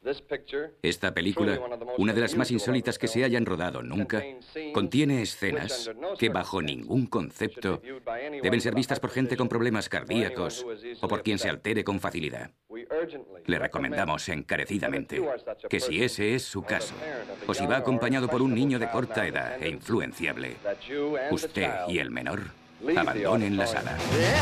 Esta película, una de las más insólitas que se hayan rodado nunca, contiene escenas que bajo ningún concepto deben ser vistas por gente con problemas cardíacos o por quien se altere con facilidad. Le recomendamos encarecidamente que si ese es su caso, o si va acompañado por un niño de corta edad e influenciable, usted y el menor abandonen la sala.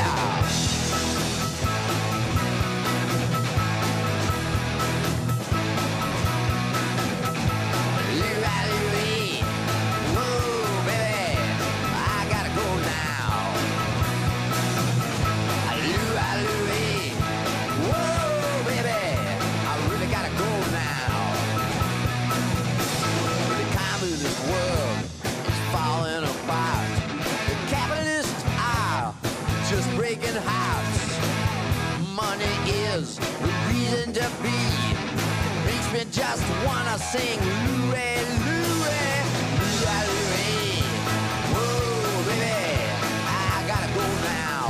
Just wanna sing Louie, Louie, Louie, Louie. Whoa, baby, I gotta go now.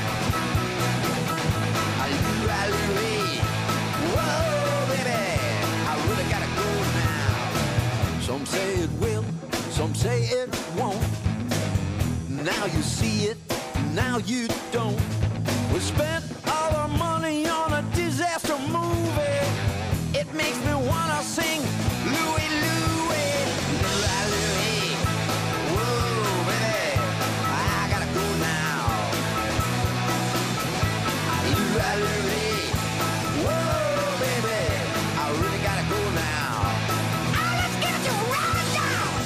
Louie, Louie. Whoa, baby, I really gotta go now. Some say it will, some say it won't. Now you see it, now you don't. We spent all our money on a disaster movie. It makes me wanna sing Louie, Louie, Louie, Louie. Whoa, baby, I gotta go now. Louie, Louie. Whoa, baby, I really gotta go now. Oh, let's get you right now.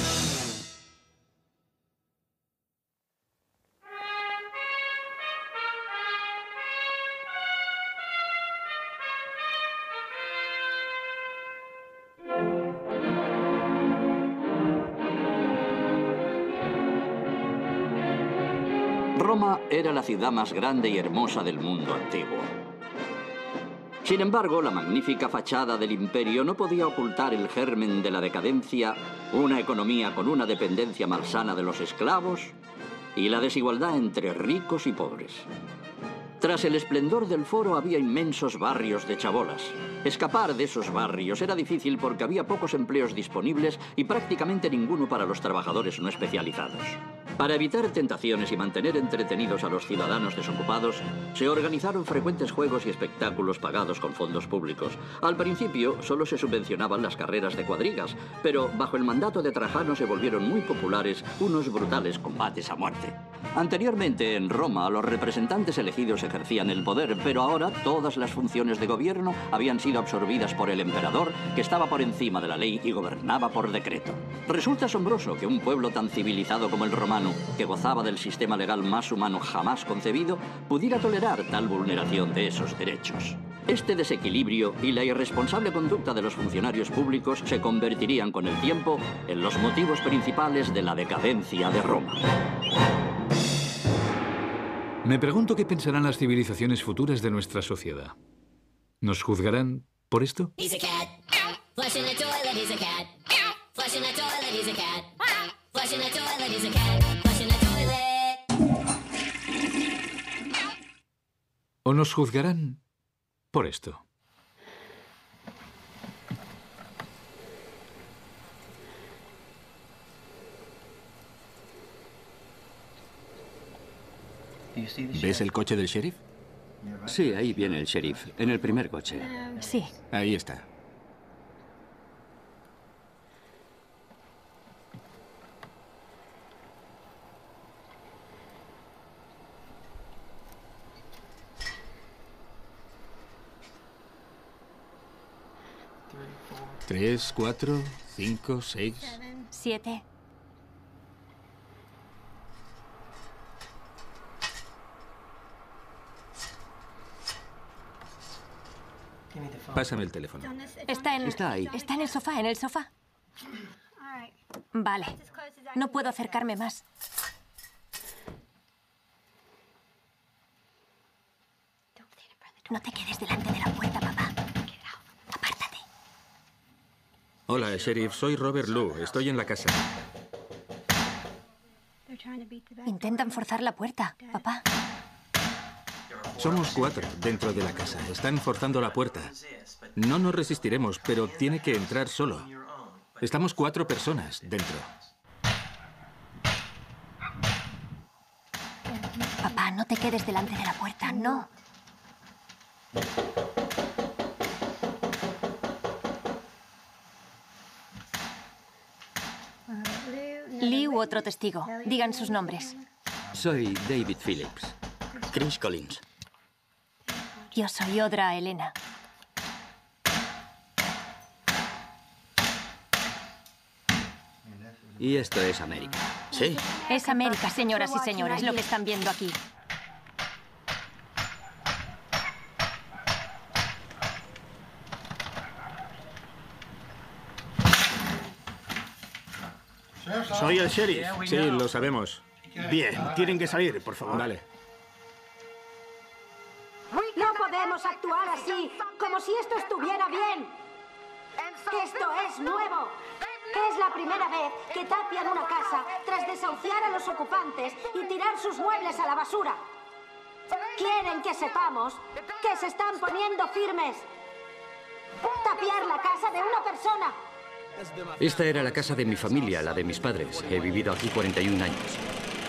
Roma era la ciudad más grande y hermosa del mundo antiguo. Sin embargo, la magnífica fachada del imperio no podía ocultar el germen de la decadencia, una economía con una dependencia malsana de los esclavos y la desigualdad entre ricos y pobres. Tras el esplendor del foro había inmensos barrios de chabolas. Escapar de esos barrios era difícil porque había pocos empleos disponibles y prácticamente ninguno para los trabajadores no especializados. Para evitar tentaciones y mantener entretenidos a los ciudadanos desocupados, se organizaron frecuentes juegos y espectáculos pagados con fondos públicos. Al principio solo se subvencionaban las carreras de cuadrigas, pero bajo el mandato de Trajano se volvieron muy populares unos brutales combates a muerte. Anteriormente, en Roma, los representantes elegidos ejercían el poder, pero ahora todas las funciones de gobierno habían sido absorbidas por el emperador, que estaba por encima de la ley y gobernaba por decreto. Resulta asombroso que un pueblo tan civilizado como el romano, que gozaba del sistema legal más humano jamás concebido, pudiera tolerar tal vulneración de esos derechos. Este desequilibrio y la irresponsable conducta de los funcionarios públicos se convertirían con el tiempo en los motivos principales de la decadencia de Roma. Me pregunto qué pensarán las civilizaciones futuras de nuestra sociedad. ¿Nos juzgarán por esto? ¿O nos juzgarán por esto? ¿Ves el coche del sheriff? Sí, ahí viene el sheriff, en el primer coche. Sí. Ahí está. ¿3, 4, 5, 6? 7. Pásame el teléfono. Está ahí. Está en el sofá, en el sofá. Vale. No puedo acercarme más. No te quedes delante de la puerta, papá. Apártate. Hola, sheriff. Soy Robert Lou. Estoy en la casa. Intentan forzar la puerta, papá. Somos 4 dentro de la casa. Están forzando la puerta. No nos resistiremos, pero tiene que entrar solo. Estamos 4 personas dentro. Papá, no te quedes delante de la puerta, no. Lee u otro testigo. Digan sus nombres. Soy David Phillips. Chris Collins. Yo soy Audra Elena. Y esto es América. Sí. Es América, señoras y señores, lo que están viendo aquí. Soy el sheriff. Sí, lo sabemos. Bien, tienen que salir, por favor. Vale. No podemos actuar así, como si esto estuviera bien. Esto es nuevo. Es la primera vez que tapian una casa tras desahuciar a los ocupantes y tirar sus muebles a la basura. Quieren que sepamos que se están poniendo firmes. Tapiar la casa de una persona. Esta era la casa de mi familia, la de mis padres. He vivido aquí 41 años.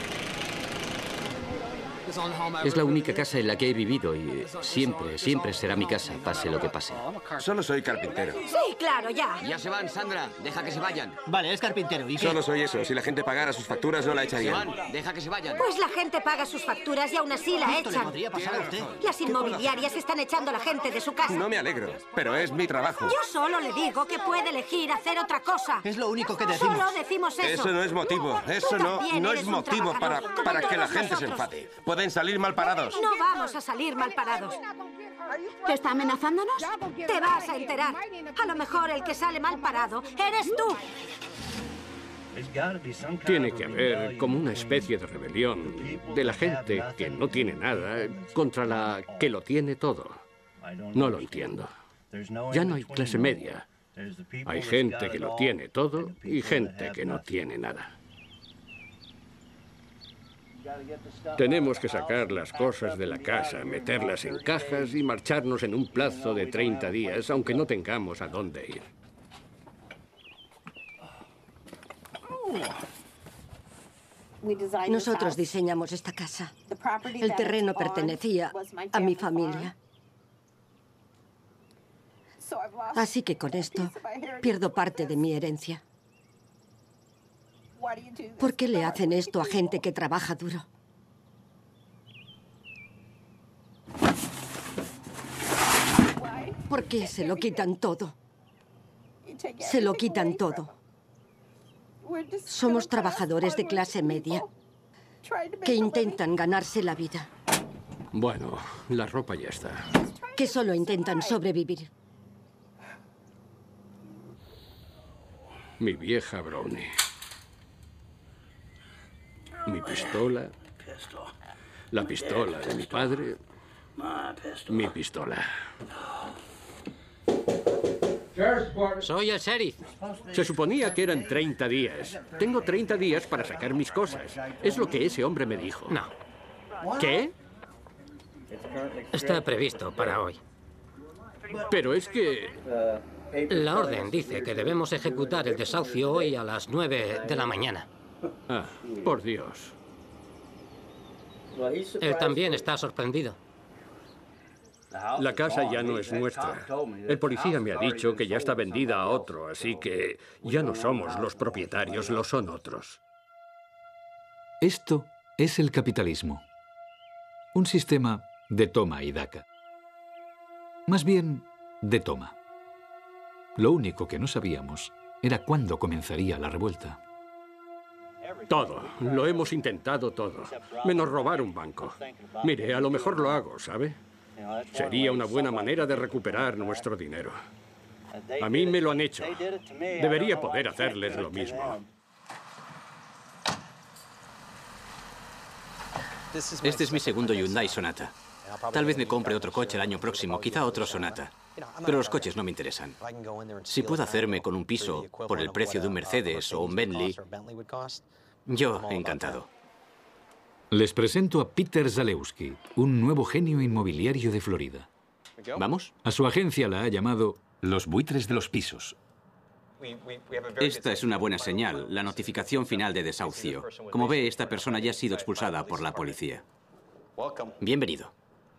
Es la única casa en la que he vivido y siempre será mi casa, pase lo que pase. Solo soy carpintero. Sí, claro, ya. Ya se van, Sandra. Deja que se vayan. Vale, es carpintero. ¿Y qué? Solo soy eso. Si la gente pagara sus facturas, no la echarían. Deja que se vayan. Pues la gente paga sus facturas y aún así la Esto le echan. podría pasar a usted. Las inmobiliarias están echando a la gente de su casa. No me alegro, pero es mi trabajo. Yo solo le digo que puede elegir hacer otra cosa. Es lo único que decimos. Solo decimos eso. Eso no es motivo. Eso Tú también no eres es un motivo trabajador, como para que la todos gente se nosotros. enfade. Pueden salir mal parados. No vamos a salir mal parados. ¿Está amenazándonos? Te vas a enterar. A lo mejor el que sale mal parado eres tú. Tiene que haber como una especie de rebelión de la gente que no tiene nada contra la que lo tiene todo. No lo entiendo. Ya no hay clase media. Hay gente que lo tiene todo y gente que no tiene nada. Tenemos que sacar las cosas de la casa, meterlas en cajas y marcharnos en un plazo de 30 días, aunque no tengamos a dónde ir. Nosotros diseñamos esta casa. El terreno pertenecía a mi familia. Así que con esto pierdo parte de mi herencia. ¿Por qué le hacen esto a gente que trabaja duro? ¿Por qué se lo quitan todo? Se lo quitan todo. Somos trabajadores de clase media que intentan ganarse la vida, Bueno, la ropa ya está. que solo intentan sobrevivir. Mi vieja Brownie. Mi pistola. La pistola de mi padre. Mi pistola. Soy el sheriff. Se suponía que eran 30 días. Tengo 30 días para sacar mis cosas. Es lo que ese hombre me dijo. No, ¿Qué? está previsto para hoy. Pero es que... La orden dice que debemos ejecutar el desahucio hoy a las 9 de la mañana. Ah, por Dios. Él también está sorprendido. La casa ya no es nuestra. El policía me ha dicho que ya está vendida a otro, así que ya no somos los propietarios, lo son otros. Esto es el capitalismo. Un sistema de toma y daca. Más bien, de toma. Lo único que no sabíamos era cuándo comenzaría la revuelta. Todo. Lo hemos intentado todo. Menos robar un banco. Mire, a lo mejor lo hago, ¿sabe? Sería una buena manera de recuperar nuestro dinero. A mí me lo han hecho. Debería poder hacerles lo mismo. Este es mi segundo Hyundai Sonata. Tal vez me compre otro coche el año próximo, quizá otro Sonata. Pero los coches no me interesan. Si puedo hacerme con un piso por el precio de un Mercedes o un Bentley, yo encantado. Les presento a Peter Zalewski, un nuevo genio inmobiliario de Florida. ¿Vamos? A su agencia la ha llamado Los buitres de los pisos. Esta es una buena señal, la notificación final de desahucio. Como ve, esta persona ya ha sido expulsada por la policía. Bienvenido.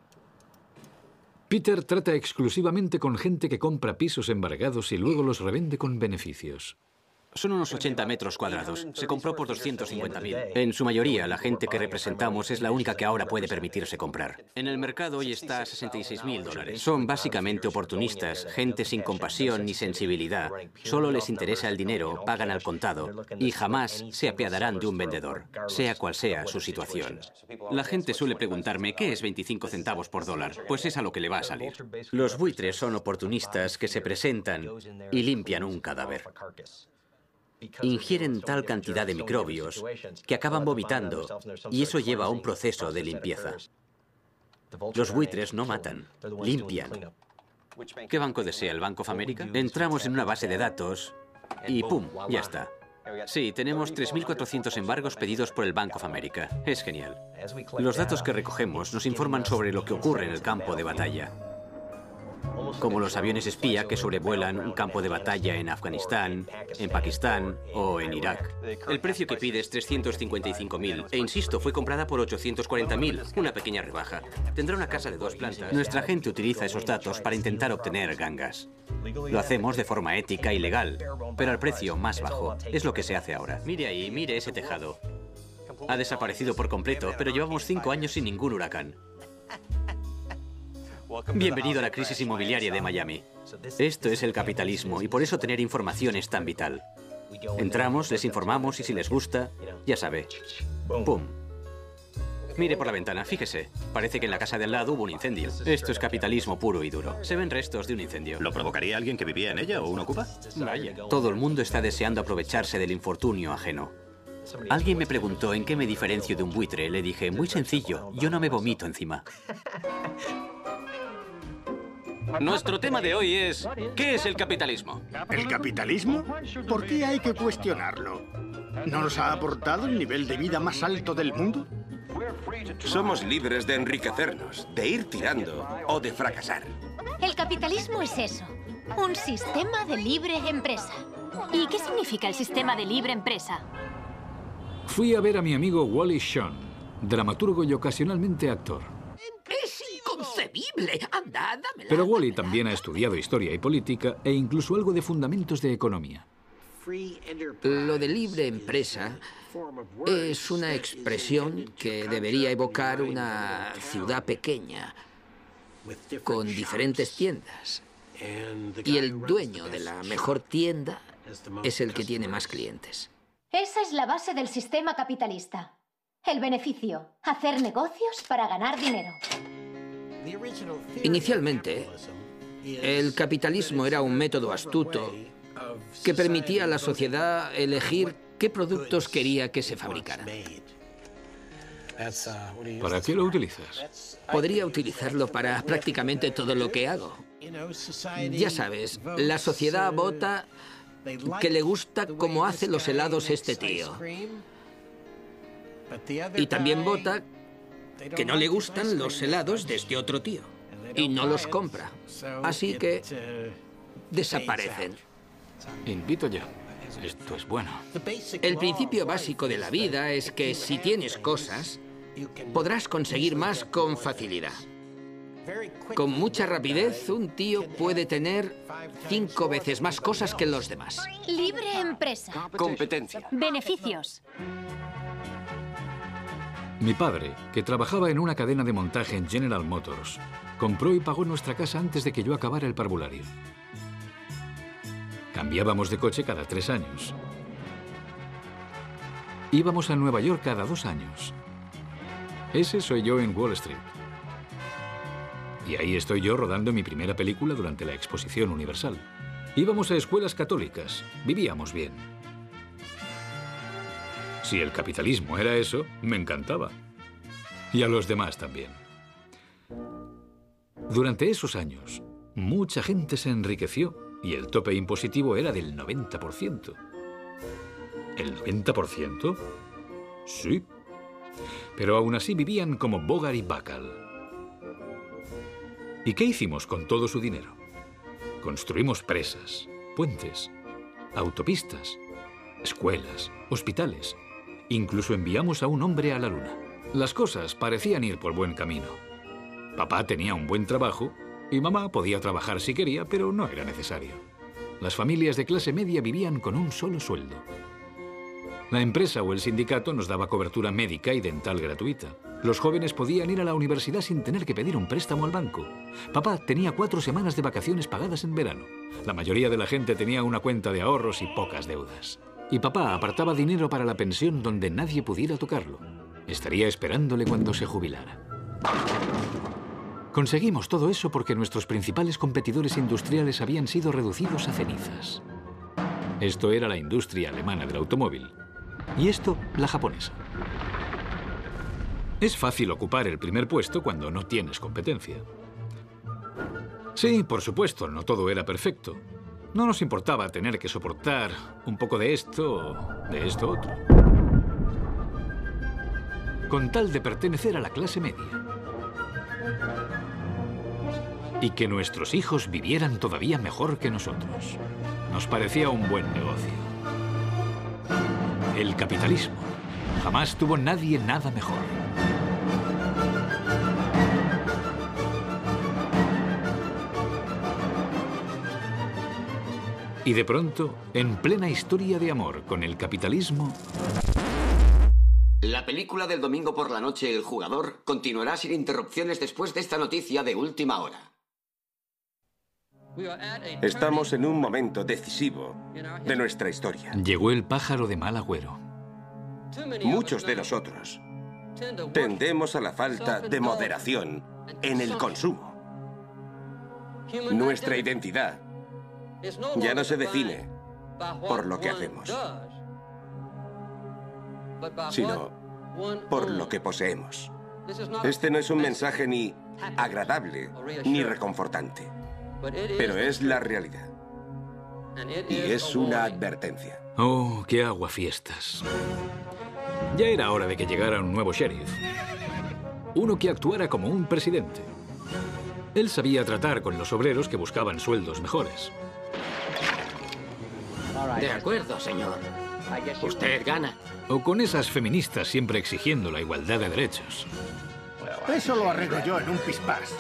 Peter trata exclusivamente con gente que compra pisos embargados y luego los revende con beneficios. Son unos 80 metros cuadrados. Se compró por 250.000. En su mayoría, la gente que representamos es la única que ahora puede permitirse comprar. En el mercado hoy está a $66.000. Son básicamente oportunistas, gente sin compasión ni sensibilidad. Solo les interesa el dinero, pagan al contado y jamás se apiadarán de un vendedor, sea cual sea su situación. La gente suele preguntarme, ¿qué es 25 centavos por dólar? Pues es a lo que le va a salir. Los buitres son oportunistas que se presentan y limpian un cadáver. Ingieren tal cantidad de microbios que acaban vomitando y eso lleva a un proceso de limpieza. Los buitres no matan, limpian. ¿Qué banco desea? ¿El Bank of America? Entramos en una base de datos y ¡pum! Ya está. Sí, tenemos 3.400 embargos pedidos por el Bank of America. Es genial. Los datos que recogemos nos informan sobre lo que ocurre en el campo de batalla. Como los aviones espía que sobrevuelan un campo de batalla en Afganistán, en Pakistán o en Irak. El precio que pide es 355.000 e insisto, fue comprada por 840.000, una pequeña rebaja. Tendrá una casa de 2 plantas. Nuestra gente utiliza esos datos para intentar obtener gangas. Lo hacemos de forma ética y legal, pero al precio más bajo. Es lo que se hace ahora. Mire ahí, mire ese tejado. Ha desaparecido por completo, pero llevamos 5 años sin ningún huracán. Bienvenido a la crisis inmobiliaria de Miami. Esto es el capitalismo y por eso tener información es tan vital. Entramos, les informamos y si les gusta, ya sabe. ¡Pum! Mire por la ventana, fíjese. Parece que en la casa de al lado hubo un incendio. Esto es capitalismo puro y duro. Se ven restos de un incendio. ¿Lo provocaría alguien que vivía en ella o un ocupa? Vaya. Todo el mundo está deseando aprovecharse del infortunio ajeno. Alguien me preguntó en qué me diferencio de un buitre. Le dije, muy sencillo, yo no me vomito encima. Nuestro tema de hoy es, ¿qué es el capitalismo? ¿El capitalismo? ¿Por qué hay que cuestionarlo? ¿No nos ha aportado el nivel de vida más alto del mundo? Somos libres de enriquecernos, de ir tirando o de fracasar. El capitalismo es eso, un sistema de libre empresa. ¿Y qué significa el sistema de libre empresa? Fui a ver a mi amigo Wally Shawn, dramaturgo y ocasionalmente actor. ¡Es inconcebible! ¡Anda, dámela! Pero Wally también ha estudiado historia y política e incluso algo de fundamentos de economía. Lo de libre empresa es una expresión que debería evocar una ciudad pequeña, con diferentes tiendas. Y el dueño de la mejor tienda es el que tiene más clientes. Esa es la base del sistema capitalista. El beneficio, hacer negocios para ganar dinero. Inicialmente, el capitalismo era un método astuto que permitía a la sociedad elegir qué productos quería que se fabricaran. ¿Para qué lo utilizas? Podría utilizarlo para prácticamente todo lo que hago. Ya sabes, la sociedad vota que le gusta cómo hace los helados este tío. Y también vota que no le gustan los helados de este otro tío. Y no los compra. Así que desaparecen. Invito ya. Esto es bueno. El principio básico de la vida es que si tienes cosas, podrás conseguir más con facilidad. Con mucha rapidez, un tío puede tener 5 veces más cosas que los demás. Libre empresa. Competencia. Beneficios. Mi padre, que trabajaba en una cadena de montaje en General Motors, compró y pagó nuestra casa antes de que yo acabara el parvulario. Cambiábamos de coche cada 3 años. Íbamos a Nueva York cada 2 años. Ese soy yo en Wall Street. Y ahí estoy yo rodando mi primera película durante la Exposición Universal. Íbamos a escuelas católicas, vivíamos bien. Si el capitalismo era eso, me encantaba. Y a los demás también. Durante esos años, mucha gente se enriqueció y el tope impositivo era del 90%. ¿El 90%? Sí. Pero aún así vivían como Bogart y Bacall. ¿Y qué hicimos con todo su dinero? Construimos presas, puentes, autopistas, escuelas, hospitales. Incluso enviamos a un hombre a la luna. Las cosas parecían ir por buen camino. Papá tenía un buen trabajo y mamá podía trabajar si quería, pero no era necesario. Las familias de clase media vivían con un solo sueldo. La empresa o el sindicato nos daba cobertura médica y dental gratuita. Los jóvenes podían ir a la universidad sin tener que pedir un préstamo al banco. Papá tenía 4 semanas de vacaciones pagadas en verano. La mayoría de la gente tenía una cuenta de ahorros y pocas deudas. Y papá apartaba dinero para la pensión donde nadie pudiera tocarlo. Estaría esperándole cuando se jubilara. Conseguimos todo eso porque nuestros principales competidores industriales habían sido reducidos a cenizas. Esto era la industria alemana del automóvil. Y esto, la japonesa. Es fácil ocupar el primer puesto cuando no tienes competencia. Sí, por supuesto, no todo era perfecto. No nos importaba tener que soportar un poco de esto o de esto otro. Con tal de pertenecer a la clase media. Y que nuestros hijos vivieran todavía mejor que nosotros. Nos parecía un buen negocio. El capitalismo. Jamás tuvo nadie nada mejor. Y de pronto, en plena historia de amor con el capitalismo... La película del domingo por la noche, El Jugador, continuará sin interrupciones después de esta noticia de última hora. Estamos en un momento decisivo de nuestra historia. Llegó el pájaro de mal agüero. Muchos de nosotros tendemos a la falta de moderación en el consumo. Nuestra identidad ya no se define por lo que hacemos, sino por lo que poseemos. Este no es un mensaje ni agradable ni reconfortante, pero es la realidad. Y es una advertencia. Oh, qué aguafiestas. Ya era hora de que llegara un nuevo sheriff. Uno que actuara como un presidente. Él sabía tratar con los obreros que buscaban sueldos mejores. De acuerdo, señor. Usted gana. O con esas feministas siempre exigiendo la igualdad de derechos. Eso lo arreglo yo en un pispás.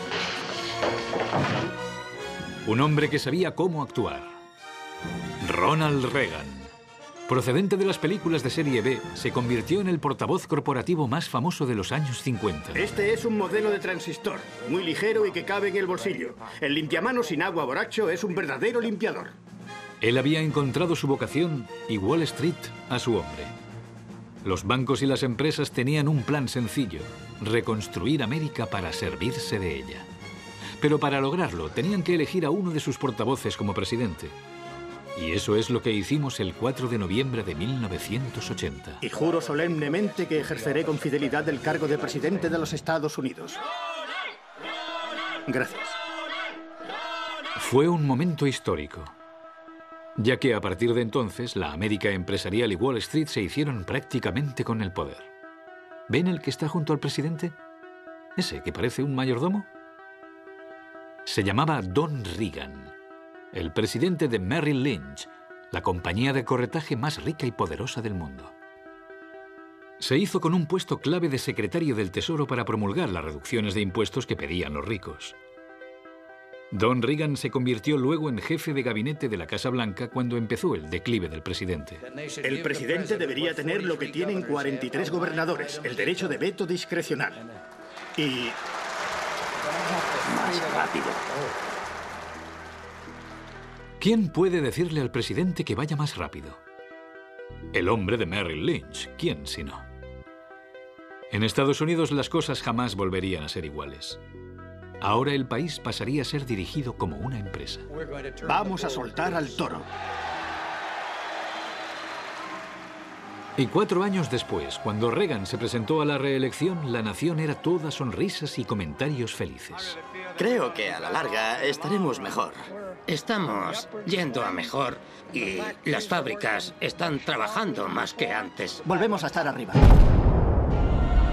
Un hombre que sabía cómo actuar. Ronald Reagan. Procedente de las películas de serie B, se convirtió en el portavoz corporativo más famoso de los años 50. Este es un modelo de transistor, muy ligero y que cabe en el bolsillo. El limpiamanos sin agua borracho es un verdadero limpiador. Él había encontrado su vocación y Wall Street a su hombre. Los bancos y las empresas tenían un plan sencillo: reconstruir América para servirse de ella. Pero para lograrlo, tenían que elegir a uno de sus portavoces como presidente. Y eso es lo que hicimos el 4 de noviembre de 1980. Y juro solemnemente que ejerceré con fidelidad el cargo de presidente de los Estados Unidos. Gracias. Fue un momento histórico, ya que a partir de entonces la América empresarial y Wall Street se hicieron prácticamente con el poder. ¿Ven el que está junto al presidente? ¿Ese que parece un mayordomo? Se llamaba Don Reagan, el presidente de Merrill Lynch, la compañía de corretaje más rica y poderosa del mundo. Se hizo con un puesto clave de secretario del Tesoro para promulgar las reducciones de impuestos que pedían los ricos. Don Reagan se convirtió luego en jefe de gabinete de la Casa Blanca cuando empezó el declive del presidente. El presidente debería tener lo que tienen 43 gobernadores, el derecho de veto discrecional. Y... más rápido. ¿Quién puede decirle al presidente que vaya más rápido? El hombre de Merrill Lynch. ¿Quién si no? En Estados Unidos las cosas jamás volverían a ser iguales. Ahora el país pasaría a ser dirigido como una empresa. Vamos a soltar al toro. Y 4 años después, cuando Reagan se presentó a la reelección, la nación era toda sonrisas y comentarios felices. Creo que a la larga estaremos mejor. Estamos yendo a mejor y las fábricas están trabajando más que antes. Volvemos a estar arriba.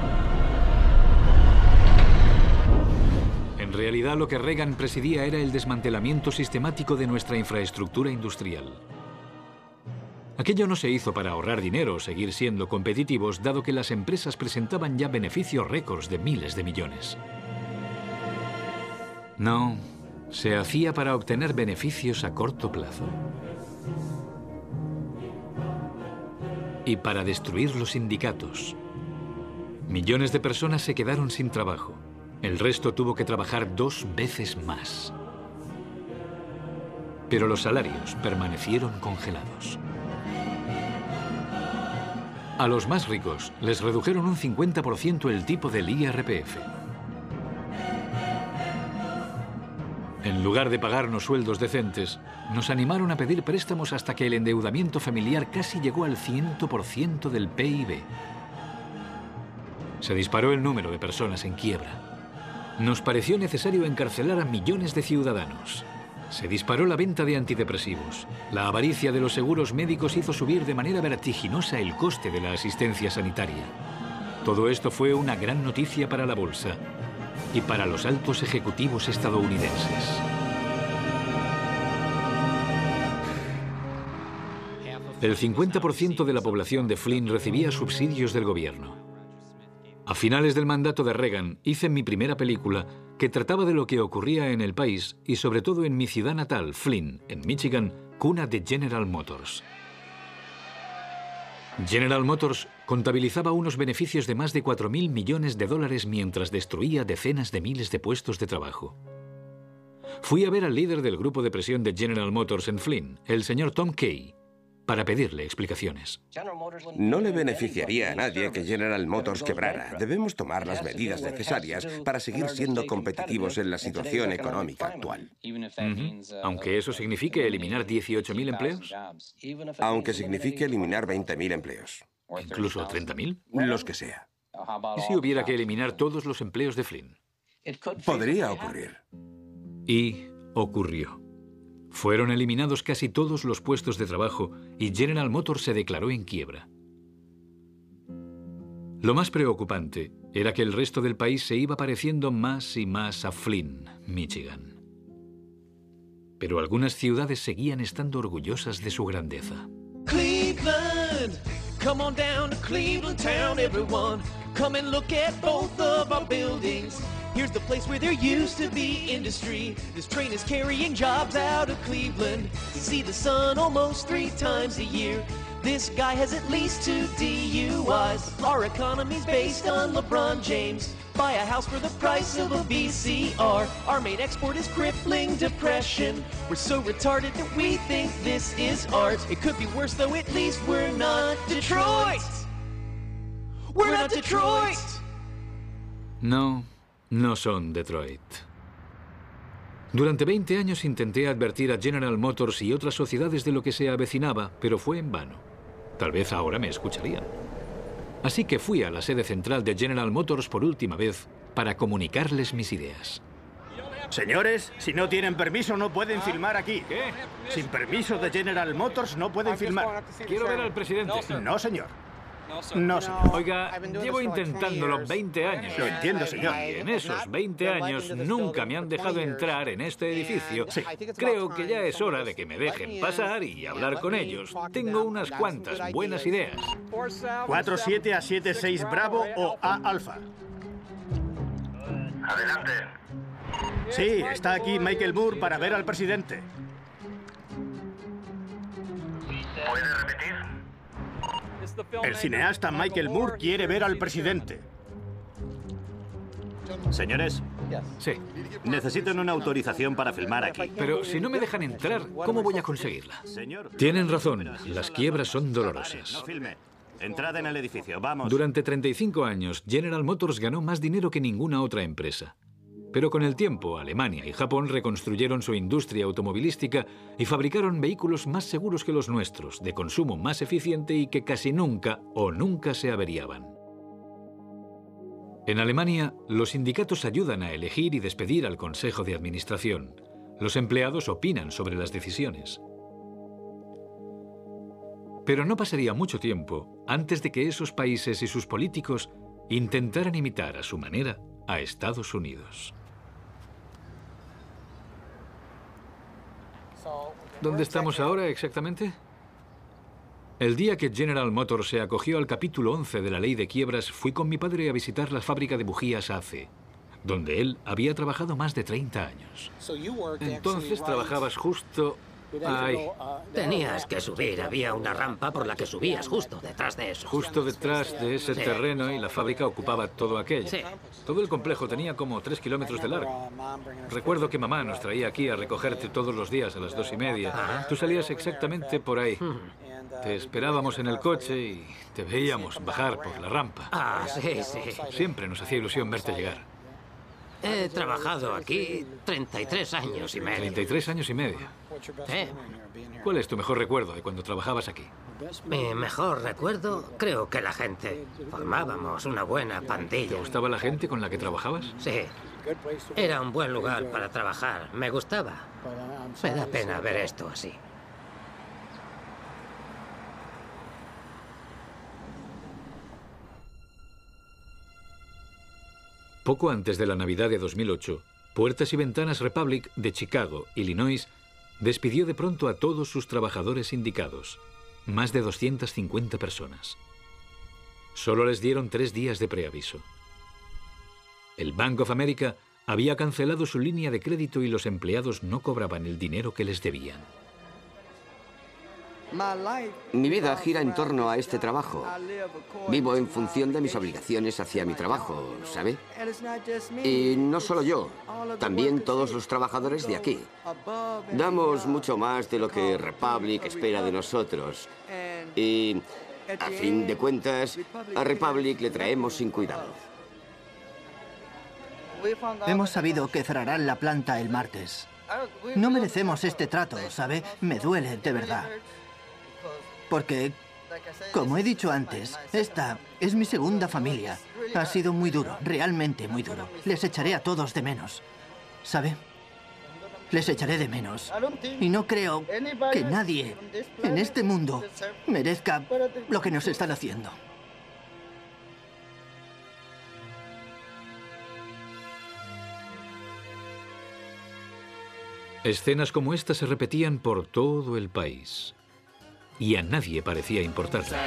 realidad lo que Reagan presidía era el desmantelamiento sistemático de nuestra infraestructura industrial. Aquello no se hizo para ahorrar dinero o seguir siendo competitivos, dado que las empresas presentaban ya beneficios récords de miles de millones. No, se hacía para obtener beneficios a corto plazo. Y para destruir los sindicatos. Millones de personas se quedaron sin trabajo. El resto tuvo que trabajar 2 veces más. Pero los salarios permanecieron congelados. A los más ricos les redujeron un 50% el tipo del IRPF. En lugar de pagarnos sueldos decentes, nos animaron a pedir préstamos hasta que el endeudamiento familiar casi llegó al 100% del PIB. Se disparó el número de personas en quiebra. Nos pareció necesario encarcelar a millones de ciudadanos. Se disparó la venta de antidepresivos. La avaricia de los seguros médicos hizo subir de manera vertiginosa el coste de la asistencia sanitaria. Todo esto fue una gran noticia para la bolsa y para los altos ejecutivos estadounidenses. El 50% de la población de Flint recibía subsidios del gobierno. A finales del mandato de Reagan hice mi primera película que trataba de lo que ocurría en el país y sobre todo en mi ciudad natal, Flint, en Michigan, cuna de General Motors. General Motors contabilizaba unos beneficios de más de $4.000 millones mientras destruía decenas de miles de puestos de trabajo. Fui a ver al líder del grupo de presión de General Motors en Flint, el señor Tom Kay, para pedirle explicaciones. No le beneficiaría a nadie que General Motors quebrara. Debemos tomar las medidas necesarias para seguir siendo competitivos en la situación económica actual. Aunque eso signifique eliminar 18.000 empleos. Aunque signifique eliminar 20.000 empleos. ¿Incluso 30.000? Los que sea. ¿Y si hubiera que eliminar todos los empleos de Flint? Podría ocurrir. Y ocurrió. Fueron eliminados casi todos los puestos de trabajo y General Motors se declaró en quiebra. Lo más preocupante era que el resto del país se iba pareciendo más y más a Flint, Michigan. Pero algunas ciudades seguían estando orgullosas de su grandeza. Cleveland, come on down to Cleveland town, everyone. Come and look at both of our buildings. Here's the place where there used to be industry. This train is carrying jobs out of Cleveland. We see the sun almost 3 times a year. This guy has at least 2 DUIs. Our economy's based on LeBron James. Buy a house for the price of a VCR. Our main export is crippling depression. We're so retarded that we think this is art. It could be worse though, at least we're not Detroit. We're not Detroit. No. No son Detroit. Durante 20 años intenté advertir a General Motors y otras sociedades de lo que se avecinaba, pero fue en vano. Tal vez ahora me escucharían. Así que fui a la sede central de General Motors por última vez para comunicarles mis ideas. Señores, si no tienen permiso no pueden filmar aquí. ¿Qué? Sin permiso de General Motors no pueden filmar. Quiero ver al presidente. No, señor. No, señor. Oiga, llevo intentándolo 20 años. Lo entiendo, señor. Y en esos 20 años nunca me han dejado entrar en este edificio. Sí. Creo que ya es hora de que me dejen pasar y hablar con ellos. Tengo unas cuantas buenas ideas. 47 a 76 Bravo o A Alfa. Adelante. Sí, está aquí Michael Moore para ver al presidente. ¿Puede repetir? El cineasta Michael Moore quiere ver al presidente. Señores, sí. Necesitan una autorización para filmar aquí. Pero si no me dejan entrar, ¿cómo voy a conseguirla? Señor. Tienen razón, las quiebras son dolorosas. No filme. Entrad en el edificio, vamos. Durante 35 años, General Motors ganó más dinero que ninguna otra empresa. Pero con el tiempo, Alemania y Japón reconstruyeron su industria automovilística y fabricaron vehículos más seguros que los nuestros, de consumo más eficiente y que casi nunca o nunca se averiaban. En Alemania, los sindicatos ayudan a elegir y despedir al Consejo de Administración. Los empleados opinan sobre las decisiones. Pero no pasaría mucho tiempo antes de que esos países y sus políticos intentaran imitar a su manera a Estados Unidos. ¿Dónde estamos ahora exactamente? El día que General Motors se acogió al capítulo 11 de la ley de quiebras, fui con mi padre a visitar la fábrica de bujías AC, donde él había trabajado más de 30 años. Entonces trabajabas justo ahí. Tenías que subir, había una rampa por la que subías justo detrás de eso. Justo detrás de ese terreno, y la fábrica ocupaba todo aquello. Sí. Todo el complejo tenía como 3 kilómetros de largo. Recuerdo que mamá nos traía aquí a recogerte todos los días a las 2:30. Tú salías exactamente por ahí. Te esperábamos en el coche y te veíamos bajar por la rampa. Ah, sí, sí. Siempre nos hacía ilusión verte llegar. He trabajado aquí 33 años y medio. 33 años y medio. Sí. ¿Cuál es tu mejor recuerdo de cuando trabajabas aquí? Mi mejor recuerdo, creo que la gente. Formábamos una buena pandilla. ¿Te gustaba la gente con la que trabajabas? Sí. Era un buen lugar para trabajar. Me gustaba. Me da pena ver esto así. Poco antes de la Navidad de 2008, Puertas y Ventanas Republic de Chicago, Illinois, despidió de pronto a todos sus trabajadores sindicados, más de 250 personas. Solo les dieron 3 días de preaviso. El Bank of America había cancelado su línea de crédito y los empleados no cobraban el dinero que les debían. Mi vida gira en torno a este trabajo. Vivo en función de mis obligaciones hacia mi trabajo, ¿sabe? Y no solo yo, también todos los trabajadores de aquí. Damos mucho más de lo que Republic espera de nosotros. Y, a fin de cuentas, a Republic le traemos sin cuidado. Hemos sabido que cerrarán la planta el martes. No merecemos este trato, ¿sabe? Me duele, de verdad. Porque, como he dicho antes, esta es mi segunda familia. Ha sido muy duro, realmente muy duro. Les echaré a todos de menos, ¿sabe? Les echaré de menos. Y no creo que nadie en este mundo merezca lo que nos están haciendo. Escenas como esta se repetían por todo el país. Y a nadie parecía importarle.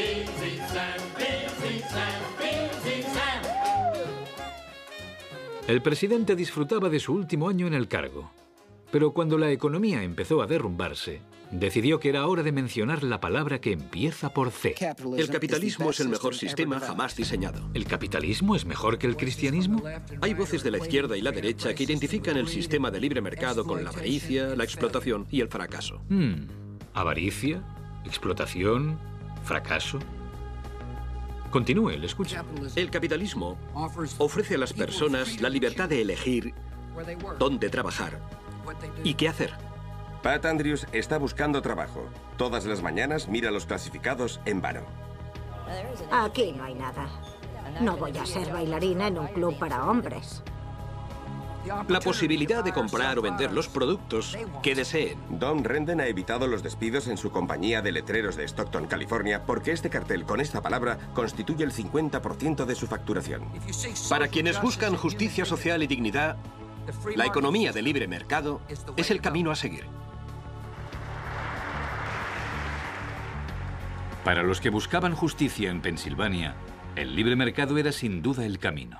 El presidente disfrutaba de su último año en el cargo, pero cuando la economía empezó a derrumbarse, decidió que era hora de mencionar la palabra que empieza por C. El capitalismo es el mejor sistema jamás diseñado. ¿El capitalismo es mejor que el cristianismo? Hay voces de la izquierda y la derecha que identifican el sistema de libre mercado con la avaricia, la explotación y el fracaso. ¿Avaricia? ¿Explotación? ¿Fracaso? Continúe, le escucho. El capitalismo ofrece a las personas la libertad de elegir dónde trabajar y qué hacer. Pat Andrews está buscando trabajo. Todas las mañanas mira los clasificados en vano. Aquí no hay nada. No voy a ser bailarina en un club para hombres. La posibilidad de comprar o vender los productos que deseen. Don Renden ha evitado los despidos en su compañía de letreros de Stockton, California, porque este cartel con esta palabra constituye el 50% de su facturación. Para quienes buscan justicia social y dignidad, la economía de libre mercado es el camino a seguir. Para los que buscaban justicia en Pensilvania, el libre mercado era sin duda el camino.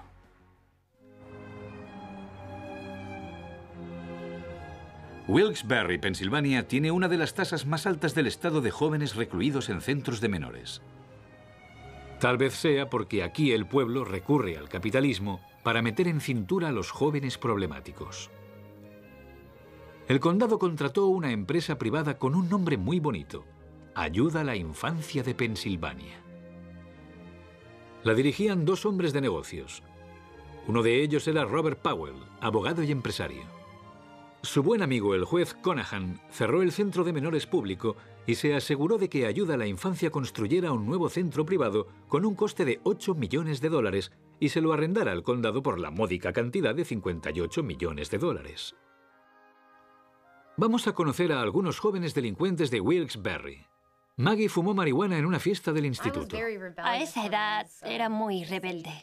Wilkes-Barre, Pensilvania, tiene una de las tasas más altas del estado de jóvenes recluidos en centros de menores. Tal vez sea porque aquí el pueblo recurre al capitalismo para meter en cintura a los jóvenes problemáticos. El condado contrató una empresa privada con un nombre muy bonito: Ayuda a la Infancia de Pensilvania. La dirigían 2 hombres de negocios. Uno de ellos era Robert Powell, abogado y empresario. Su buen amigo, el juez Conahan, cerró el centro de menores público y se aseguró de que Ayuda a la Infancia construyera un nuevo centro privado con un coste de $8 millones y se lo arrendara al condado por la módica cantidad de $58 millones. Vamos a conocer a algunos jóvenes delincuentes de Wilkes-Barre. Maggie fumó marihuana en una fiesta del instituto. A esa edad era muy rebelde.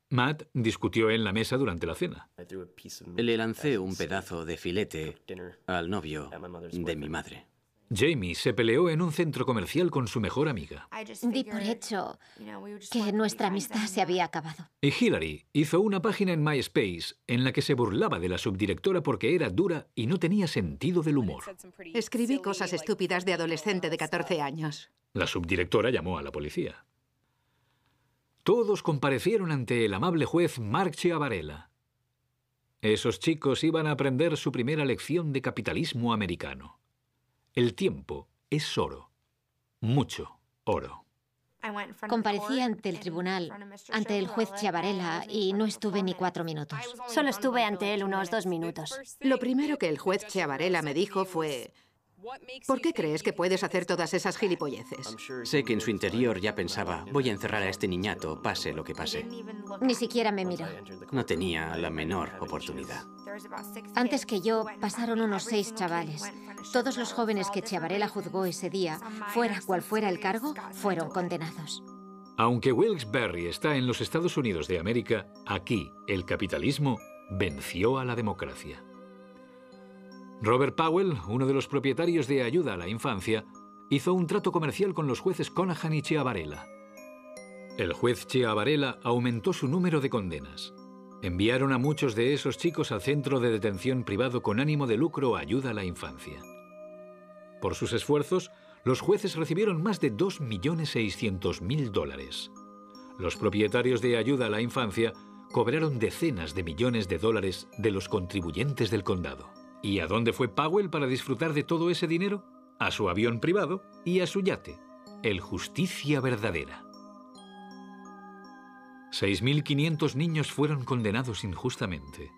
Matt discutió en la mesa durante la cena. Le lancé un pedazo de filete al novio de mi madre. Jamie se peleó en un centro comercial con su mejor amiga. Di por hecho que nuestra amistad se había acabado. Y Hillary hizo una página en MySpace en la que se burlaba de la subdirectora porque era dura y no tenía sentido del humor. Escribí cosas estúpidas de adolescente de 14 años. La subdirectora llamó a la policía. Todos comparecieron ante el amable juez Mark Chiavarella. Esos chicos iban a aprender su primera lección de capitalismo americano. El tiempo es oro. Mucho oro. Comparecí ante el tribunal, ante el juez Chiavarella, y no estuve ni 4 minutos. Solo estuve ante él unos 2 minutos. Lo primero que el juez Chiavarella me dijo fue: ¿por qué crees que puedes hacer todas esas gilipolleces? Sé que en su interior ya pensaba, voy a encerrar a este niñato, pase lo que pase. Ni siquiera me miró. No tenía la menor oportunidad. Antes que yo, pasaron unos 6 chavales. Todos los jóvenes que Chiavarella juzgó ese día, fuera cual fuera el cargo, fueron condenados. Aunque Wilkes-Barre está en los Estados Unidos de América, aquí el capitalismo venció a la democracia. Robert Powell, uno de los propietarios de Ayuda a la Infancia, hizo un trato comercial con los jueces Conahan y Chiavarella. El juez Chiavarella aumentó su número de condenas. Enviaron a muchos de esos chicos al centro de detención privado con ánimo de lucro Ayuda a la Infancia. Por sus esfuerzos, los jueces recibieron más de $2.600.000. Los propietarios de Ayuda a la Infancia cobraron decenas de millones de dólares de los contribuyentes del condado. ¿Y a dónde fue Powell para disfrutar de todo ese dinero? A su avión privado y a su yate, el Justicia Verdadera. 6.500 niños fueron condenados injustamente.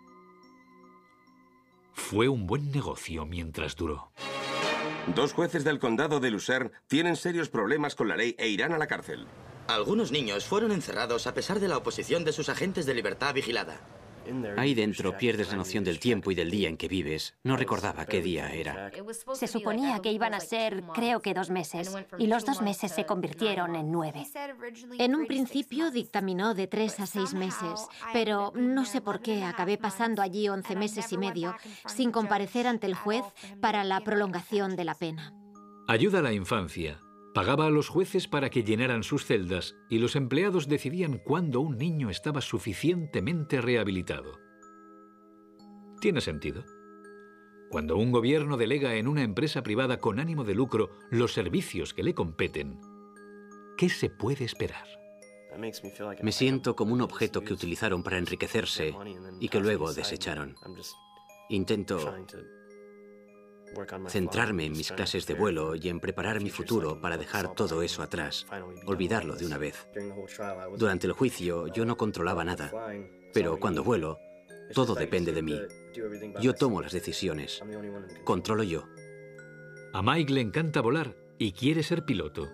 Fue un buen negocio mientras duró. 2 jueces del condado de Lucerne tienen serios problemas con la ley e irán a la cárcel. Algunos niños fueron encerrados a pesar de la oposición de sus agentes de libertad vigilada. Ahí dentro pierdes la noción del tiempo y del día en que vives. No recordaba qué día era. Se suponía que iban a ser, creo que 2 meses, y los 2 meses se convirtieron en 9. En un principio dictaminó de 3 a 6 meses, pero no sé por qué acabé pasando allí 11 meses y medio sin comparecer ante el juez para la prolongación de la pena. Ayuda a la Infancia pagaba a los jueces para que llenaran sus celdas y los empleados decidían cuándo un niño estaba suficientemente rehabilitado. Tiene sentido. Cuando un gobierno delega en una empresa privada con ánimo de lucro los servicios que le competen, ¿qué se puede esperar? Me siento como un objeto que utilizaron para enriquecerse y que luego desecharon. Intento centrarme en mis clases de vuelo y en preparar mi futuro para dejar todo eso atrás, olvidarlo de una vez. Durante el juicio yo no controlaba nada, pero cuando vuelo, todo depende de mí. Yo tomo las decisiones. Controlo yo. A Mike le encanta volar y quiere ser piloto.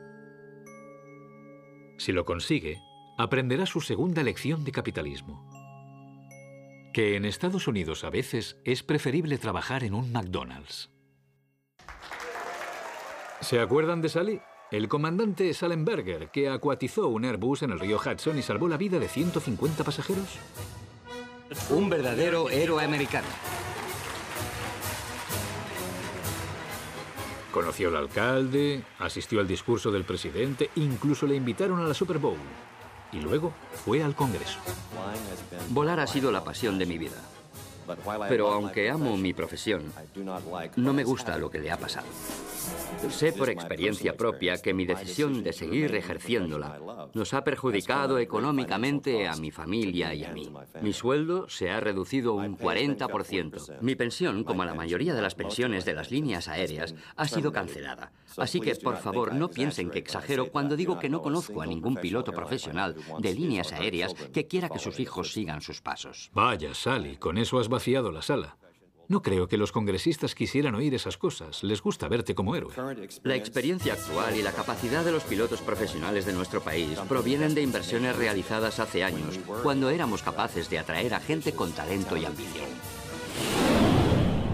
Si lo consigue, aprenderá su segunda lección de capitalismo. Que en Estados Unidos a veces es preferible trabajar en un McDonald's. ¿Se acuerdan de Sally? El comandante Sallenberger, que acuatizó un Airbus en el río Hudson y salvó la vida de 150 pasajeros. Un verdadero héroe americano. Conoció al alcalde, asistió al discurso del presidente, incluso le invitaron a la Super Bowl. Y luego fue al Congreso. Volar ha sido la pasión de mi vida. Pero aunque amo mi profesión, no me gusta lo que le ha pasado. Sé por experiencia propia que mi decisión de seguir ejerciéndola nos ha perjudicado económicamente a mi familia y a mí. Mi sueldo se ha reducido un 40%. Mi pensión, como la mayoría de las pensiones de las líneas aéreas, ha sido cancelada. Así que, por favor, no piensen que exagero cuando digo que no conozco a ningún piloto profesional de líneas aéreas que quiera que sus hijos sigan sus pasos. Vaya, Sally, con eso has vaciado la sala. No creo que los congresistas quisieran oír esas cosas. Les gusta verte como héroe. La experiencia actual y la capacidad de los pilotos profesionales de nuestro país provienen de inversiones realizadas hace años, cuando éramos capaces de atraer a gente con talento y ambición.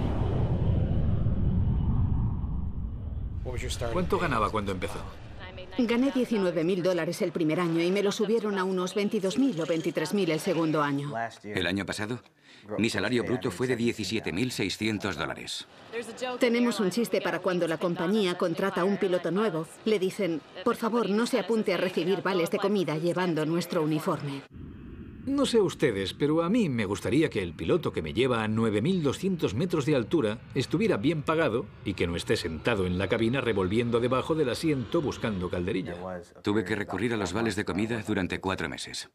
¿Cuánto ganaba cuando empezó? Gané $19.000 el primer año y me lo subieron a unos 22.000 o 23.000 el segundo año. El año pasado, mi salario bruto fue de $17.600. Tenemos un chiste para cuando la compañía contrata a un piloto nuevo. Le dicen, por favor, no se apunte a recibir vales de comida llevando nuestro uniforme. No sé ustedes, pero a mí me gustaría que el piloto que me lleva a 9.200 metros de altura estuviera bien pagado y que no esté sentado en la cabina revolviendo debajo del asiento buscando calderilla. Tuve que recurrir a los vales de comida durante 4 meses.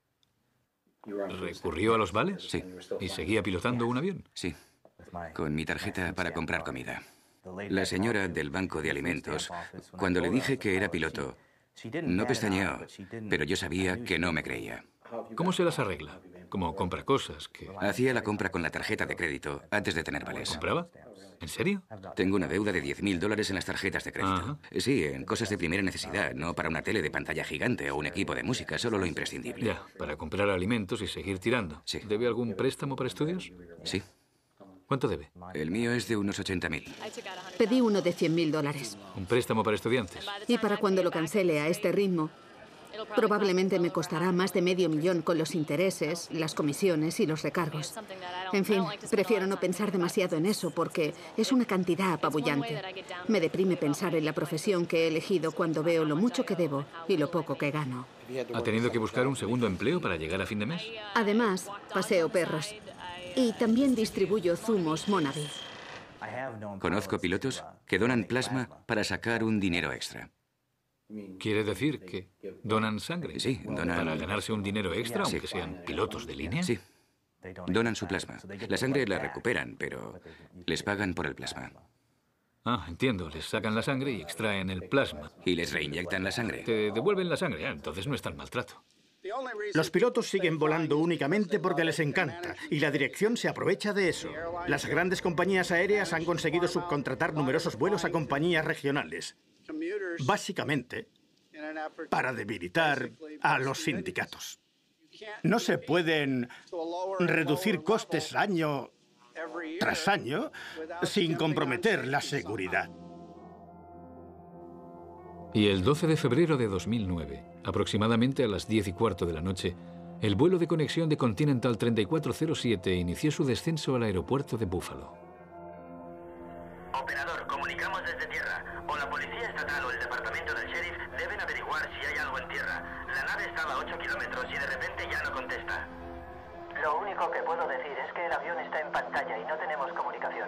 ¿Recurrió a los vales? Sí. ¿Y seguía pilotando un avión? Sí, con mi tarjeta para comprar comida. La señora del banco de alimentos, cuando le dije que era piloto, no pestañeó, pero yo sabía que no me creía. ¿Cómo se las arregla? ¿Cómo compra cosas? Hacía la compra con la tarjeta de crédito antes de tener vales. ¿Compraba? ¿En serio? Tengo una deuda de $10.000 en las tarjetas de crédito. Ajá. Sí, en cosas de primera necesidad, no para una tele de pantalla gigante o un equipo de música, solo lo imprescindible. Ya, para comprar alimentos y seguir tirando. Sí. ¿Debe algún préstamo para estudios? Sí. ¿Cuánto debe? El mío es de unos 80.000. Pedí uno de $100.000. ¿Un préstamo para estudiantes? Y para cuando lo cancele a este ritmo, probablemente me costará más de $500.000 con los intereses, las comisiones y los recargos. En fin, prefiero no pensar demasiado en eso porque es una cantidad apabullante. Me deprime pensar en la profesión que he elegido cuando veo lo mucho que debo y lo poco que gano. ¿Ha tenido que buscar un segundo empleo para llegar a fin de mes? Además, paseo perros. Y también distribuyo zumos Monavi. Conozco pilotos que donan plasma para sacar un dinero extra. ¿Quiere decir que donan sangre? Sí, donan... ¿Para ganarse un dinero extra, Sí. aunque sean pilotos de línea? Sí. Donan su plasma. La sangre la recuperan, pero les pagan por el plasma. Ah, entiendo. Les sacan la sangre y extraen el plasma. Y les reinyectan la sangre. Te devuelven la sangre. Entonces no es tan maltrato. Los pilotos siguen volando únicamente porque les encanta y la dirección se aprovecha de eso. Las grandes compañías aéreas han conseguido subcontratar numerosos vuelos a compañías regionales, básicamente para debilitar a los sindicatos. No se pueden reducir costes año tras año sin comprometer la seguridad. Y el 12 de febrero de 2009, aproximadamente a las 10:15 de la noche, el vuelo de conexión de Continental 3407 inició su descenso al aeropuerto de Buffalo. Operador, comunicamos desde tierra. O la policía estatal o el departamento del sheriff deben averiguar si hay algo en tierra. La nave estaba a 8 kilómetros y de repente ya no contesta. Lo único que puedo decir es que el avión está en pantalla y no tenemos comunicación.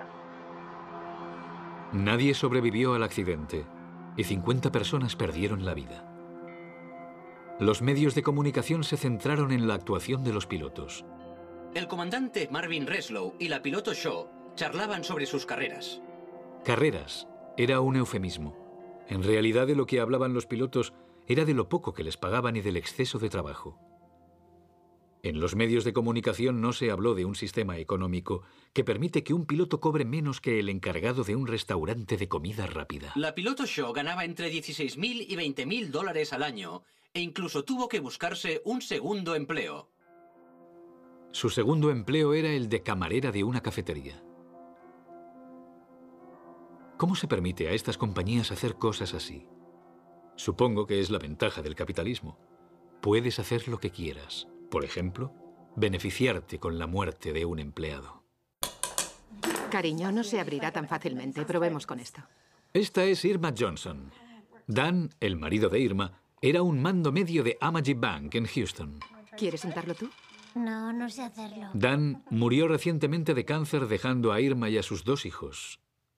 Nadie sobrevivió al accidente y 50 personas perdieron la vida. Los medios de comunicación se centraron en la actuación de los pilotos. El comandante Marvin Reslow y la piloto Shaw charlaban sobre sus carreras. Carreras era un eufemismo. En realidad, de lo que hablaban los pilotos era de lo poco que les pagaban y del exceso de trabajo. En los medios de comunicación no se habló de un sistema económico que permite que un piloto cobre menos que el encargado de un restaurante de comida rápida. La piloto Shaw ganaba entre $16.000 y $20.000 al año e incluso tuvo que buscarse un segundo empleo. Su segundo empleo era el de camarera de una cafetería. ¿Cómo se permite a estas compañías hacer cosas así? Supongo que es la ventaja del capitalismo. Puedes hacer lo que quieras. Por ejemplo, beneficiarte con la muerte de un empleado. Cariño, no se abrirá tan fácilmente. Probemos con esto. Esta es Irma Johnson. Dan, el marido de Irma, era un mando medio de Amagi Bank en Houston. ¿Quieres untarlo tú? No, no sé hacerlo. Dan murió recientemente de cáncer dejando a Irma y a sus 2 hijos.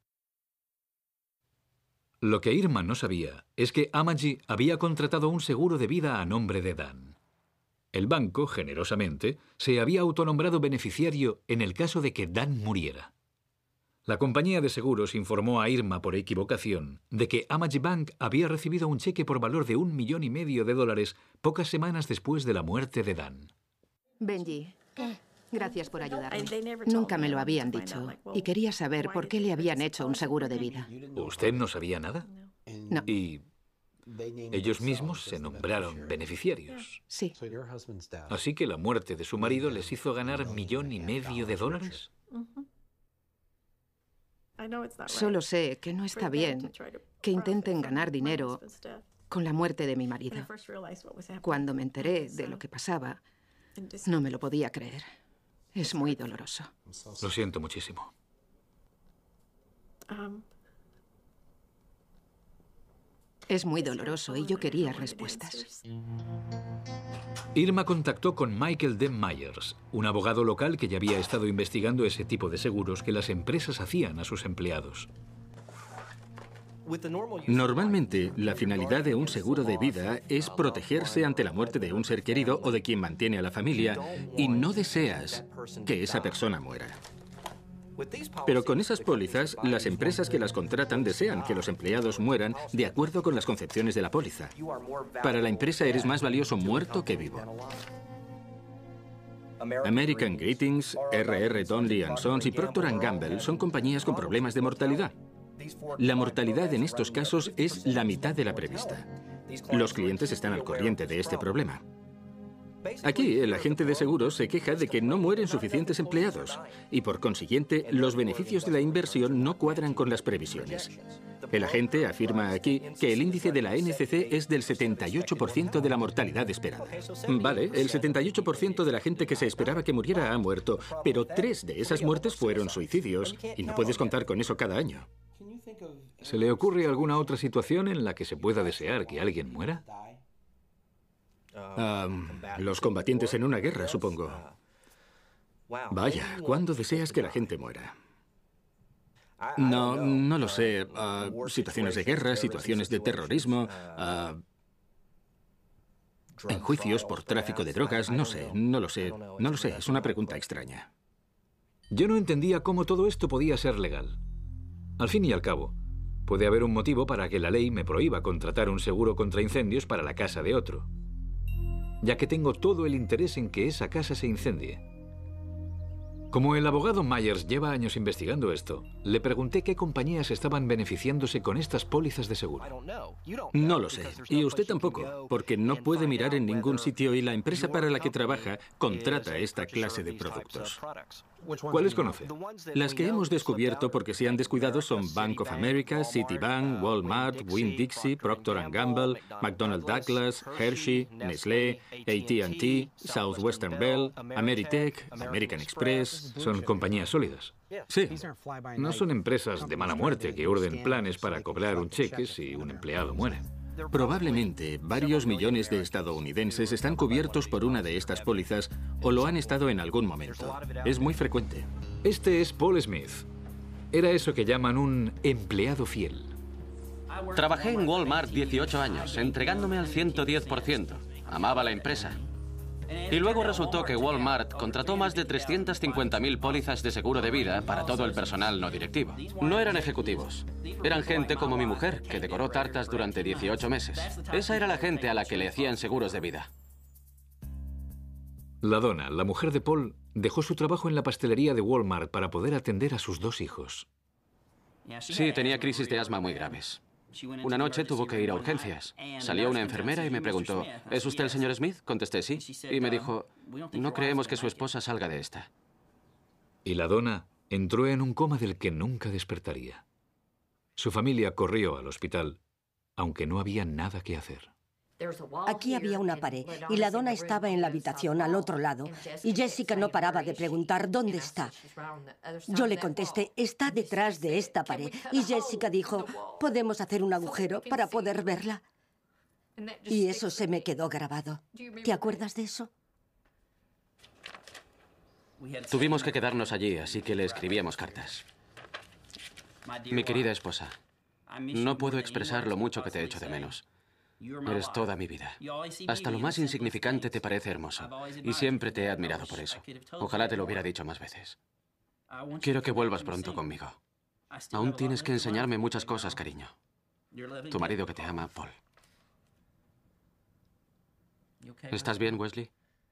Lo que Irma no sabía es que Amagi había contratado un seguro de vida a nombre de Dan. El banco, generosamente, se había autonombrado beneficiario en el caso de que Dan muriera. La compañía de seguros informó a Irma por equivocación de que Amagi Bank había recibido un cheque por valor de $1,5 millones pocas semanas después de la muerte de Dan. Benji, ¿Qué? gracias por ayudarme. Nunca me lo habían dicho y quería saber por qué le habían hecho un seguro de vida. ¿Usted no sabía nada? No. Y ellos mismos se nombraron beneficiarios. Sí. Así que la muerte de su marido les hizo ganar $1,5 millones. Solo sé que no está bien que intenten ganar dinero con la muerte de mi marido. Cuando me enteré de lo que pasaba, no me lo podía creer. Es muy doloroso. Lo siento muchísimo. Es muy doloroso y yo quería respuestas. Irma contactó con Michael D. Myers, un abogado local que ya había estado investigando ese tipo de seguros que las empresas hacían a sus empleados. Normalmente, la finalidad de un seguro de vida es protegerse ante la muerte de un ser querido o de quien mantiene a la familia, y no deseas que esa persona muera. Pero con esas pólizas, las empresas que las contratan desean que los empleados mueran de acuerdo con las concepciones de la póliza. Para la empresa eres más valioso muerto que vivo. American Greetings, R.R. Donnelley & Sons y Procter & Gamble son compañías con problemas de mortalidad. La mortalidad en estos casos es la mitad de la prevista. Los clientes están al corriente de este problema. Aquí, el agente de seguros se queja de que no mueren suficientes empleados y, por consiguiente, los beneficios de la inversión no cuadran con las previsiones. El agente afirma aquí que el índice de la NCC es del 78% de la mortalidad esperada. Vale, el 78% de la gente que se esperaba que muriera ha muerto, pero 3 de esas muertes fueron suicidios y no puedes contar con eso cada año. ¿Se le ocurre alguna otra situación en la que se pueda desear que alguien muera? Los combatientes en una guerra, supongo. Vaya, ¿cuándo deseas que la gente muera? No lo sé. Situaciones de guerra, situaciones de terrorismo, en juicios por tráfico de drogas, no lo sé. Es una pregunta extraña. Yo no entendía cómo todo esto podía ser legal. Al fin y al cabo, puede haber un motivo para que la ley me prohíba contratar un seguro contra incendios para la casa de otro, ya que tengo todo el interés en que esa casa se incendie. Como el abogado Myers lleva años investigando esto, le pregunté qué compañías estaban beneficiándose con estas pólizas de seguro. No lo sé, y usted tampoco, porque no puede mirar en ningún sitio y la empresa para la que trabaja contrata esta clase de productos. ¿Cuáles conoce? Las que hemos descubierto porque se han descuidado son Bank of America, Citibank, Walmart, Winn-Dixie, Procter & Gamble, McDonnell Douglas, Hershey, Nestlé, AT&T, Southwestern Bell, Ameritech, American Express. Son compañías sólidas. Sí. No son empresas de mala muerte que urden planes para cobrar un cheque si un empleado muere. Probablemente varios millones de estadounidenses están cubiertos por una de estas pólizas o lo han estado en algún momento. Es muy frecuente. Este es Paul Smith. Era eso que llaman un empleado fiel. Trabajé en Walmart 18 años, entregándome al 110%. Amaba la empresa. Y luego resultó que Walmart contrató más de 350.000 pólizas de seguro de vida para todo el personal no directivo. No eran ejecutivos. Eran gente como mi mujer, que decoró tartas durante 18 meses. Esa era la gente a la que le hacían seguros de vida. La dona, la mujer de Paul, dejó su trabajo en la pastelería de Walmart para poder atender a sus 2 hijos. Sí, tenía crisis de asma muy graves. Una noche tuvo que ir a urgencias. Salió una enfermera y me preguntó, ¿es usted el señor Smith? Contesté sí. Y me dijo, no creemos que su esposa salga de esta. Y la dona entró en un coma del que nunca despertaría. Su familia corrió al hospital, aunque no había nada que hacer. Aquí había una pared y la dona estaba en la habitación al otro lado y Jessica no paraba de preguntar ¿dónde está? Yo le contesté, está detrás de esta pared y Jessica dijo, ¿podemos hacer un agujero para poder verla? Y eso se me quedó grabado. ¿Te acuerdas de eso? Tuvimos que quedarnos allí, así que le escribíamos cartas. Mi querida esposa, no puedo expresar lo mucho que te echo de menos. Eres toda mi vida. Hasta lo más insignificante te parece hermoso. Y siempre te he admirado por eso. Ojalá te lo hubiera dicho más veces. Quiero que vuelvas pronto conmigo. Aún tienes que enseñarme muchas cosas, cariño. Tu marido que te ama, Paul. ¿Estás bien, Wesley?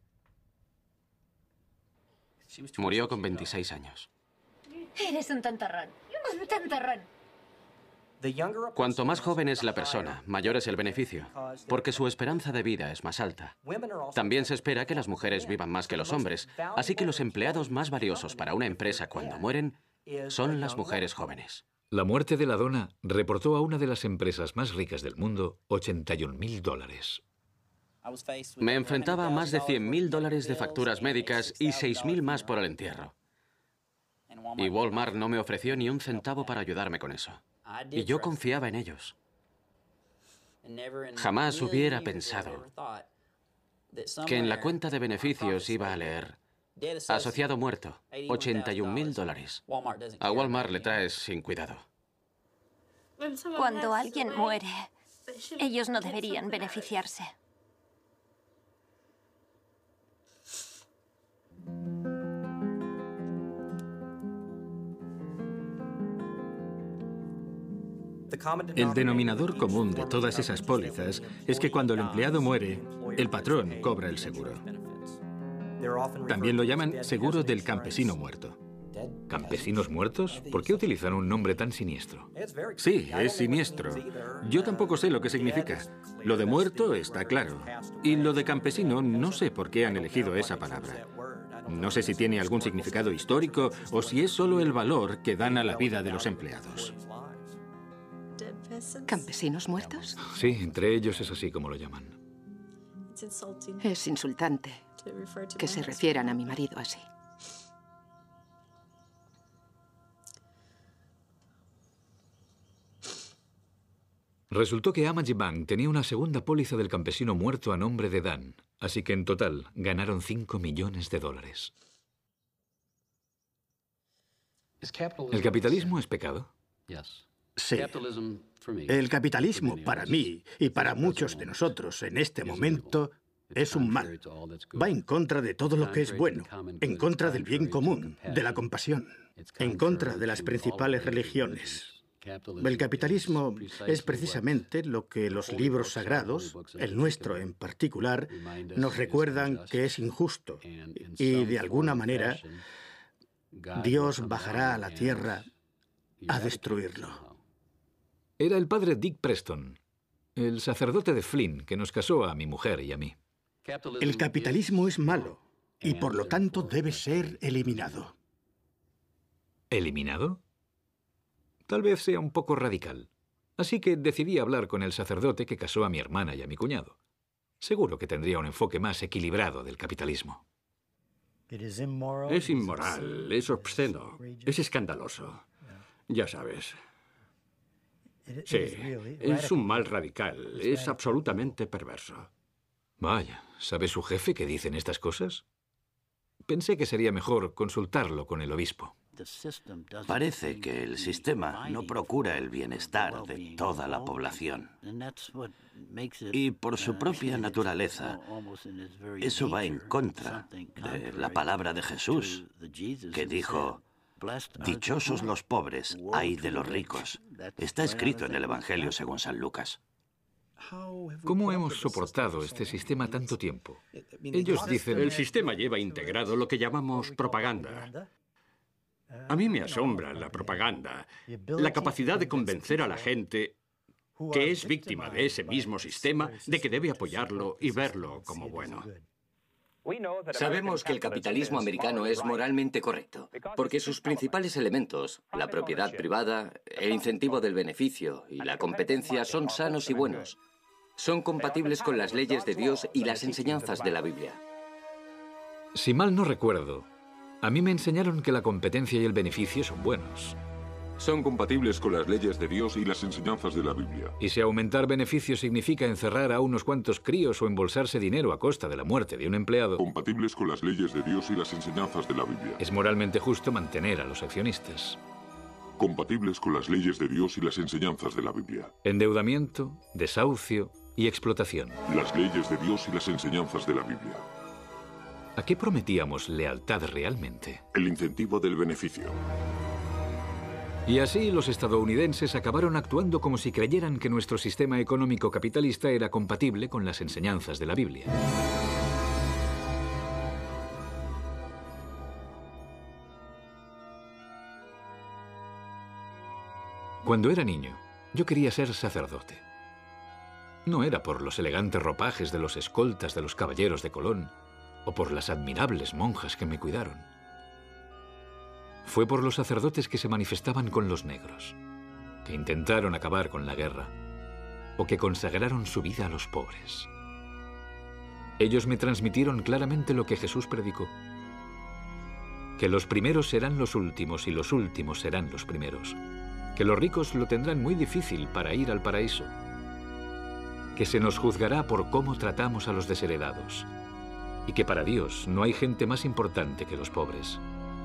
Murió con 26 años. Eres un tontorrón. Un tontorrón. Cuanto más joven es la persona, mayor es el beneficio, porque su esperanza de vida es más alta. También se espera que las mujeres vivan más que los hombres, así que los empleados más valiosos para una empresa cuando mueren son las mujeres jóvenes. La muerte de la dona reportó a una de las empresas más ricas del mundo $81.000. Me enfrentaba a más de $100.000 de facturas médicas y 6.000 más por el entierro. Y Walmart no me ofreció ni un centavo para ayudarme con eso. Y yo confiaba en ellos. Jamás hubiera pensado que en la cuenta de beneficios iba a leer asociado muerto, $81.000. A Walmart le traes sin cuidado. Cuando alguien muere, ellos no deberían beneficiarse. El denominador común de todas esas pólizas es que cuando el empleado muere, el patrón cobra el seguro. También lo llaman seguro del campesino muerto. ¿Campesinos muertos? ¿Por qué utilizan un nombre tan siniestro? Sí, es siniestro. Yo tampoco sé lo que significa. Lo de muerto está claro. Y lo de campesino no sé por qué han elegido esa palabra. No sé si tiene algún significado histórico o si es solo el valor que dan a la vida de los empleados. ¿Campesinos muertos? Sí, entre ellos es así como lo llaman. Es insultante que se refieran a mi marido así. Resultó que Amagi Bank tenía una segunda póliza del campesino muerto a nombre de Dan, así que en total ganaron $5 millones. ¿El capitalismo es pecado? Sí. El capitalismo, para mí y para muchos de nosotros en este momento, es un mal. Va en contra de todo lo que es bueno, en contra del bien común, de la compasión, en contra de las principales religiones. El capitalismo es precisamente lo que los libros sagrados, el nuestro en particular, nos recuerdan que es injusto y, de alguna manera, Dios bajará a la tierra a destruirlo. Era el padre Dick Preston, el sacerdote de Flynn, que nos casó a mi mujer y a mí. El capitalismo es malo y, por lo tanto, debe ser eliminado. ¿Eliminado? Tal vez sea un poco radical. Así que decidí hablar con el sacerdote que casó a mi hermana y a mi cuñado. Seguro que tendría un enfoque más equilibrado del capitalismo. Es inmoral, es obsceno, es escandaloso. Ya sabes. Sí, es un mal radical, es absolutamente perverso. Vaya, ¿sabe su jefe qué dicen estas cosas? Pensé que sería mejor consultarlo con el obispo. Parece que el sistema no procura el bienestar de toda la población. Y por su propia naturaleza, eso va en contra de la palabra de Jesús, que dijo: dichosos los pobres, ay de los ricos. Está escrito en el Evangelio según San Lucas. ¿Cómo hemos soportado este sistema tanto tiempo? Ellos dicen... El sistema lleva integrado lo que llamamos propaganda. A mí me asombra la propaganda, la capacidad de convencer a la gente que es víctima de ese mismo sistema de que debe apoyarlo y verlo como bueno. Sabemos que el capitalismo americano es moralmente correcto, porque sus principales elementos, la propiedad privada, el incentivo del beneficio y la competencia, son sanos y buenos. Son compatibles con las leyes de Dios y las enseñanzas de la Biblia. Si mal no recuerdo, a mí me enseñaron que la competencia y el beneficio son buenos. Son compatibles con las leyes de Dios y las enseñanzas de la Biblia. Y si aumentar beneficios significa encerrar a unos cuantos críos o embolsarse dinero a costa de la muerte de un empleado... Compatibles con las leyes de Dios y las enseñanzas de la Biblia. Es moralmente justo mantener a los accionistas. Compatibles con las leyes de Dios y las enseñanzas de la Biblia. Endeudamiento, desahucio y explotación. Las leyes de Dios y las enseñanzas de la Biblia. ¿A qué prometíamos lealtad realmente? El incentivo del beneficio. Y así los estadounidenses acabaron actuando como si creyeran que nuestro sistema económico capitalista era compatible con las enseñanzas de la Biblia. Cuando era niño, yo quería ser sacerdote. No era por los elegantes ropajes de los escoltas de los caballeros de Colón o por las admirables monjas que me cuidaron. Fue por los sacerdotes que se manifestaban con los negros. que intentaron acabar con la guerra o que consagraron su vida a los pobres. Ellos me transmitieron claramente lo que Jesús predicó, que los primeros serán los últimos y los últimos serán los primeros, que los ricos lo tendrán muy difícil para ir al paraíso, que se nos juzgará por cómo tratamos a los desheredados y que para Dios no hay gente más importante que los pobres.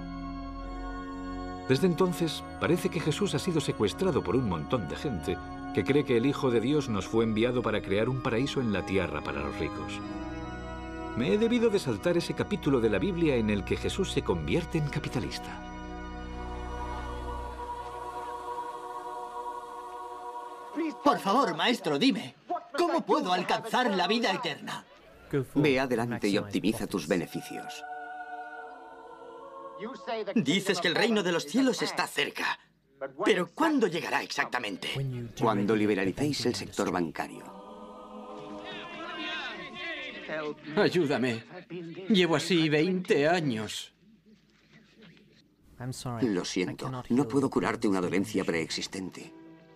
Desde entonces, parece que Jesús ha sido secuestrado por un montón de gente que cree que el Hijo de Dios nos fue enviado para crear un paraíso en la tierra para los ricos. Me he debido de saltar ese capítulo de la Biblia en el que Jesús se convierte en capitalista. Por favor, maestro, dime, ¿cómo puedo alcanzar la vida eterna? Ve adelante y optimiza tus beneficios. Dices que el reino de los cielos está cerca. Pero ¿cuándo llegará exactamente? Cuando liberalicéis el sector bancario. Ayúdame. Llevo así 20 años. Lo siento, no puedo curarte una dolencia preexistente.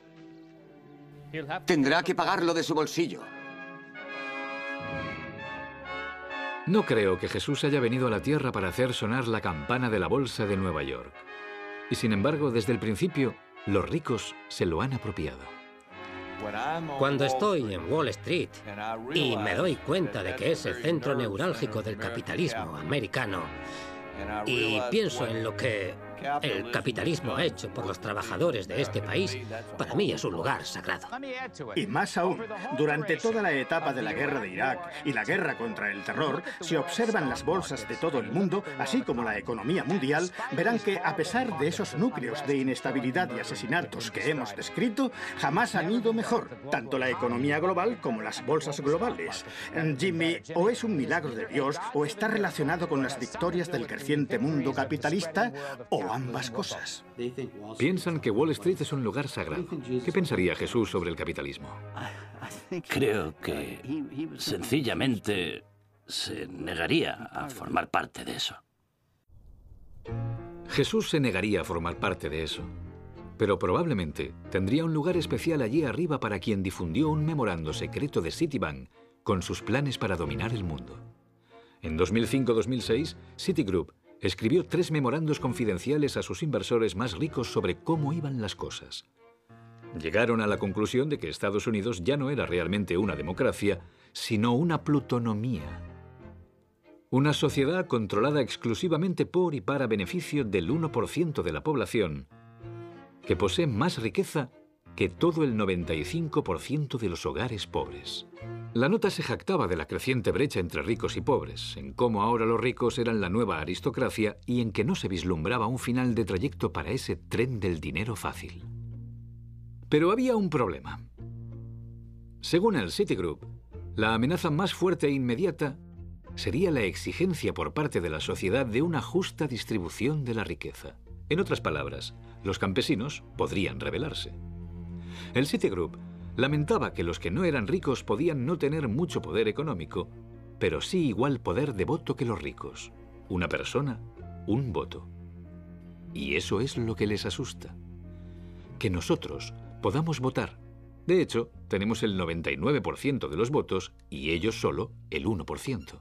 Tendrá que pagarlo de su bolsillo. No creo que Jesús haya venido a la tierra para hacer sonar la campana de la bolsa de Nueva York. Y sin embargo, desde el principio, los ricos se lo han apropiado. Cuando estoy en Wall Street y me doy cuenta de que es el centro neurálgico del capitalismo americano y pienso en lo que el capitalismo ha hecho por los trabajadores de este país, para mí es un lugar sagrado. Y más aún, durante toda la etapa de la guerra de Irak y la guerra contra el terror, si observan las bolsas de todo el mundo, así como la economía mundial, verán que a pesar de esos núcleos de inestabilidad y asesinatos que hemos descrito, jamás han ido mejor, tanto la economía global como las bolsas globales. Jimmy, o es un milagro de Dios, o está relacionado con las victorias del creciente mundo capitalista, o ambas cosas. Piensan que Wall Street es un lugar sagrado. ¿Qué pensaría Jesús sobre el capitalismo? Creo que sencillamente se negaría a formar parte de eso. Jesús se negaría a formar parte de eso, pero probablemente tendría un lugar especial allí arriba para quien difundió un memorando secreto de Citibank con sus planes para dominar el mundo. En 2005-2006, Citigroup escribió 3 memorandos confidenciales a sus inversores más ricos sobre cómo iban las cosas. Llegaron a la conclusión de que Estados Unidos ya no era realmente una democracia, sino una plutonomía. Una sociedad controlada exclusivamente por y para beneficio del 1% de la población, que posee más riqueza que todo el 95% de los hogares pobres. La nota se jactaba de la creciente brecha entre ricos y pobres, en cómo ahora los ricos eran la nueva aristocracia y en que no se vislumbraba un final de trayecto para ese tren del dinero fácil. Pero había un problema. Según el Citigroup, la amenaza más fuerte e inmediata sería la exigencia por parte de la sociedad de una justa distribución de la riqueza. En otras palabras, los campesinos podrían rebelarse. El Citigroup lamentaba que los que no eran ricos podían no tener mucho poder económico, pero sí igual poder de voto que los ricos. Una persona, un voto. Y eso es lo que les asusta. Que nosotros podamos votar. De hecho, tenemos el 99% de los votos y ellos solo el 1%.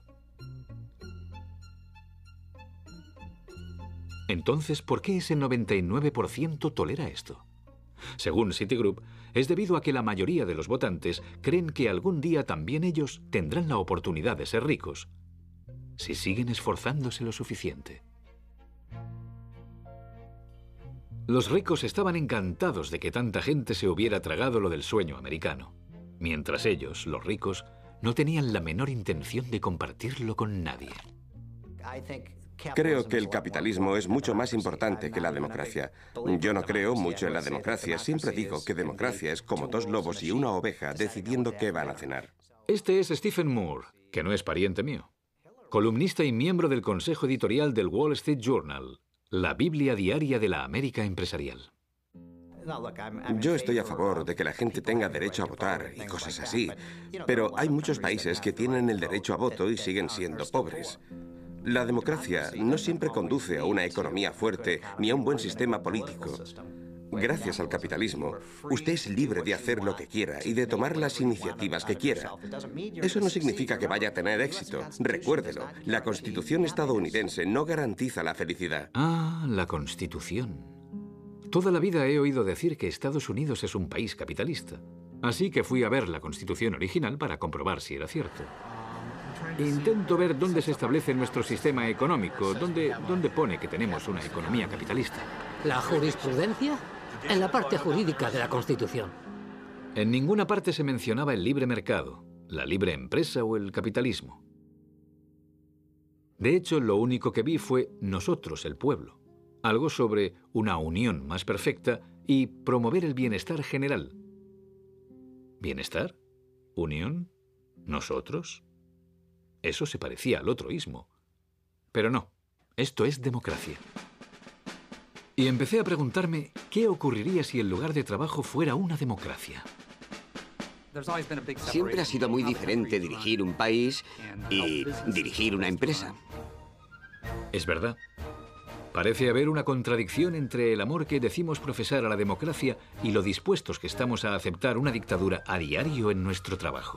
Entonces, ¿por qué ese 99% tolera esto? Según Citigroup, es debido a que la mayoría de los votantes creen que algún día también ellos tendrán la oportunidad de ser ricos, si siguen esforzándose lo suficiente. Los ricos estaban encantados de que tanta gente se hubiera tragado lo del sueño americano, mientras ellos, los ricos, no tenían la menor intención de compartirlo con nadie. Creo que el capitalismo es mucho más importante que la democracia. Yo no creo mucho en la democracia. Siempre digo que democracia es como 2 lobos y una oveja decidiendo qué van a cenar. Este es Stephen Moore, que no es pariente mío. Columnista y miembro del consejo editorial del Wall Street Journal, la Biblia diaria de la América empresarial. Yo estoy a favor de que la gente tenga derecho a votar y cosas así, pero hay muchos países que tienen el derecho a voto y siguen siendo pobres. La democracia no siempre conduce a una economía fuerte ni a un buen sistema político. Gracias al capitalismo, usted es libre de hacer lo que quiera y de tomar las iniciativas que quiera. Eso no significa que vaya a tener éxito. Recuérdelo, la Constitución estadounidense no garantiza la felicidad. Ah, la Constitución. Toda la vida he oído decir que Estados Unidos es un país capitalista. Así que fui a ver la Constitución original para comprobar si era cierto. Intento ver dónde se establece nuestro sistema económico, dónde pone que tenemos una economía capitalista. ¿La jurisprudencia? En la parte jurídica de la Constitución. En ninguna parte se mencionaba el libre mercado, la libre empresa o el capitalismo. De hecho, lo único que vi fue nosotros, el pueblo. Algo sobre una unión más perfecta y promover el bienestar general. ¿Bienestar? ¿Unión? ¿Nosotros? Eso se parecía al otro-ismo. Pero no, esto es democracia. Y empecé a preguntarme qué ocurriría si el lugar de trabajo fuera una democracia. Siempre ha sido muy diferente dirigir un país y dirigir una empresa. Es verdad. Parece haber una contradicción entre el amor que decimos profesar a la democracia y lo dispuestos que estamos a aceptar una dictadura a diario en nuestro trabajo.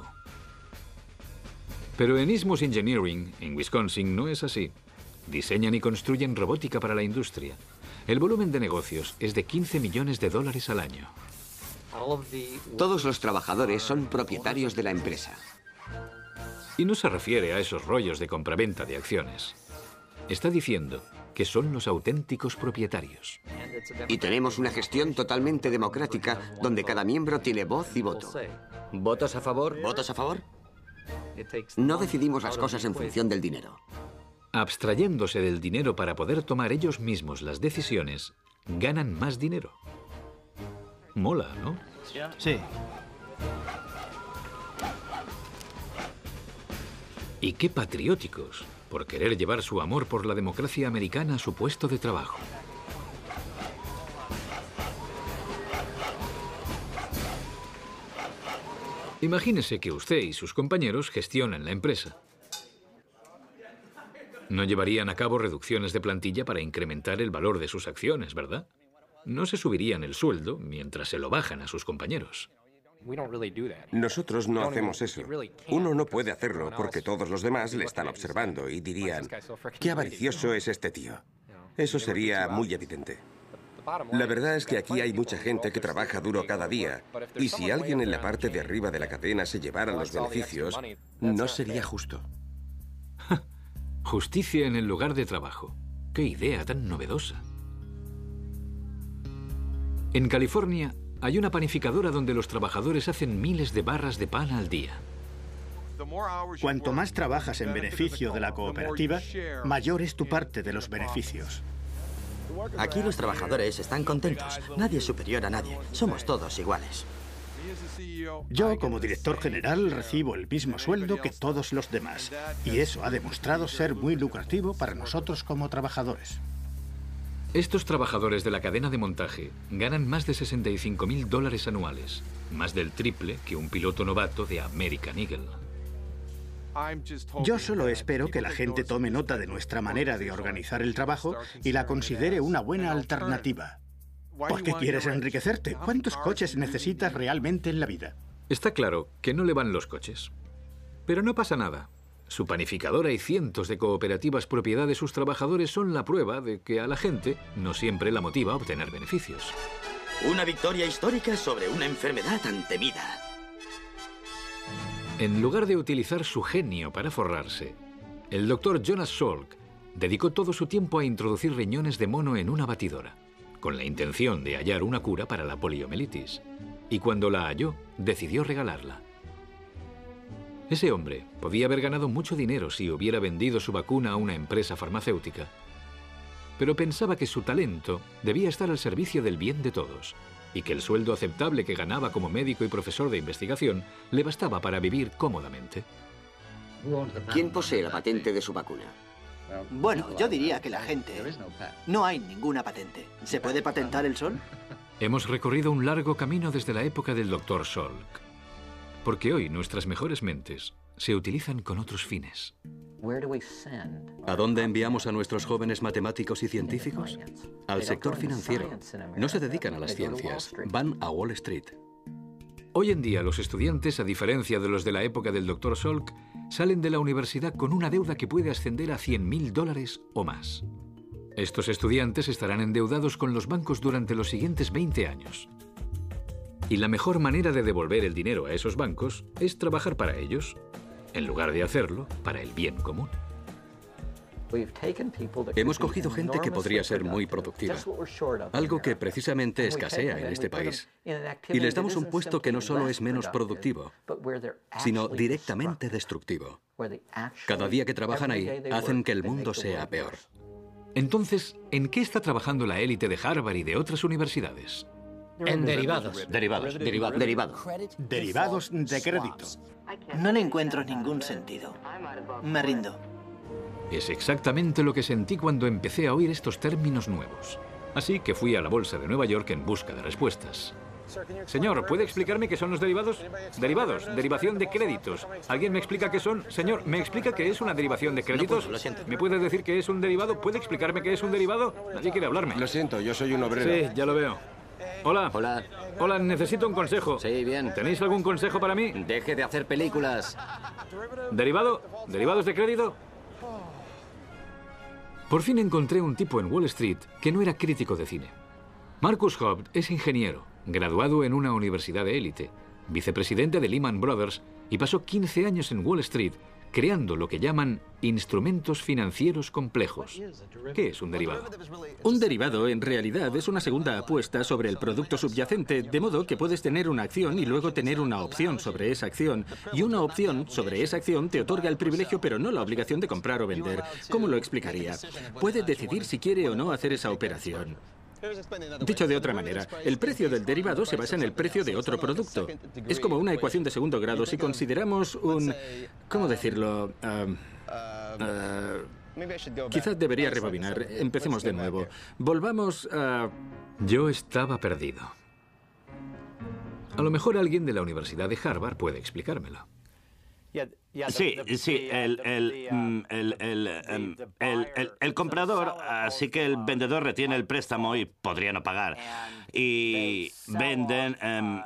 Pero en Isthmus Engineering, en Wisconsin, no es así. Diseñan y construyen robótica para la industria. El volumen de negocios es de $15 millones al año. Todos los trabajadores son propietarios de la empresa. Y no se refiere a esos rollos de compraventa de acciones. Está diciendo que son los auténticos propietarios. Y tenemos una gestión totalmente democrática donde cada miembro tiene voz y voto. ¿Votos a favor? ¿Votos a favor? No decidimos las cosas en función del dinero. Abstrayéndose del dinero para poder tomar ellos mismos las decisiones, ganan más dinero. Mola, ¿no? Sí. Y qué patrióticos, por querer llevar su amor por la democracia americana a su puesto de trabajo. Imagínese que usted y sus compañeros gestionan la empresa. No llevarían a cabo reducciones de plantilla para incrementar el valor de sus acciones, ¿verdad? No se subirían el sueldo mientras se lo bajan a sus compañeros. Nosotros no hacemos eso. Uno no puede hacerlo porque todos los demás le están observando y dirían, qué avaricioso es este tío. Eso sería muy evidente. La verdad es que aquí hay mucha gente que trabaja duro cada día, y si alguien en la parte de arriba de la cadena se llevara los beneficios, no sería justo. Justicia en el lugar de trabajo. ¡Qué idea tan novedosa! En California hay una panificadora donde los trabajadores hacen miles de barras de pan al día. Cuanto más trabajas en beneficio de la cooperativa, mayor es tu parte de los beneficios. Aquí los trabajadores están contentos. Nadie es superior a nadie. Somos todos iguales. Yo, como director general, recibo el mismo sueldo que todos los demás. Y eso ha demostrado ser muy lucrativo para nosotros como trabajadores. Estos trabajadores de la cadena de montaje ganan más de $65.000 anuales, más del triple que un piloto novato de American Eagle. Yo solo espero que la gente tome nota de nuestra manera de organizar el trabajo y la considere una buena alternativa. ¿Por qué quieres enriquecerte? ¿Cuántos coches necesitas realmente en la vida? Está claro que no le van los coches. Pero no pasa nada. Su panificadora y cientos de cooperativas propiedad de sus trabajadores son la prueba de que a la gente no siempre la motiva a obtener beneficios. Una victoria histórica sobre una enfermedad tan temida. En lugar de utilizar su genio para forrarse, el doctor Jonas Salk dedicó todo su tiempo a introducir riñones de mono en una batidora, con la intención de hallar una cura para la poliomielitis. Y cuando la halló, decidió regalarla. Ese hombre podía haber ganado mucho dinero si hubiera vendido su vacuna a una empresa farmacéutica, pero pensaba que su talento debía estar al servicio del bien de todos y que el sueldo aceptable que ganaba como médico y profesor de investigación le bastaba para vivir cómodamente. ¿Quién posee la patente de su vacuna? Bueno, yo diría que la gente... No hay ninguna patente. ¿Se puede patentar el sol? Hemos recorrido un largo camino desde la época del Dr. Salk, porque hoy nuestras mejores mentes se utilizan con otros fines. ¿A dónde enviamos a nuestros jóvenes matemáticos y científicos? Al sector financiero. No se dedican a las ciencias, van a Wall Street. Hoy en día los estudiantes, a diferencia de los de la época del Dr. Salk, salen de la universidad con una deuda que puede ascender a $100.000 o más. Estos estudiantes estarán endeudados con los bancos durante los siguientes 20 años. Y la mejor manera de devolver el dinero a esos bancos es trabajar para ellos, en lugar de hacerlo para el bien común. Hemos cogido gente que podría ser muy productiva, algo que precisamente escasea en este país. Y les damos un puesto que no solo es menos productivo, sino directamente destructivo. Cada día que trabajan ahí, hacen que el mundo sea peor. Entonces, ¿en qué está trabajando la élite de Harvard y de otras universidades? En derivados. Derivados de crédito. No le encuentro ningún sentido. Me rindo. Es exactamente lo que sentí cuando empecé a oír estos términos nuevos. Así que fui a la Bolsa de Nueva York en busca de respuestas. Señor, ¿puede explicarme qué son los derivados? Derivados, derivación de créditos. ¿Alguien me explica qué son? Señor, ¿me explica qué es una derivación de créditos? No puedo, lo siento. ¿Me puede decir qué es un derivado? ¿Puede explicarme qué es un derivado? Nadie quiere hablarme. Lo siento, yo soy un obrero. Sí, ya lo veo. Hola. Hola. Hola, necesito un consejo. Sí, bien. ¿Tenéis algún consejo para mí? Deje de hacer películas. ¿Derivado? ¿Derivados de crédito? Por fin encontré un tipo en Wall Street que no era crítico de cine. Marcus Hobbs es ingeniero, graduado en una universidad de élite, vicepresidente de Lehman Brothers y pasó 15 años en Wall Street creando lo que llaman instrumentos financieros complejos. ¿Qué es un derivado? Un derivado, en realidad, es una segunda apuesta sobre el producto subyacente, de modo que puedes tener una acción y luego tener una opción sobre esa acción. Y una opción sobre esa acción te otorga el privilegio, pero no la obligación de comprar o vender. ¿Cómo lo explicaría? Puede decidir si quiere o no hacer esa operación. Dicho de otra manera, el precio del derivado se basa en el precio de otro producto. Es como una ecuación de segundo grado si consideramos un... ¿Cómo decirlo? Quizás debería rebobinar. Empecemos de nuevo. Volvamos a... Yo estaba perdido. A lo mejor alguien de la Universidad de Harvard puede explicármelo. Sí, el comprador, así que el vendedor retiene el préstamo y podría no pagar. Y venden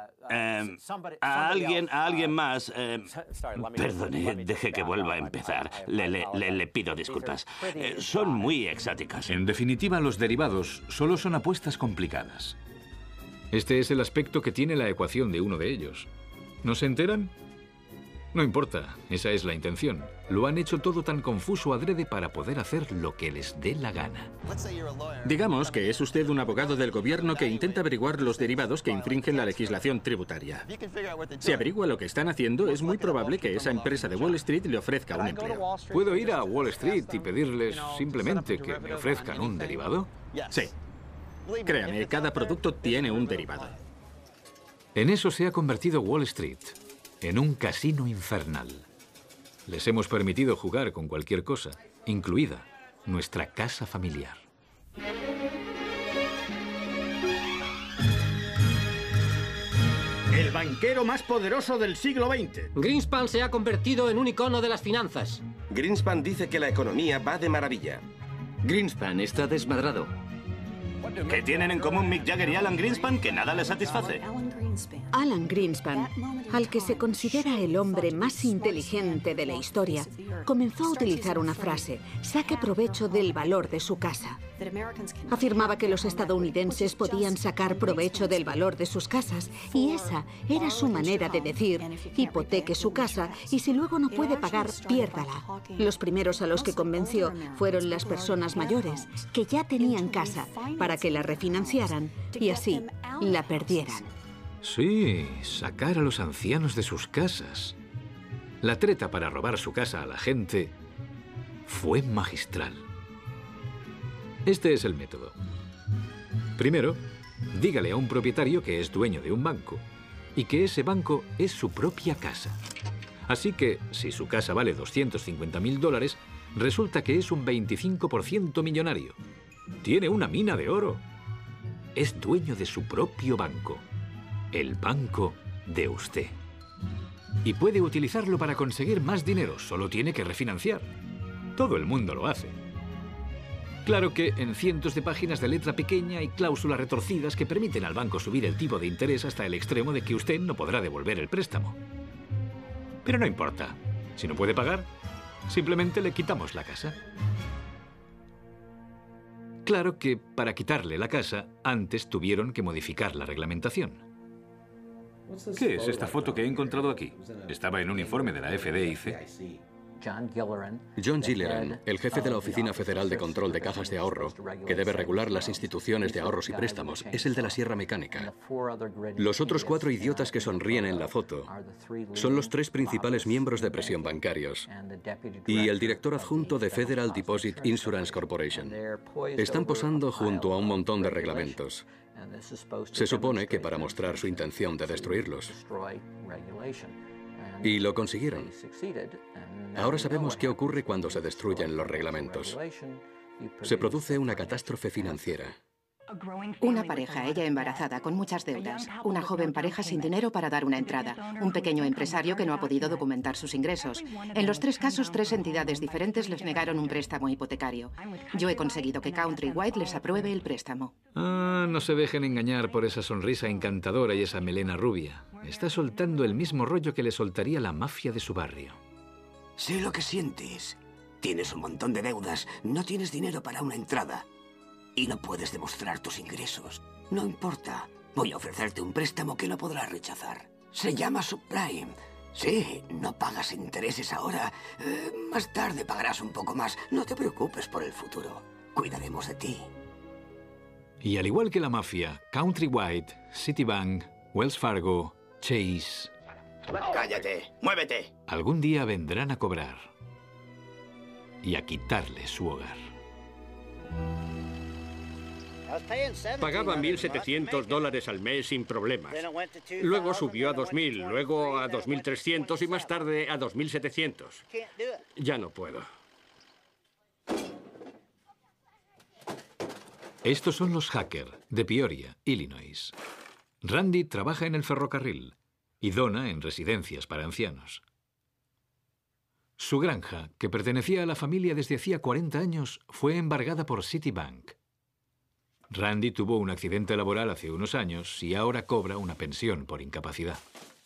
a alguien más. Perdone, deje que vuelva a empezar. Le pido disculpas. Son muy exóticas. En definitiva, los derivados solo son apuestas complicadas. Este es el aspecto que tiene la ecuación de uno de ellos. ¿No se enteran? No importa, esa es la intención. Lo han hecho todo tan confuso adrede para poder hacer lo que les dé la gana. Digamos que es usted un abogado del gobierno que intenta averiguar los derivados que infringen la legislación tributaria. Si averigua lo que están haciendo, es muy probable que esa empresa de Wall Street le ofrezca un empleo. ¿Puedo ir a Wall Street y pedirles simplemente que me ofrezcan un derivado? Sí. Créame, cada producto tiene un derivado. En eso se ha convertido Wall Street. En un casino infernal. Les hemos permitido jugar con cualquier cosa, incluida nuestra casa familiar. El banquero más poderoso del siglo XX. Greenspan se ha convertido en un icono de las finanzas. Greenspan dice que la economía va de maravilla. Greenspan está desmadrado. ¿Qué tienen en común Mick Jagger y Alan Greenspan que nada les satisface? Alan Greenspan, al que se considera el hombre más inteligente de la historia, comenzó a utilizar una frase: saque provecho del valor de su casa. Afirmaba que los estadounidenses podían sacar provecho del valor de sus casas y esa era su manera de decir: hipoteque su casa y si luego no puede pagar, piérdala. Los primeros a los que convenció fueron las personas mayores, que ya tenían casa, para que la refinanciaran y así la perdieran. Sí, sacar a los ancianos de sus casas. La treta para robar su casa a la gente fue magistral. Este es el método. Primero, dígale a un propietario que es dueño de un banco y que ese banco es su propia casa. Así que, si su casa vale $250.000, resulta que es un 25% millonario. Tiene una mina de oro. Es dueño de su propio banco. El banco de usted. Y puede utilizarlo para conseguir más dinero, solo tiene que refinanciar. Todo el mundo lo hace. Claro que en cientos de páginas de letra pequeña hay cláusulas retorcidas que permiten al banco subir el tipo de interés hasta el extremo de que usted no podrá devolver el préstamo. Pero no importa. Si no puede pagar, simplemente le quitamos la casa. Claro que para quitarle la casa, antes tuvieron que modificar la reglamentación. ¿Qué es esta foto que he encontrado aquí? Estaba en un informe de la FDIC. John Gilleran, el jefe de la Oficina Federal de Control de Cajas de Ahorro, que debe regular las instituciones de ahorros y préstamos, es el de la sierra mecánica. Los otros 4 idiotas que sonríen en la foto son los 3 principales miembros de presión bancarios y el director adjunto de Federal Deposit Insurance Corporation. Están posando junto a un montón de reglamentos. Se supone que para mostrar su intención de destruirlos. Y lo consiguieron. Ahora sabemos qué ocurre cuando se destruyen los reglamentos. Se produce una catástrofe financiera. Una pareja, ella embarazada, con muchas deudas. Una joven pareja sin dinero para dar una entrada. Un pequeño empresario que no ha podido documentar sus ingresos. En los 3 casos, 3 entidades diferentes les negaron un préstamo hipotecario. Yo he conseguido que Countrywide les apruebe el préstamo. Ah, no se dejen engañar por esa sonrisa encantadora y esa melena rubia. Está soltando el mismo rollo que le soltaría la mafia de su barrio. Sé lo que sientes. Tienes un montón de deudas, no tienes dinero para una entrada. Y no puedes demostrar tus ingresos. No importa. Voy a ofrecerte un préstamo que no podrás rechazar. Se llama subprime. Sí, no pagas intereses ahora. Más tarde pagarás un poco más. No te preocupes por el futuro. Cuidaremos de ti. Y al igual que la mafia, Countrywide, Citibank, Wells Fargo, Chase... ¡Cállate! ¡Muévete! Algún día vendrán a cobrar y a quitarle su hogar. Pagaba $1.700 al mes sin problemas. Luego subió a 2.000, luego a 2.300 y más tarde a 2.700. Ya no puedo. Estos son los Hacker, de Peoria, Illinois. Randy trabaja en el ferrocarril y Donna en residencias para ancianos. Su granja, que pertenecía a la familia desde hacía 40 años, fue embargada por Citibank. Randy tuvo un accidente laboral hace unos años y ahora cobra una pensión por incapacidad.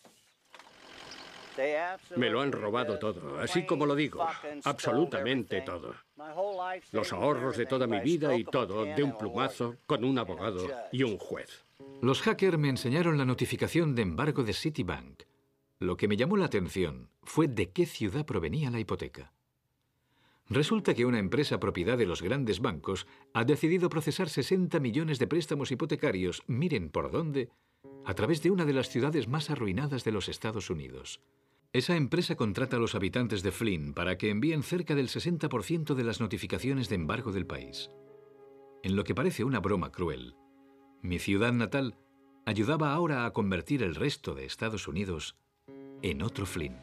Me lo han robado todo, así como lo digo, absolutamente todo. Los ahorros de toda mi vida y todo, de un plumazo, con un abogado y un juez. Los Hacker me enseñaron la notificación de embargo de Citibank. Lo que me llamó la atención fue de qué ciudad provenía la hipoteca. Resulta que una empresa propiedad de los grandes bancos ha decidido procesar 60 millones de préstamos hipotecarios, miren por dónde, a través de una de las ciudades más arruinadas de los Estados Unidos. Esa empresa contrata a los habitantes de Flynn para que envíen cerca del 60% de las notificaciones de embargo del país. En lo que parece una broma cruel, mi ciudad natal ayudaba ahora a convertir el resto de Estados Unidos en otro Flynn.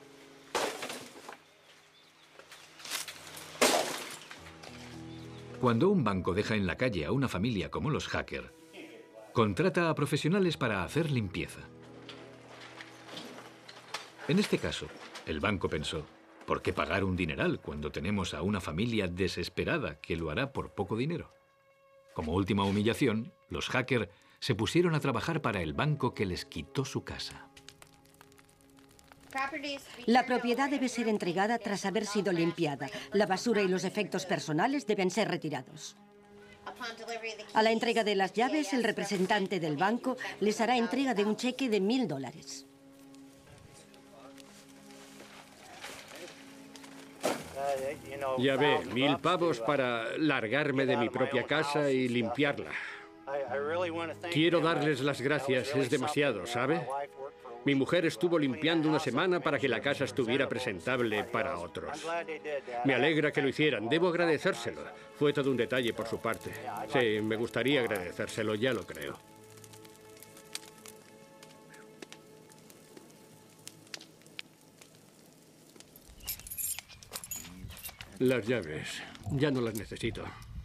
Cuando un banco deja en la calle a una familia como los Hacker, contrata a profesionales para hacer limpieza. En este caso, el banco pensó, ¿por qué pagar un dineral cuando tenemos a una familia desesperada que lo hará por poco dinero? Como última humillación, los Hacker se pusieron a trabajar para el banco que les quitó su casa. La propiedad debe ser entregada tras haber sido limpiada. La basura y los efectos personales deben ser retirados. A la entrega de las llaves, el representante del banco les hará entrega de un cheque de $1.000. Ya ve, 1.000 pavos para largarme de mi propia casa y limpiarla. Quiero darles las gracias, es demasiado, ¿sabe? Mi mujer estuvo limpiando una semana para que la casa estuviera presentable para otros. Me alegra que lo hicieran, debo agradecérselo. Fue todo un detalle por su parte. Sí, me gustaría agradecérselo, ya lo creo. Las llaves, ya no las necesito.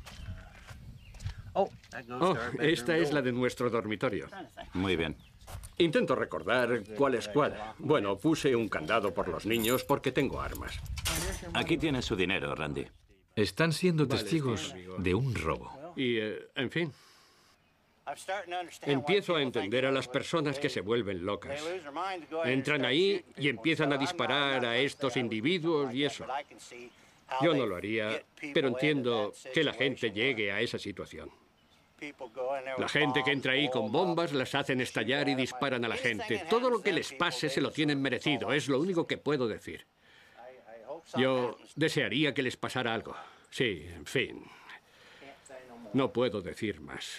Oh, esta es la de nuestro dormitorio. Muy bien. Intento recordar cuál es cuál. Bueno, puse un candado por los niños porque tengo armas. Aquí tiene su dinero, Randy. Están siendo testigos de un robo. Y, en fin, empiezo a entender a las personas que se vuelven locas. Entran ahí y empiezan a disparar a estos individuos y eso. Yo no lo haría, pero entiendo que la gente llegue a esa situación. La gente que entra ahí con bombas las hacen estallar y disparan a la gente. Todo lo que les pase se lo tienen merecido, es lo único que puedo decir. Yo desearía que les pasara algo. Sí, en fin. No puedo decir más.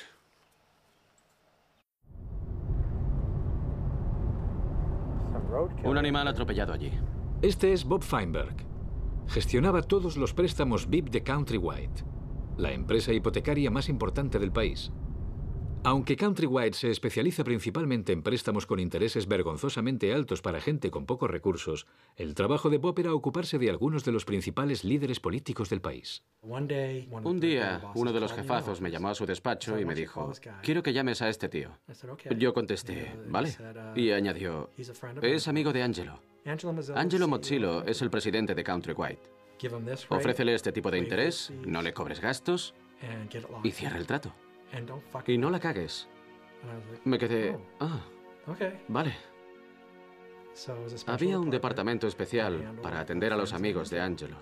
Un animal atropellado allí. Este es Bob Feinberg. Gestionaba todos los préstamos VIP de Countrywide, la empresa hipotecaria más importante del país. Aunque Countrywide se especializa principalmente en préstamos con intereses vergonzosamente altos para gente con pocos recursos, el trabajo de Bob era ocuparse de algunos de los principales líderes políticos del país. Un día, uno de los jefazos me llamó a su despacho y me dijo, quiero que llames a este tío. Yo contesté, vale. Y añadió, es amigo de Angelo. Angelo Mozzillo es el presidente de Countrywide. Ofrécele este tipo de interés, no le cobres gastos y cierra el trato. Y no la cagues. Me quedé... vale. Había un departamento especial para atender a los amigos de Angelo.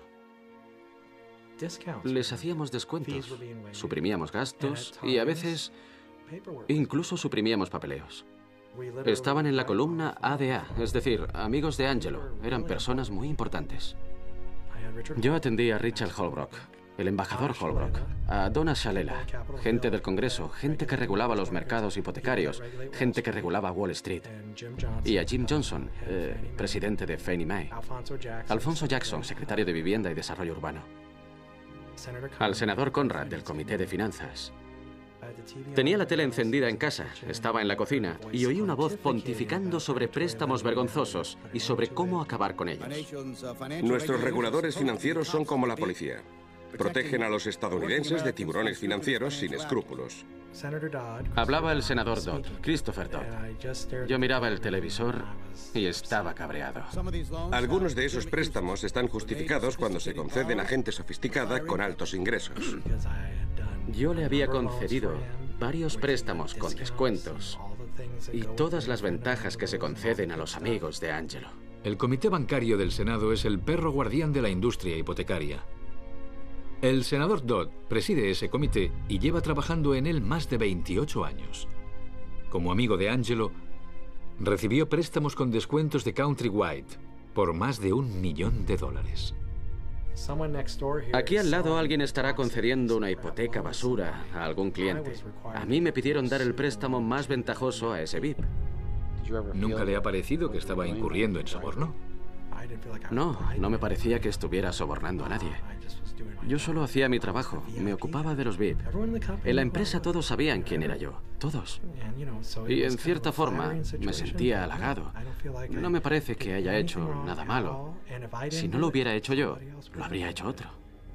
Les hacíamos descuentos, suprimíamos gastos y a veces incluso suprimíamos papeleos. Estaban en la columna ADA, es decir, amigos de Angelo. Eran personas muy importantes. Yo atendí a Richard Holbrook, el embajador Holbrook, a Donna Shalala, gente del Congreso, gente que regulaba los mercados hipotecarios, gente que regulaba Wall Street, y a Jim Johnson, presidente de Fannie Mae, Alfonso Jackson, secretario de Vivienda y Desarrollo Urbano, al senador Conrad del Comité de Finanzas. Tenía la tele encendida en casa, estaba en la cocina y oí una voz pontificando sobre préstamos vergonzosos y sobre cómo acabar con ellos. Nuestros reguladores financieros son como la policía. Protegen a los estadounidenses de tiburones financieros sin escrúpulos. Hablaba el senador Dodd, Christopher Dodd. Yo miraba el televisor y estaba cabreado. Algunos de esos préstamos están justificados cuando se conceden a gente sofisticada con altos ingresos. Yo le había concedido varios préstamos con descuentos y todas las ventajas que se conceden a los amigos de Angelo. El Comité Bancario del Senado es el perro guardián de la industria hipotecaria. El senador Dodd preside ese comité y lleva trabajando en él más de 28 años. Como amigo de Angelo, recibió préstamos con descuentos de Countrywide por más de $1 millón. Aquí al lado alguien estará concediendo una hipoteca basura a algún cliente. A mí me pidieron dar el préstamo más ventajoso a ese VIP. ¿Nunca le ha parecido que estaba incurriendo en soborno? No, no me parecía que estuviera sobornando a nadie. Yo solo hacía mi trabajo, me ocupaba de los VIP. En la empresa todos sabían quién era yo, todos. Y en cierta forma me sentía halagado. No me parece que haya hecho nada malo. Si no lo hubiera hecho yo, lo habría hecho otro.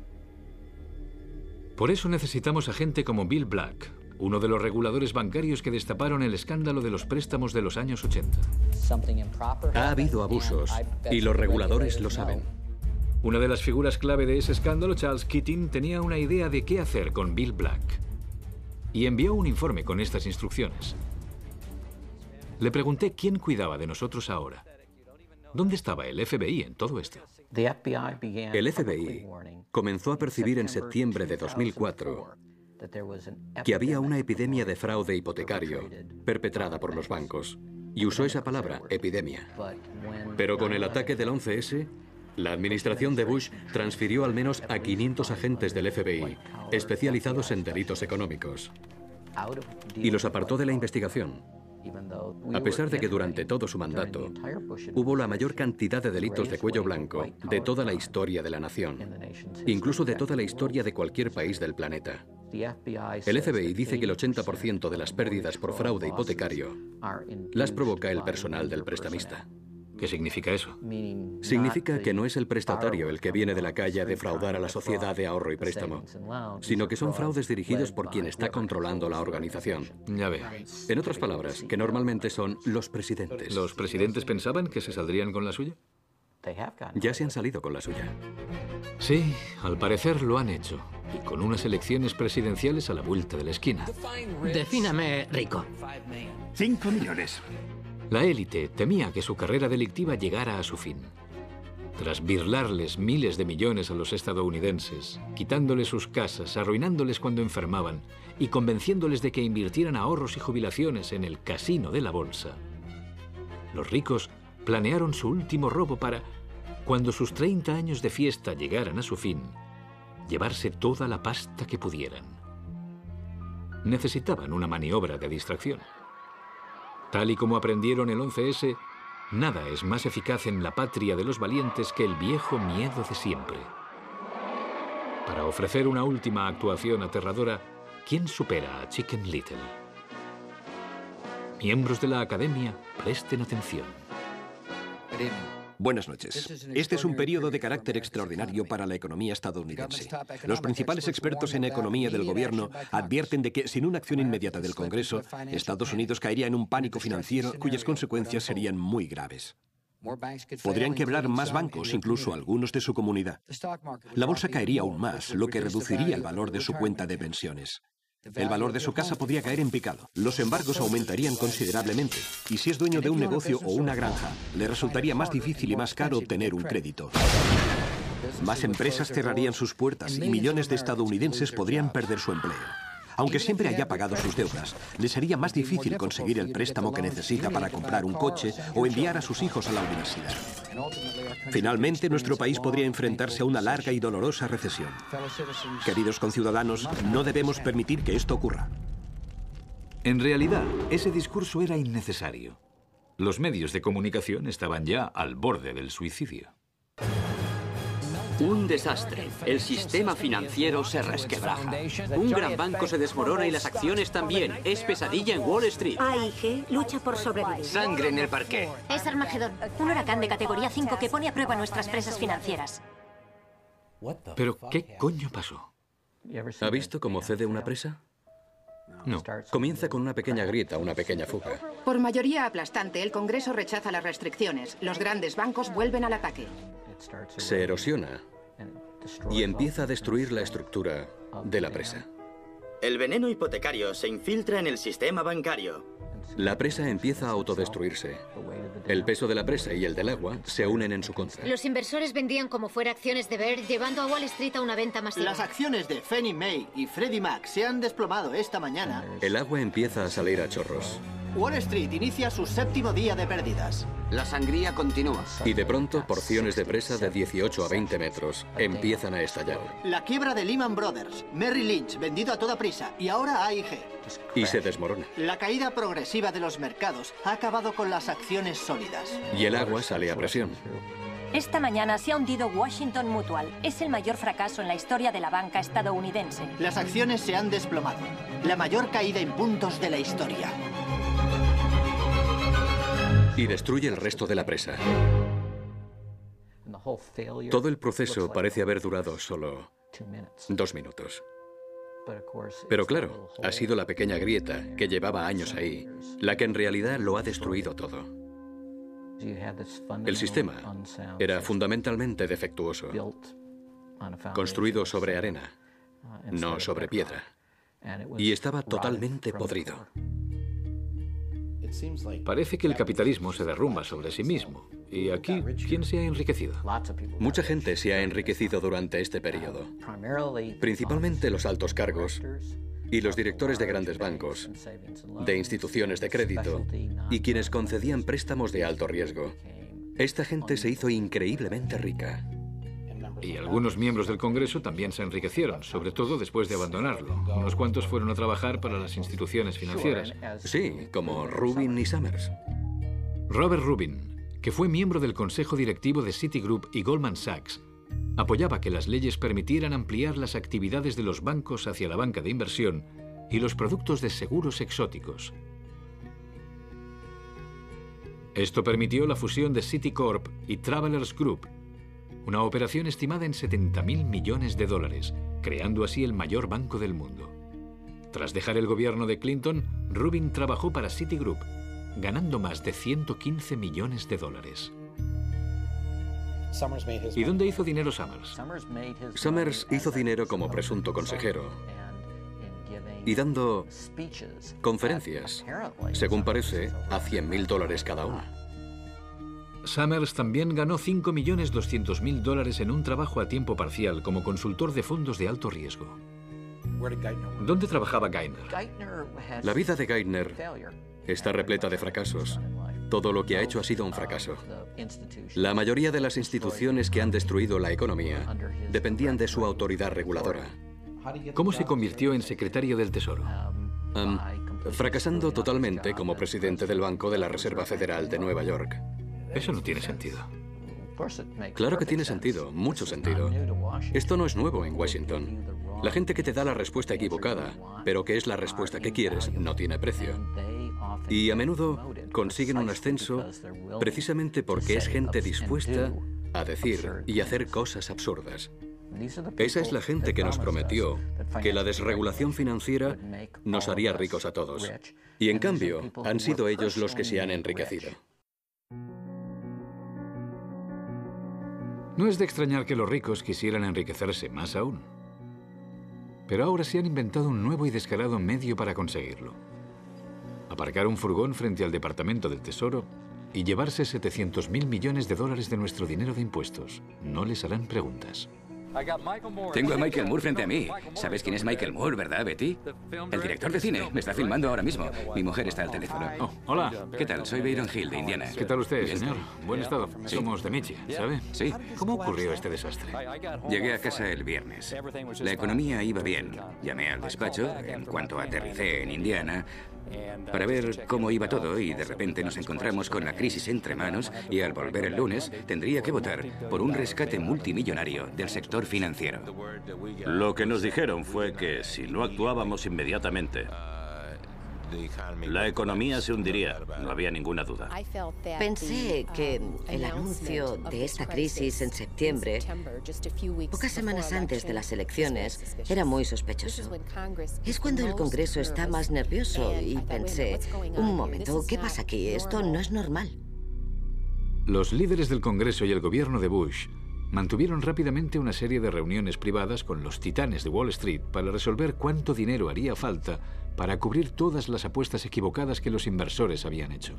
Por eso necesitamos a gente como Bill Black, uno de los reguladores bancarios que destaparon el escándalo de los préstamos de los años 80. Ha habido abusos y los reguladores lo saben. Una de las figuras clave de ese escándalo, Charles Keating, tenía una idea de qué hacer con Bill Black y envió un informe con estas instrucciones. Le pregunté quién cuidaba de nosotros ahora. ¿Dónde estaba el FBI en todo esto? El FBI comenzó a percibir en septiembre de 2004 que había una epidemia de fraude hipotecario perpetrada por los bancos, y usó esa palabra, epidemia. Pero con el ataque del 11S, la administración de Bush transfirió al menos a 500 agentes del FBI, especializados en delitos económicos, y los apartó de la investigación. A pesar de que durante todo su mandato hubo la mayor cantidad de delitos de cuello blanco de toda la historia de la nación, incluso de toda la historia de cualquier país del planeta. El FBI dice que el 80% de las pérdidas por fraude hipotecario las provoca el personal del prestamista. ¿Qué significa eso? Significa que no es el prestatario el que viene de la calle a defraudar a la sociedad de ahorro y préstamo, sino que son fraudes dirigidos por quien está controlando la organización. Ya ve. En otras palabras, que normalmente son los presidentes. ¿Los presidentes pensaban que se saldrían con la suya? Ya se han salido con la suya. Sí, al parecer lo han hecho. Y con unas elecciones presidenciales a la vuelta de la esquina. Defíname rico. 5 millones. La élite temía que su carrera delictiva llegara a su fin. Tras birlarles miles de millones a los estadounidenses, quitándoles sus casas, arruinándoles cuando enfermaban y convenciéndoles de que invirtieran ahorros y jubilaciones en el casino de la bolsa, los ricos planearon su último robo para, cuando sus 30 años de fiesta llegaran a su fin, llevarse toda la pasta que pudieran. Necesitaban una maniobra de distracción. Tal y como aprendieron el 11S, nada es más eficaz en la patria de los valientes que el viejo miedo de siempre. Para ofrecer una última actuación aterradora, ¿quién supera a Chicken Little? Miembros de la Academia, presten atención. Buenas noches. Este es un periodo de carácter extraordinario para la economía estadounidense. Los principales expertos en economía del gobierno advierten de que sin una acción inmediata del Congreso, Estados Unidos caería en un pánico financiero cuyas consecuencias serían muy graves. Podrían quebrar más bancos, incluso algunos de su comunidad. La bolsa caería aún más, lo que reduciría el valor de su cuenta de pensiones. El valor de su casa podría caer en picado. Los embargos aumentarían considerablemente. Y si es dueño de un negocio o una granja, le resultaría más difícil y más caro obtener un crédito. Más empresas cerrarían sus puertas y millones de estadounidenses podrían perder su empleo. Aunque siempre haya pagado sus deudas, le sería más difícil conseguir el préstamo que necesita para comprar un coche o enviar a sus hijos a la universidad. Finalmente, nuestro país podría enfrentarse a una larga y dolorosa recesión. Queridos conciudadanos, no debemos permitir que esto ocurra. En realidad, ese discurso era innecesario. Los medios de comunicación estaban ya al borde del suicidio. Un desastre. El sistema financiero se resquebraja. Un gran banco se desmorona y las acciones también. Es pesadilla en Wall Street. AIG lucha por sobrevivir. Sangre en el parqué. Es Armagedón, un huracán de categoría 5 que pone a prueba nuestras presas financieras. ¿Pero qué coño pasó? ¿Ha visto cómo cede una presa? No. Comienza con una pequeña grieta, una pequeña fuga. Por mayoría aplastante, el Congreso rechaza las restricciones. Los grandes bancos vuelven al ataque. Se erosiona y empieza a destruir la estructura de la presa. El veneno hipotecario se infiltra en el sistema bancario. La presa empieza a autodestruirse. El peso de la presa y el del agua se unen en su contra. Los inversores vendían como fuera acciones de Bear, llevando a Wall Street a una venta masiva. Las acciones de Fannie Mae y Freddie Mac se han desplomado esta mañana. El agua empieza a salir a chorros. Wall Street inicia su 7º día de pérdidas. La sangría continúa. Y de pronto, porciones de presa de 18 a 20 metros empiezan a estallar. La quiebra de Lehman Brothers, Merrill Lynch vendido a toda prisa y ahora AIG. Y se desmorona. La caída progresiva de los mercados ha acabado con las acciones sólidas. Y el agua sale a presión. Esta mañana se ha hundido Washington Mutual. Es el mayor fracaso en la historia de la banca estadounidense. Las acciones se han desplomado. La mayor caída en puntos de la historia. Y destruye el resto de la presa. Todo el proceso parece haber durado solo 2 minutos. Pero claro, ha sido la pequeña grieta que llevaba años ahí, la que en realidad lo ha destruido todo. El sistema era fundamentalmente defectuoso, construido sobre arena, no sobre piedra, y estaba totalmente podrido. Parece que el capitalismo se derrumba sobre sí mismo. Y aquí, ¿quién se ha enriquecido? Mucha gente se ha enriquecido durante este periodo. Principalmente los altos cargos y los directores de grandes bancos, de instituciones de crédito y quienes concedían préstamos de alto riesgo. Esta gente se hizo increíblemente rica. Y algunos miembros del Congreso también se enriquecieron, sobre todo después de abandonarlo. Unos cuantos fueron a trabajar para las instituciones financieras. Sí, como Rubin y Summers. Robert Rubin, que fue miembro del consejo directivo de Citigroup y Goldman Sachs, apoyaba que las leyes permitieran ampliar las actividades de los bancos hacia la banca de inversión y los productos de seguros exóticos. Esto permitió la fusión de Citicorp y Travelers Group, una operación estimada en $70.000 millones, creando así el mayor banco del mundo. Tras dejar el gobierno de Clinton, Rubin trabajó para Citigroup, ganando más de $115 millones. ¿Y dónde hizo dinero Summers? Summers hizo dinero como presunto consejero y dando conferencias, según parece, a $100.000 cada una. Summers también ganó $5.200.000 en un trabajo a tiempo parcial como consultor de fondos de alto riesgo. ¿Dónde trabajaba Geithner? La vida de Geithner está repleta de fracasos. Todo lo que ha hecho ha sido un fracaso. La mayoría de las instituciones que han destruido la economía dependían de su autoridad reguladora. ¿Cómo se convirtió en secretario del Tesoro? Fracasando totalmente como presidente del Banco de la Reserva Federal de Nueva York. Eso no tiene sentido. Claro que tiene sentido, mucho sentido. Esto no es nuevo en Washington. La gente que te da la respuesta equivocada, pero que es la respuesta que quieres, no tiene precio. Y a menudo consiguen un ascenso precisamente porque es gente dispuesta a decir y hacer cosas absurdas. Esa es la gente que nos prometió que la desregulación financiera nos haría ricos a todos. Y en cambio, han sido ellos los que se han enriquecido. No es de extrañar que los ricos quisieran enriquecerse más aún. Pero ahora se han inventado un nuevo y descarado medio para conseguirlo. Aparcar un furgón frente al Departamento del Tesoro y llevarse $700.000 millones de nuestro dinero de impuestos. No les harán preguntas. Tengo a Michael Moore frente a mí. ¿Sabes quién es Michael Moore, verdad, Betty? El director de cine. Me está filmando ahora mismo. Mi mujer está al teléfono. Oh, hola. ¿Qué tal? Soy Byron Hill, de Indiana. ¿Qué tal usted, Bien. señor? Buen estado. Sí. Somos de Michi, ¿sabe? Sí. ¿Cómo ocurrió este desastre? Llegué a casa el viernes. La economía iba bien. Llamé al despacho en cuanto aterricé en Indiana para ver cómo iba todo y de repente nos encontramos con la crisis entre manos y al volver el lunes tendría que votar por un rescate multimillonario del sector financiero. Lo que nos dijeron fue que si no actuábamos inmediatamente, la economía se hundiría, no había ninguna duda. Pensé que el anuncio de esta crisis en septiembre, pocas semanas antes de las elecciones, era muy sospechoso. Es cuando el Congreso está más nervioso y pensé, un momento, ¿qué pasa aquí? Esto no es normal. Los líderes del Congreso y el gobierno de Bush mantuvieron rápidamente una serie de reuniones privadas con los titanes de Wall Street para resolver cuánto dinero haría falta para cubrir todas las apuestas equivocadas que los inversores habían hecho.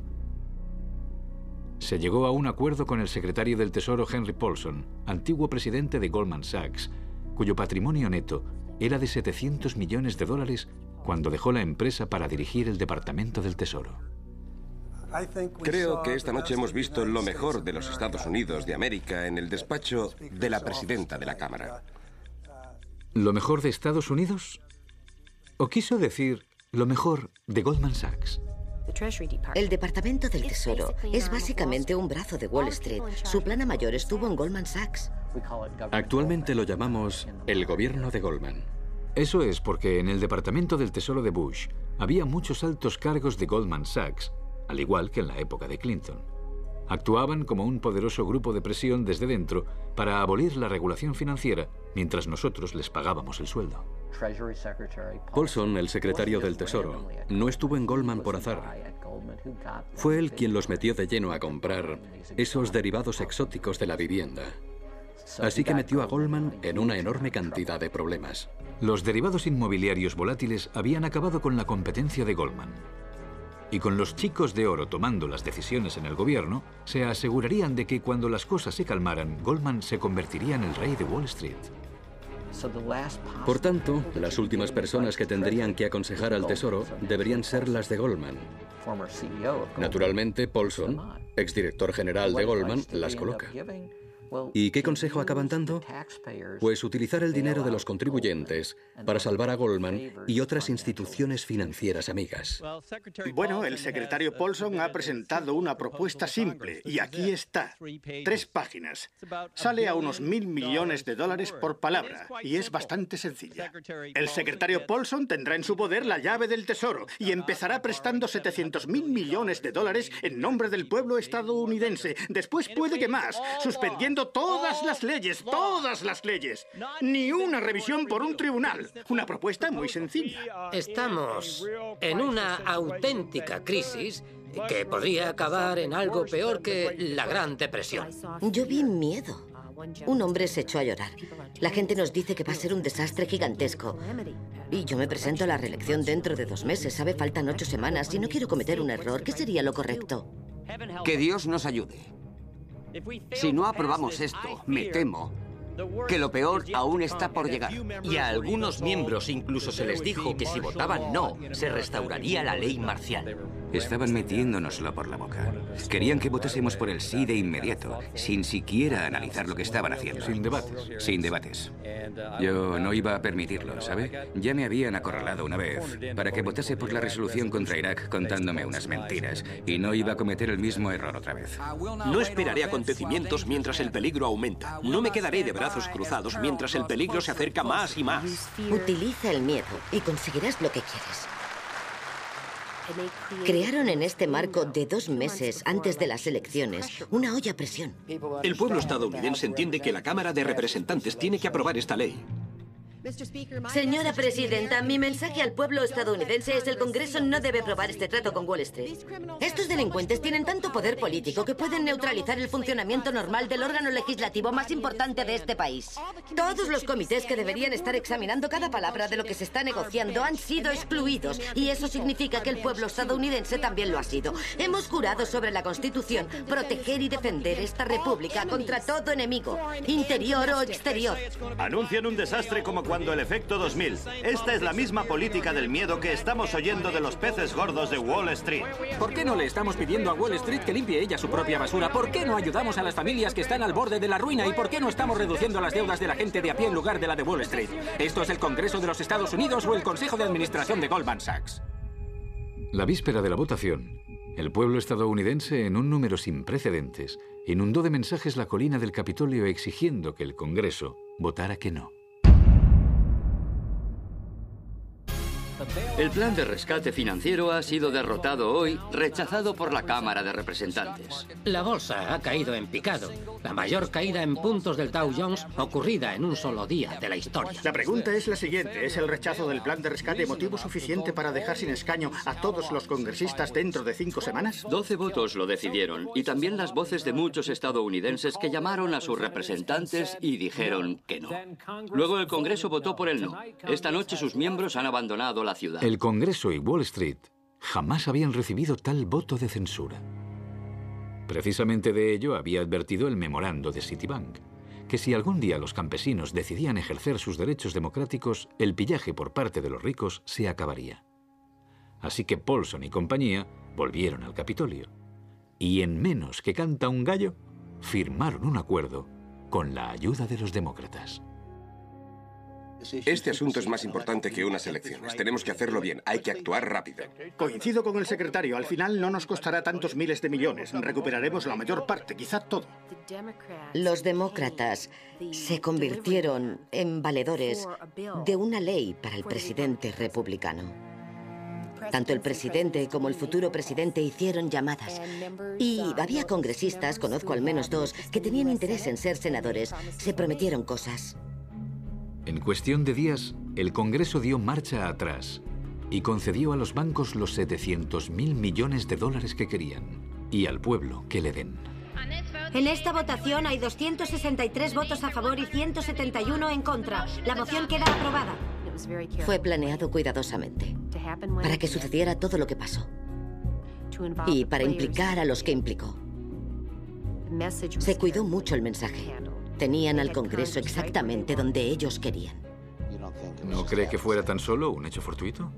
Se llegó a un acuerdo con el secretario del Tesoro Henry Paulson, antiguo presidente de Goldman Sachs, cuyo patrimonio neto era de $700 millones cuando dejó la empresa para dirigir el Departamento del Tesoro. Creo que esta noche hemos visto lo mejor de los Estados Unidos de América en el despacho de la presidenta de la Cámara. ¿Lo mejor de Estados Unidos? ¿O quiso decir lo mejor de Goldman Sachs? El Departamento del Tesoro es básicamente un brazo de Wall Street. Su plana mayor estuvo en Goldman Sachs. Actualmente lo llamamos el gobierno de Goldman. Eso es porque en el Departamento del Tesoro de Bush había muchos altos cargos de Goldman Sachs, al igual que en la época de Clinton. Actuaban como un poderoso grupo de presión desde dentro para abolir la regulación financiera, mientras nosotros les pagábamos el sueldo. Paulson, el secretario del Tesoro, no estuvo en Goldman por azar. Fue él quien los metió de lleno a comprar esos derivados exóticos de la vivienda. Así que metió a Goldman en una enorme cantidad de problemas. Los derivados inmobiliarios volátiles habían acabado con la competencia de Goldman. Y con los chicos de oro tomando las decisiones en el gobierno, se asegurarían de que cuando las cosas se calmaran, Goldman se convertiría en el rey de Wall Street. Por tanto, las últimas personas que tendrían que aconsejar al Tesoro deberían ser las de Goldman. Naturalmente, Paulson, exdirector general de Goldman, las coloca. ¿Y qué consejo acaban dando? Pues utilizar el dinero de los contribuyentes para salvar a Goldman y otras instituciones financieras amigas. Bueno, el secretario Paulson ha presentado una propuesta simple y aquí está. 3 páginas. Sale a unos $1.000 millones por palabra y es bastante sencilla. El secretario Paulson tendrá en su poder la llave del tesoro y empezará prestando $700.000 millones en nombre del pueblo estadounidense. Después puede que más, suspendiendo quitando todas las leyes, todas las leyes. Ni una revisión por un tribunal. Una propuesta muy sencilla. Estamos en una auténtica crisis que podría acabar en algo peor que la Gran Depresión. Yo vi miedo. Un hombre se echó a llorar. La gente nos dice que va a ser un desastre gigantesco. Y yo me presento a la reelección dentro de 2 meses. Sabe, faltan 8 semanas y no quiero cometer un error. ¿Qué sería lo correcto? Que Dios nos ayude. Si no aprobamos esto, me temo que lo peor aún está por llegar. Y a algunos miembros incluso se les dijo que si votaban no, se restauraría la ley marcial. Estaban metiéndonoslo por la boca. Querían que votásemos por el sí de inmediato, sin siquiera analizar lo que estaban haciendo. Sin debates. Sin debates. Yo no iba a permitirlo, ¿sabe? Ya me habían acorralado una vez para que votase por la resolución contra Irak contándome unas mentiras, y no iba a cometer el mismo error otra vez. No esperaré acontecimientos mientras el peligro aumenta. No me quedaré de brazos cruzados mientras el peligro se acerca más y más. Utiliza el miedo y conseguirás lo que quieres. Crearon en este marco de 2 meses antes de las elecciones una olla a presión. El pueblo estadounidense entiende que la Cámara de Representantes tiene que aprobar esta ley. Señora presidenta, mi mensaje al pueblo estadounidense es: el Congreso no debe aprobar este trato con Wall Street. Estos delincuentes tienen tanto poder político que pueden neutralizar el funcionamiento normal del órgano legislativo más importante de este país. Todos los comités que deberían estar examinando cada palabra de lo que se está negociando han sido excluidos, y eso significa que el pueblo estadounidense también lo ha sido. Hemos jurado sobre la Constitución proteger y defender esta república contra todo enemigo, interior o exterior. Anuncian un desastre como cuando el efecto 2000. Esta es la misma política del miedo que estamos oyendo de los peces gordos de Wall Street. ¿Por qué no le estamos pidiendo a Wall Street que limpie ella su propia basura? ¿Por qué no ayudamos a las familias que están al borde de la ruina? ¿Y por qué no estamos reduciendo las deudas de la gente de a pie en lugar de la de Wall Street? ¿Esto es el Congreso de los Estados Unidos o el Consejo de Administración de Goldman Sachs? La víspera de la votación, el pueblo estadounidense, en un número sin precedentes, inundó de mensajes la colina del Capitolio exigiendo que el Congreso votara que no. El plan de rescate financiero ha sido derrotado hoy, rechazado por la Cámara de Representantes. La bolsa ha caído en picado, la mayor caída en puntos del Dow Jones ocurrida en un solo día de la historia. La pregunta es la siguiente: ¿es el rechazo del plan de rescate motivo suficiente para dejar sin escaño a todos los congresistas dentro de 5 semanas? 12 votos lo decidieron, y también las voces de muchos estadounidenses que llamaron a sus representantes y dijeron que no. Luego el Congreso votó por el no. Esta noche sus miembros han abandonado la ciudad. El Congreso y Wall Street jamás habían recibido tal voto de censura. Precisamente de ello había advertido el memorando de Citibank, que si algún día los campesinos decidían ejercer sus derechos democráticos, el pillaje por parte de los ricos se acabaría. Así que Paulson y compañía volvieron al Capitolio y en menos que canta un gallo, firmaron un acuerdo con la ayuda de los demócratas. Este asunto es más importante que unas elecciones. Tenemos que hacerlo bien. Hay que actuar rápido. Coincido con el secretario. Al final no nos costará tantos miles de millones. Recuperaremos la mayor parte, quizá todo. Los demócratas se convirtieron en valedores de una ley para el presidente republicano. Tanto el presidente como el futuro presidente hicieron llamadas. Y había congresistas, conozco al menos 2, que tenían interés en ser senadores. Se prometieron cosas. En cuestión de días, el Congreso dio marcha atrás y concedió a los bancos los 700.000 millones de dólares que querían y al pueblo que le den. En esta votación hay 263 votos a favor y 171 en contra. La moción queda aprobada. Fue planeado cuidadosamente para que sucediera todo lo que pasó y para implicar a los que implicó. Se cuidó mucho el mensaje. Tenían al Congreso exactamente donde ellos querían. ¿No cree que fuera tan solo un hecho fortuito?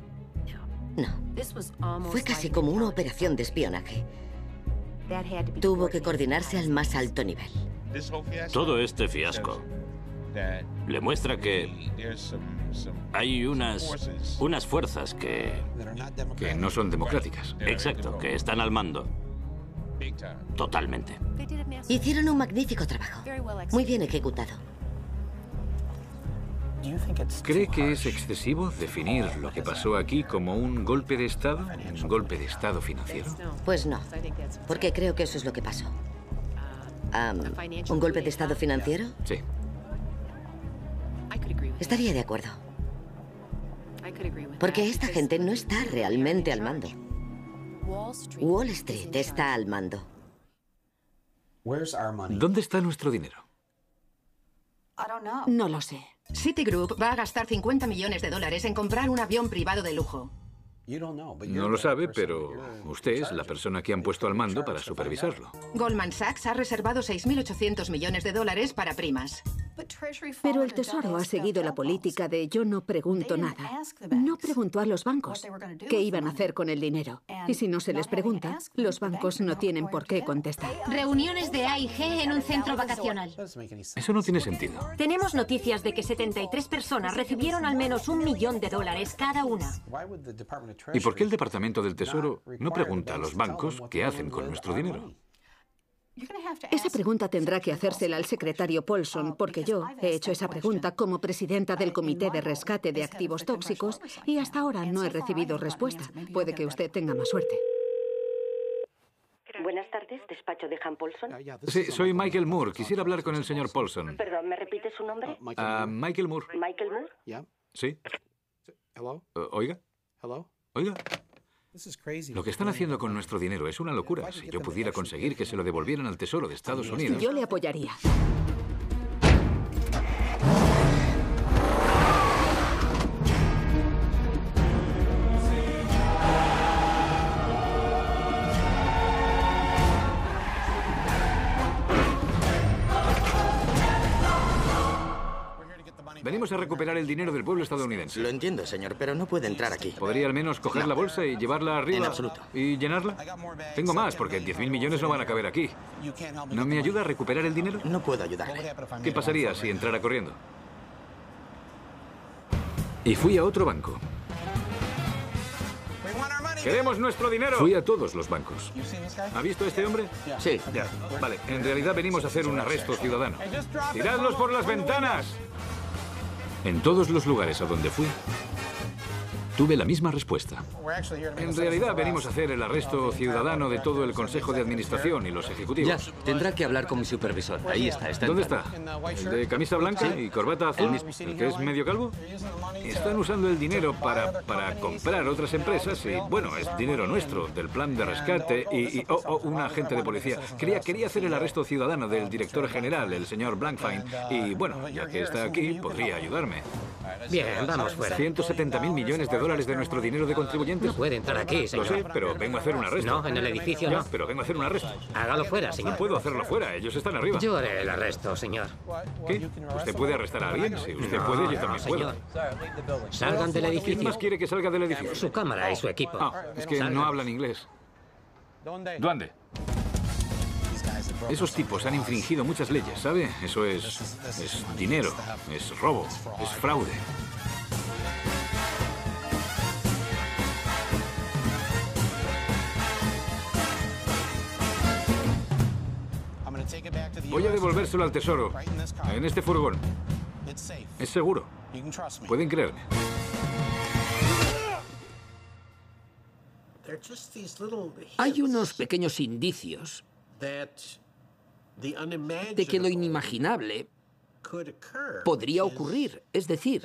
No. Fue casi como una operación de espionaje. Tuvo que coordinarse al más alto nivel. Todo este fiasco le muestra que hay unas fuerzas que no son democráticas. Exacto, que están al mando. Totalmente. Hicieron un magnífico trabajo. Muy bien ejecutado. ¿Cree que es excesivo definir lo que pasó aquí como un golpe de Estado? ¿Un golpe de Estado financiero? Pues no, porque creo que eso es lo que pasó. ¿Un golpe de estado financiero? Sí. Estaría de acuerdo. Porque esta gente no está realmente al mando. Wall Street está al mando. ¿Dónde está nuestro dinero? No lo sé. Citigroup va a gastar 50 millones de dólares en comprar un avión privado de lujo. No lo sabe, pero usted es la persona que han puesto al mando para supervisarlo. Goldman Sachs ha reservado 6.800 millones de dólares para primas. Pero el Tesoro ha seguido la política de yo no pregunto nada. No preguntó a los bancos qué iban a hacer con el dinero. Y si no se les pregunta, los bancos no tienen por qué contestar. Reuniones de AIG en un centro vacacional. Eso no tiene sentido. Tenemos noticias de que 73 personas recibieron al menos $1 millón cada una. ¿Y por qué el Departamento del Tesoro no pregunta a los bancos qué hacen con nuestro dinero? Esa pregunta tendrá que hacérsela al secretario Paulson, porque yo he hecho esa pregunta como presidenta del Comité de Rescate de Activos Tóxicos y hasta ahora no he recibido respuesta. Puede que usted tenga más suerte. Buenas tardes, despacho de Han Paulson. Sí, soy Michael Moore. Quisiera hablar con el señor Paulson. Perdón, ¿me repite su nombre? Michael Moore. ¿Michael Moore? Sí. Oiga. Oiga. Lo que están haciendo con nuestro dinero es una locura. Si yo pudiera conseguir que se lo devolvieran al Tesoro de Estados Unidos... Yo le apoyaría. Venimos a recuperar el dinero del pueblo estadounidense. Lo entiendo, señor, pero no puede entrar aquí. ¿Podría al menos coger la bolsa y llevarla arriba? En absoluto. ¿Y llenarla? Tengo más, porque 10.000 millones no van a caber aquí. ¿No me ayuda a recuperar el dinero? No puedo ayudarle. ¿Qué pasaría si entrara corriendo? Y fui a otro banco. ¡Queremos nuestro dinero! Fui a todos los bancos. ¿Ha visto a este hombre? Sí. Ya. Vale, en realidad venimos a hacer un arresto ciudadano. ¡Tiradlos por las ventanas! En todos los lugares a donde fui, tuve la misma respuesta. En realidad venimos a hacer el arresto ciudadano de todo el Consejo de Administración y los ejecutivos. Ya, tendrá que hablar con mi supervisor. Ahí está. ¿Dónde está? ¿El de camisa blanca y corbata azul? ¿El que es medio calvo? Están usando el dinero para comprar otras empresas y, bueno, es dinero nuestro, del plan de rescate y un agente de policía. Quería hacer el arresto ciudadano del director general, el señor Blankfein, y, bueno, ya que está aquí, podría ayudarme. Bien, vamos fuera. 170.000 millones de dólares de nuestro dinero de contribuyentes. No puede entrar aquí, señor. Lo sé, pero vengo a hacer un arresto. No, en el edificio no. Pero vengo a hacer un arresto. Hágalo fuera, señor. No puedo hacerlo fuera, ellos están arriba. Yo haré el arresto, señor. ¿Qué? ¿Usted puede arrestar a alguien? Si usted puede, yo también puedo. Salgan del edificio. ¿Quién más quiere que salga del edificio? Su cámara y su equipo. Ah, es que no hablan inglés. ¿Dónde? Esos tipos han infringido muchas leyes, ¿sabe? Eso es dinero, es robo, es fraude. Voy a devolvérselo al Tesoro, en este furgón. Es seguro. Pueden creerme. Hay unos pequeños indicios de que lo inimaginable podría ocurrir. Es decir,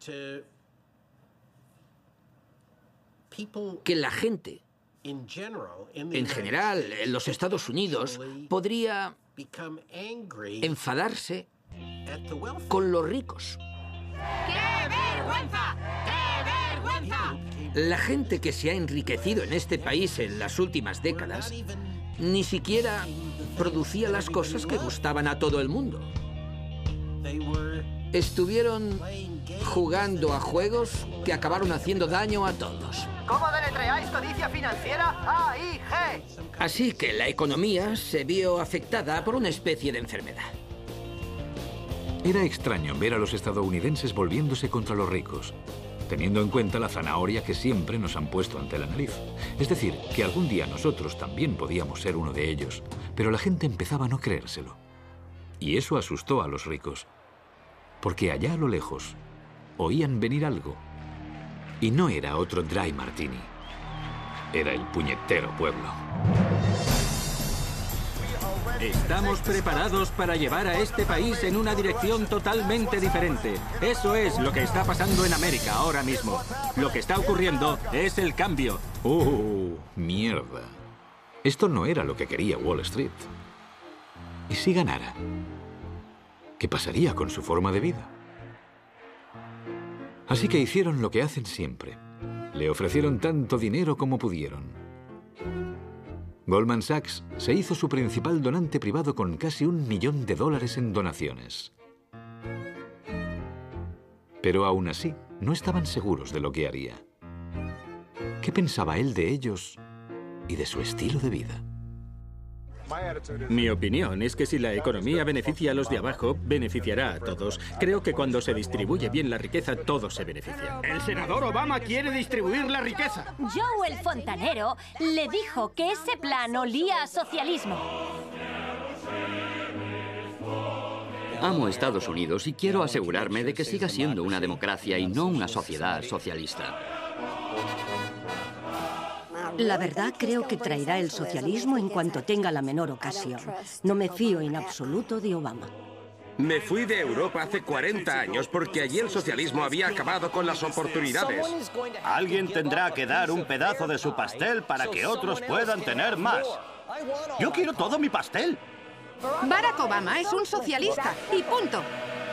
que la gente, en general, en los Estados Unidos, podría enfadarse con los ricos. ¡Qué vergüenza! ¡Qué vergüenza! La gente que se ha enriquecido en este país en las últimas décadas ni siquiera producía las cosas que gustaban a todo el mundo. Estuvieron jugando a juegos que acabaron haciendo daño a todos. ¿Cómo deletreáis codicia financiera? AIG. Así que la economía se vio afectada por una especie de enfermedad. Era extraño ver a los estadounidenses volviéndose contra los ricos, teniendo en cuenta la zanahoria que siempre nos han puesto ante la nariz. Es decir, que algún día nosotros también podíamos ser uno de ellos, pero la gente empezaba a no creérselo. Y eso asustó a los ricos, porque allá a lo lejos oían venir algo. Y no era otro Dry Martini, era el puñetero pueblo. Estamos preparados para llevar a este país en una dirección totalmente diferente. Eso es lo que está pasando en América ahora mismo. Lo que está ocurriendo es el cambio. Mierda. Esto no era lo que quería Wall Street. ¿Y si ganara? ¿Qué pasaría con su forma de vida? Así que hicieron lo que hacen siempre. Le ofrecieron tanto dinero como pudieron. Goldman Sachs se hizo su principal donante privado con casi $1 millón en donaciones. Pero aún así, no estaban seguros de lo que haría. ¿Qué pensaba él de ellos y de su estilo de vida? Mi opinión es que si la economía beneficia a los de abajo, beneficiará a todos. Creo que cuando se distribuye bien la riqueza, todos se benefician. El senador Obama quiere distribuir la riqueza. Joe el fontanero le dijo que ese plan olía a socialismo. Amo Estados Unidos y quiero asegurarme de que siga siendo una democracia y no una sociedad socialista. La verdad, creo que traerá el socialismo en cuanto tenga la menor ocasión. No me fío en absoluto de Obama. Me fui de Europa hace 40 años porque allí el socialismo había acabado con las oportunidades. Alguien tendrá que dar un pedazo de su pastel para que otros puedan tener más. Yo quiero todo mi pastel. Barack Obama es un socialista y punto.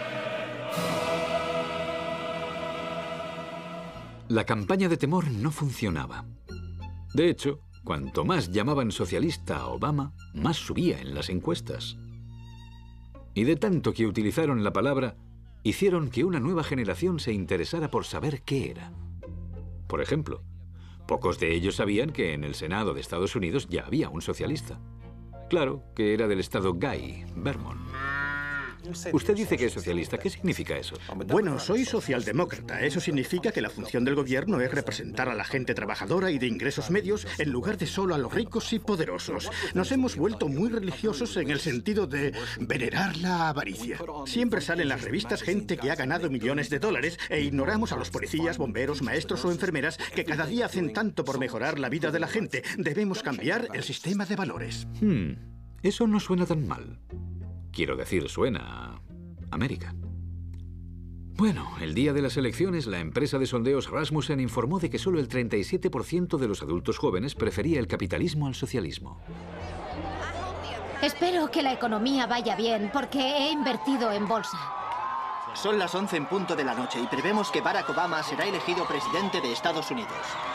La campaña de temor no funcionaba. De hecho, cuanto más llamaban socialista a Obama, más subía en las encuestas. Y de tanto que utilizaron la palabra, hicieron que una nueva generación se interesara por saber qué era. Por ejemplo, pocos de ellos sabían que en el Senado de Estados Unidos ya había un socialista. Claro, que era del estado Guy, Vermont. Usted dice que es socialista. ¿Qué significa eso? Bueno, soy socialdemócrata. Eso significa que la función del gobierno es representar a la gente trabajadora y de ingresos medios en lugar de solo a los ricos y poderosos. Nos hemos vuelto muy religiosos en el sentido de venerar la avaricia. Siempre salen en las revistas gente que ha ganado millones de dólares e ignoramos a los policías, bomberos, maestros o enfermeras que cada día hacen tanto por mejorar la vida de la gente. Debemos cambiar el sistema de valores. Eso no suena tan mal. Quiero decir, suena a América. Bueno, el día de las elecciones, la empresa de sondeos Rasmussen informó de que solo el 37% de los adultos jóvenes prefería el capitalismo al socialismo. Espero que la economía vaya bien, porque he invertido en bolsa. Son las 11 en punto de la noche y prevemos que Barack Obama será elegido presidente de Estados Unidos.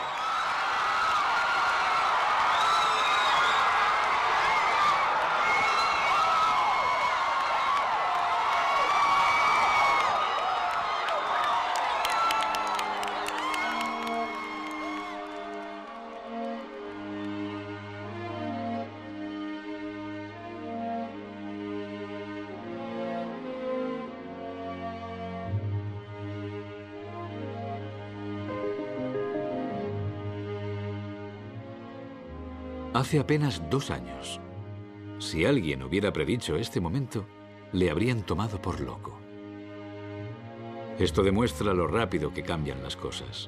Hace apenas 2 años. Si alguien hubiera predicho este momento, le habrían tomado por loco. Esto demuestra lo rápido que cambian las cosas.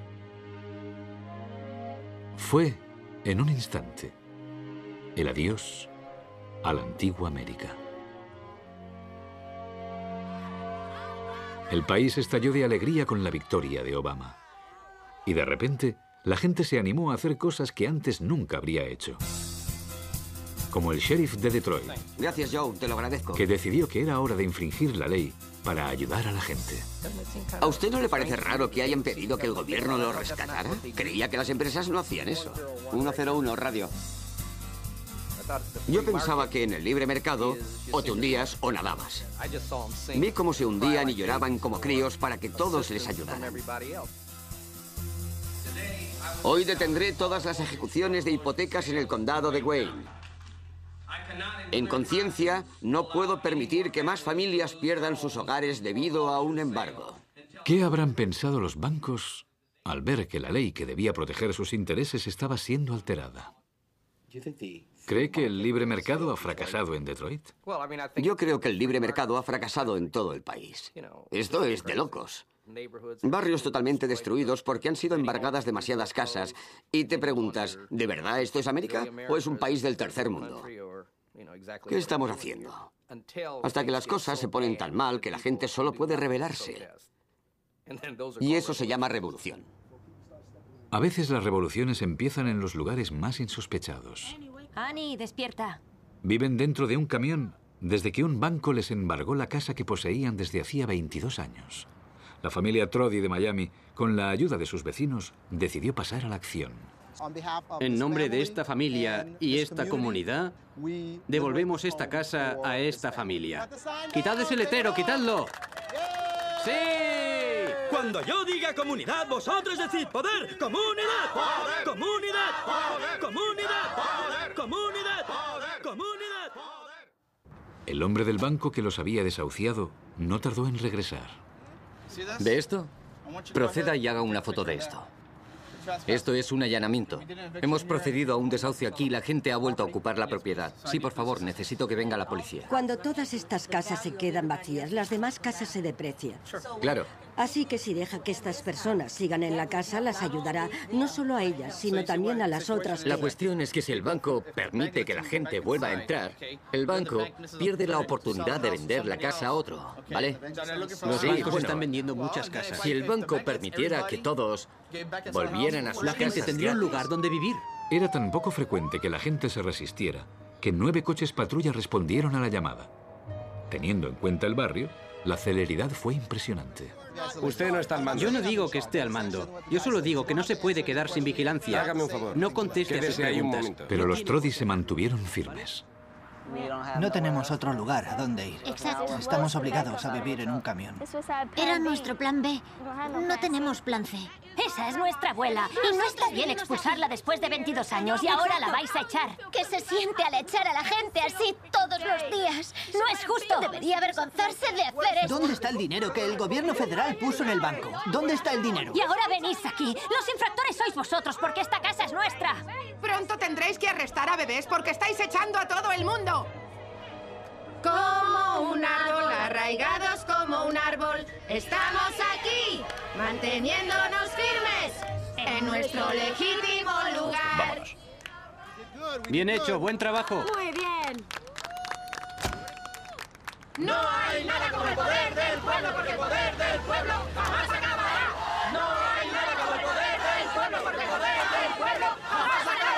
Fue, en un instante, el adiós a la antigua América. El país estalló de alegría con la victoria de Obama. Y de repente, la gente se animó a hacer cosas que antes nunca habría hecho. Como el sheriff de Detroit. Gracias, Joe, te lo agradezco. Que decidió que era hora de infringir la ley para ayudar a la gente. ¿A usted no le parece raro que hayan pedido que el gobierno lo rescatara? Creía que las empresas no hacían eso. 101, radio. Yo pensaba que en el libre mercado o te hundías o nadabas. Vi cómo se hundían y lloraban como críos para que todos les ayudaran. Hoy detendré todas las ejecuciones de hipotecas en el condado de Wayne. En conciencia, no puedo permitir que más familias pierdan sus hogares debido a un embargo. ¿Qué habrán pensado los bancos al ver que la ley que debía proteger sus intereses estaba siendo alterada? ¿Cree que el libre mercado ha fracasado en Detroit? Yo creo que el libre mercado ha fracasado en todo el país. Esto es de locos. Barrios totalmente destruidos porque han sido embargadas demasiadas casas. Y te preguntas, ¿de verdad esto es América o es un país del tercer mundo? ¿Qué estamos haciendo? Hasta que las cosas se ponen tan mal que la gente solo puede rebelarse. Y eso se llama revolución. A veces las revoluciones empiezan en los lugares más insospechados. Annie, despierta. Viven dentro de un camión desde que un banco les embargó la casa que poseían desde hacía 22 años. La familia Trodi de Miami, con la ayuda de sus vecinos, decidió pasar a la acción. En nombre de esta familia y esta comunidad, devolvemos esta casa a esta familia. ¡Quitad ese letrero, quitadlo! ¡Sí! Cuando yo diga comunidad, vosotros decid poder. ¡Comunidad! ¡Poder! ¡Comunidad! ¡Poder! ¡Comunidad! ¡Poder! ¡Comunidad! ¡Poder! ¡Comunidad! El hombre del banco que los había desahuciado no tardó en regresar. ¿Ve esto? Proceda y haga una foto de esto. Esto es un allanamiento. Hemos procedido a un desahucio aquí y la gente ha vuelto a ocupar la propiedad. Sí, por favor, necesito que venga la policía. Cuando todas estas casas se quedan vacías, las demás casas se deprecian. Claro. Así que si deja que estas personas sigan en la casa, las ayudará no solo a ellas, sino también a las otras que... La cuestión es que si el banco permite que la gente vuelva a entrar, el banco pierde la oportunidad de vender la casa a otro, ¿vale? Los bancos están vendiendo muchas casas. Si el banco permitiera que todos volvieran a sus La gente casas tendría un gratis. lugar donde vivir. Era tan poco frecuente que la gente se resistiera que 9 coches patrulla respondieron a la llamada. Teniendo en cuenta el barrio, la celeridad fue impresionante. Usted no está al mando. Yo no digo que esté al mando. Yo solo digo que no se puede quedar sin vigilancia. Hágame un favor. No conteste a sus Quédese ahí un preguntas. momento. Pero los Trodi se mantuvieron firmes. No tenemos otro lugar a donde ir. Exacto. Estamos obligados a vivir en un camión. Era nuestro plan B. No tenemos plan C. Esa es nuestra abuela. Y no está bien expulsarla después de 22 años y ahora la vais a echar. ¿Qué se siente al echar a la gente así todos los días? No es justo. Debería avergonzarse de hacer esto. ¿Dónde está el dinero que el gobierno federal puso en el banco? ¿Dónde está el dinero? Y ahora venís aquí. Los infractores sois vosotros porque esta casa es nuestra. Pronto tendréis que arrestar a bebés porque estáis echando a todo el mundo. Como un árbol, arraigados como un árbol, estamos aquí, manteniéndonos firmes en nuestro legítimo lugar. Vámonos. Bien hecho, buen trabajo. Muy bien. No hay nada como el poder del pueblo, porque el poder del pueblo jamás acabará. No hay nada como el poder del pueblo, porque el poder del pueblo jamás acabará.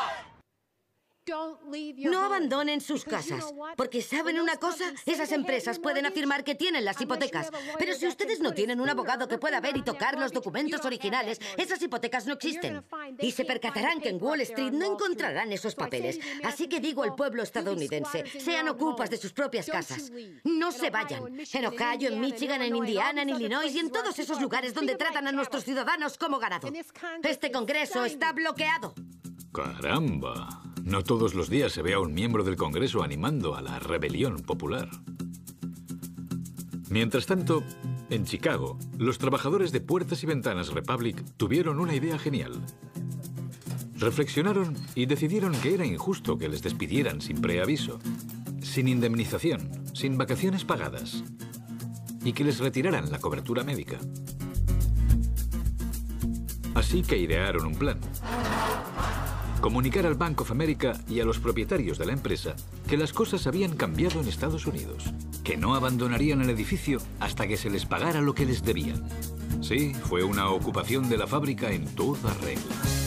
No abandonen sus casas, porque ¿saben una cosa? Esas empresas pueden afirmar que tienen las hipotecas, pero si ustedes no tienen un abogado que pueda ver y tocar los documentos originales, esas hipotecas no existen. Y se percatarán que en Wall Street no encontrarán esos papeles. Así que digo al pueblo estadounidense, sean ocupas de sus propias casas. No se vayan. En Ohio, en Michigan, en Indiana, en Illinois y en todos esos lugares donde tratan a nuestros ciudadanos como ganado. Este Congreso está bloqueado. ¡Caramba! No todos los días se ve a un miembro del Congreso animando a la rebelión popular. Mientras tanto, en Chicago, los trabajadores de Puertas y Ventanas Republic tuvieron una idea genial. Reflexionaron y decidieron que era injusto que les despidieran sin preaviso, sin indemnización, sin vacaciones pagadas, y que les retiraran la cobertura médica. Así que idearon un plan. Comunicar al Bank of America y a los propietarios de la empresa que las cosas habían cambiado en Estados Unidos, que no abandonarían el edificio hasta que se les pagara lo que les debían. Sí, fue una ocupación de la fábrica en toda regla.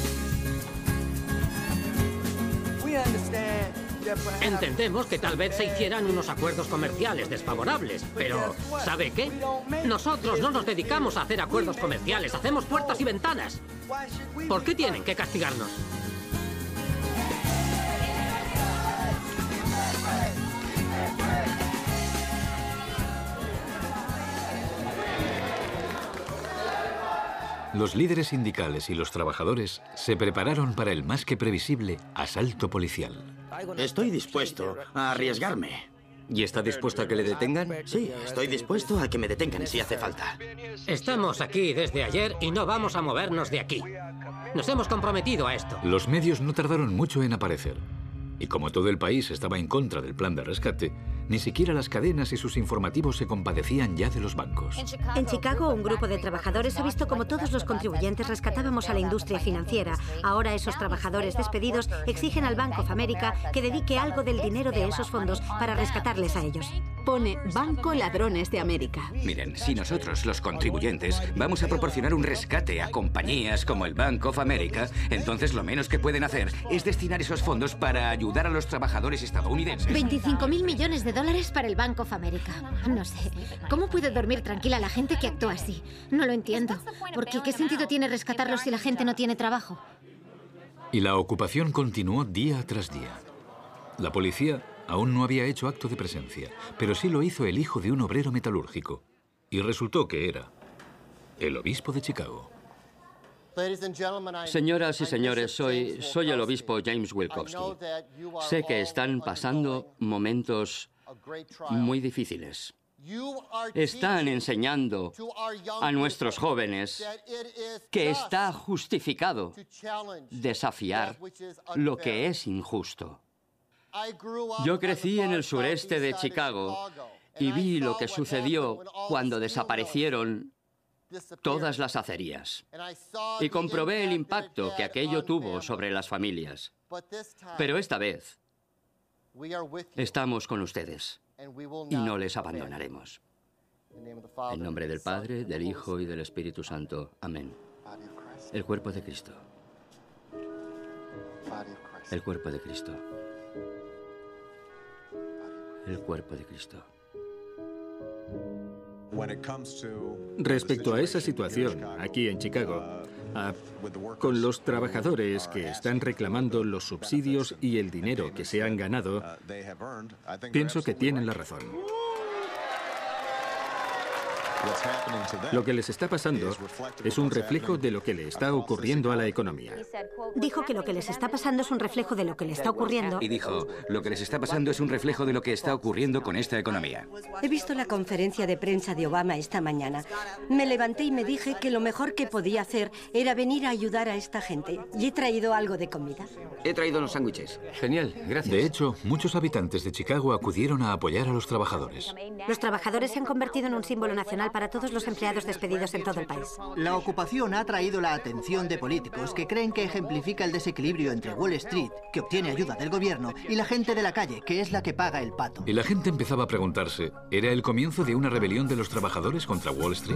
Entendemos que tal vez se hicieran unos acuerdos comerciales desfavorables, pero ¿sabe qué? Nosotros no nos dedicamos a hacer acuerdos comerciales, hacemos puertas y ventanas. ¿Por qué tienen que castigarnos? Los líderes sindicales y los trabajadores se prepararon para el más que previsible asalto policial. Estoy dispuesto a arriesgarme. ¿Y está dispuesto a que le detengan? Sí, estoy dispuesto a que me detengan si hace falta. Estamos aquí desde ayer y no vamos a movernos de aquí. Nos hemos comprometido a esto. Los medios no tardaron mucho en aparecer. Y como todo el país estaba en contra del plan de rescate, Ni siquiera las cadenas y sus informativos se compadecían ya de los bancos. En Chicago, un grupo de trabajadores ha visto cómo todos los contribuyentes rescatábamos a la industria financiera. Ahora esos trabajadores despedidos exigen al Bank of America que dedique algo del dinero de esos fondos para rescatarles a ellos. Pone Banco Ladrones de América. Miren, si nosotros, los contribuyentes, vamos a proporcionar un rescate a compañías como el Bank of America, entonces lo menos que pueden hacer es destinar esos fondos para ayudar a los trabajadores estadounidenses. 25.000 millones de dólares para el Bank of America. No sé, ¿cómo puede dormir tranquila la gente que actúa así? No lo entiendo. Porque ¿qué sentido tiene rescatarlos si la gente no tiene trabajo? Y la ocupación continuó día tras día. La policía aún no había hecho acto de presencia, pero sí lo hizo el hijo de un obrero metalúrgico. Y resultó que era el obispo de Chicago. Señoras y señores, soy el obispo James Wilkowski. Sé que están pasando momentos muy difíciles. Están enseñando a nuestros jóvenes que está justificado desafiar lo que es injusto. Yo crecí en el sureste de Chicago y vi lo que sucedió cuando desaparecieron todas las acerías. Y comprobé el impacto que aquello tuvo sobre las familias. Pero esta vez estamos con ustedes y no les abandonaremos. En nombre del Padre, del Hijo y del Espíritu Santo. Amén. El cuerpo de Cristo. El cuerpo de Cristo. El cuerpo de Cristo. Respecto a esa situación, aquí en Chicago, con los trabajadores que están reclamando los subsidios y el dinero que se han ganado, pienso que tienen la razón. Lo que les está pasando es un reflejo de lo que le está ocurriendo a la economía. Dijo que lo que les está pasando es un reflejo de lo que le está ocurriendo. Y dijo, lo que les está pasando es un reflejo de lo que está ocurriendo con esta economía. He visto la conferencia de prensa de Obama esta mañana. Me levanté y me dije que lo mejor que podía hacer era venir a ayudar a esta gente. Y he traído algo de comida. He traído unos sándwiches. Genial, gracias. De hecho, muchos habitantes de Chicago acudieron a apoyar a los trabajadores. Los trabajadores se han convertido en un símbolo nacional para todos los empleados despedidos en todo el país. La ocupación ha atraído la atención de políticos que creen que ejemplifica el desequilibrio entre Wall Street, que obtiene ayuda del gobierno, y la gente de la calle, que es la que paga el pato. Y la gente empezaba a preguntarse, ¿era el comienzo de una rebelión de los trabajadores contra Wall Street?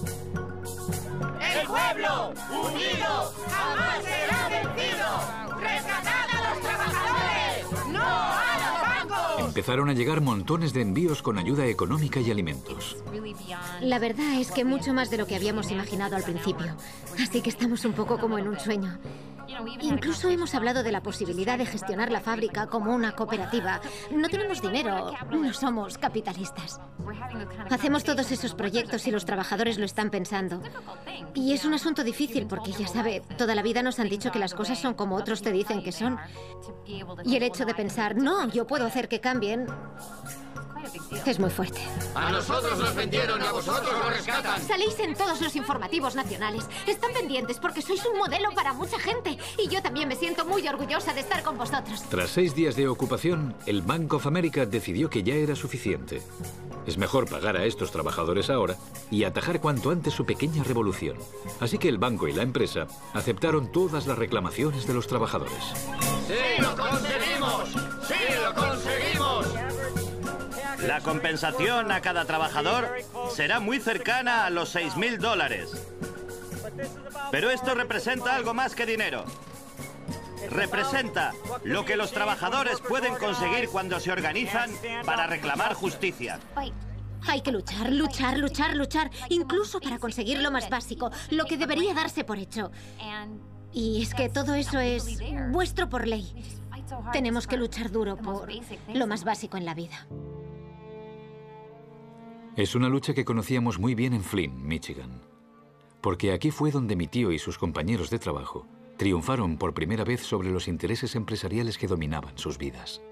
¡El pueblo unido jamás será vencido! ¡Rescatad a los trabajadores! ¡No a los bancos! Empezaron a llegar montones de envíos con ayuda económica y alimentos. La verdad es que mucho más de lo que habíamos imaginado al principio. Así que estamos un poco como en un sueño. Incluso hemos hablado de la posibilidad de gestionar la fábrica como una cooperativa. No tenemos dinero, no somos capitalistas. Hacemos todos esos proyectos y los trabajadores lo están pensando. Y es un asunto difícil porque, ya sabe, toda la vida nos han dicho que las cosas son como otros te dicen que son. Y el hecho de pensar, no, yo puedo hacer que cambien, es muy fuerte. A nosotros nos vendieron y a vosotros nos rescatan. Salís en todos los informativos nacionales. Están pendientes porque sois un modelo para mucha gente. Y yo también me siento muy orgullosa de estar con vosotros. Tras 6 días de ocupación, el Bank of America decidió que ya era suficiente. Es mejor pagar a estos trabajadores ahora y atajar cuanto antes su pequeña revolución. Así que el banco y la empresa aceptaron todas las reclamaciones de los trabajadores. ¡Sí, lo conseguimos! ¡Sí, lo conseguimos! La compensación a cada trabajador será muy cercana a los $6.000. Pero esto representa algo más que dinero. Representa lo que los trabajadores pueden conseguir cuando se organizan para reclamar justicia. Hay que luchar, luchar, luchar, luchar, incluso para conseguir lo más básico, lo que debería darse por hecho. Y es que todo eso es vuestro por ley. Tenemos que luchar duro por lo más básico en la vida. Es una lucha que conocíamos muy bien en Flint, Michigan. Porque aquí fue donde mi tío y sus compañeros de trabajo triunfaron por primera vez sobre los intereses empresariales que dominaban sus vidas.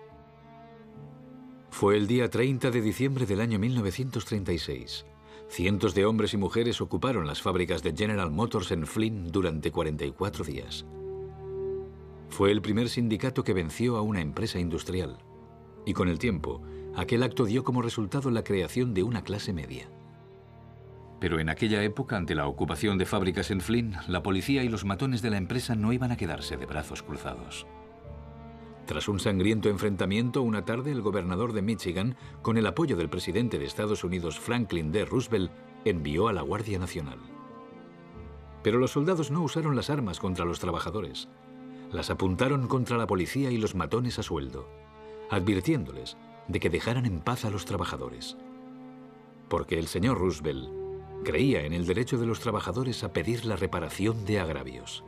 Fue el día 30 de diciembre del año 1936. Cientos de hombres y mujeres ocuparon las fábricas de General Motors en Flint durante 44 días. Fue el primer sindicato que venció a una empresa industrial. Y con el tiempo, Aquel acto dio como resultado la creación de una clase media. Pero en aquella época, ante la ocupación de fábricas en Flint, la policía y los matones de la empresa no iban a quedarse de brazos cruzados. Tras un sangriento enfrentamiento, una tarde el gobernador de Michigan, con el apoyo del presidente de Estados Unidos Franklin D. Roosevelt, envió a la Guardia Nacional. Pero los soldados no usaron las armas contra los trabajadores. Las apuntaron contra la policía y los matones a sueldo, advirtiéndoles de que dejaran en paz a los trabajadores. Porque el señor Roosevelt creía en el derecho de los trabajadores a pedir la reparación de agravios.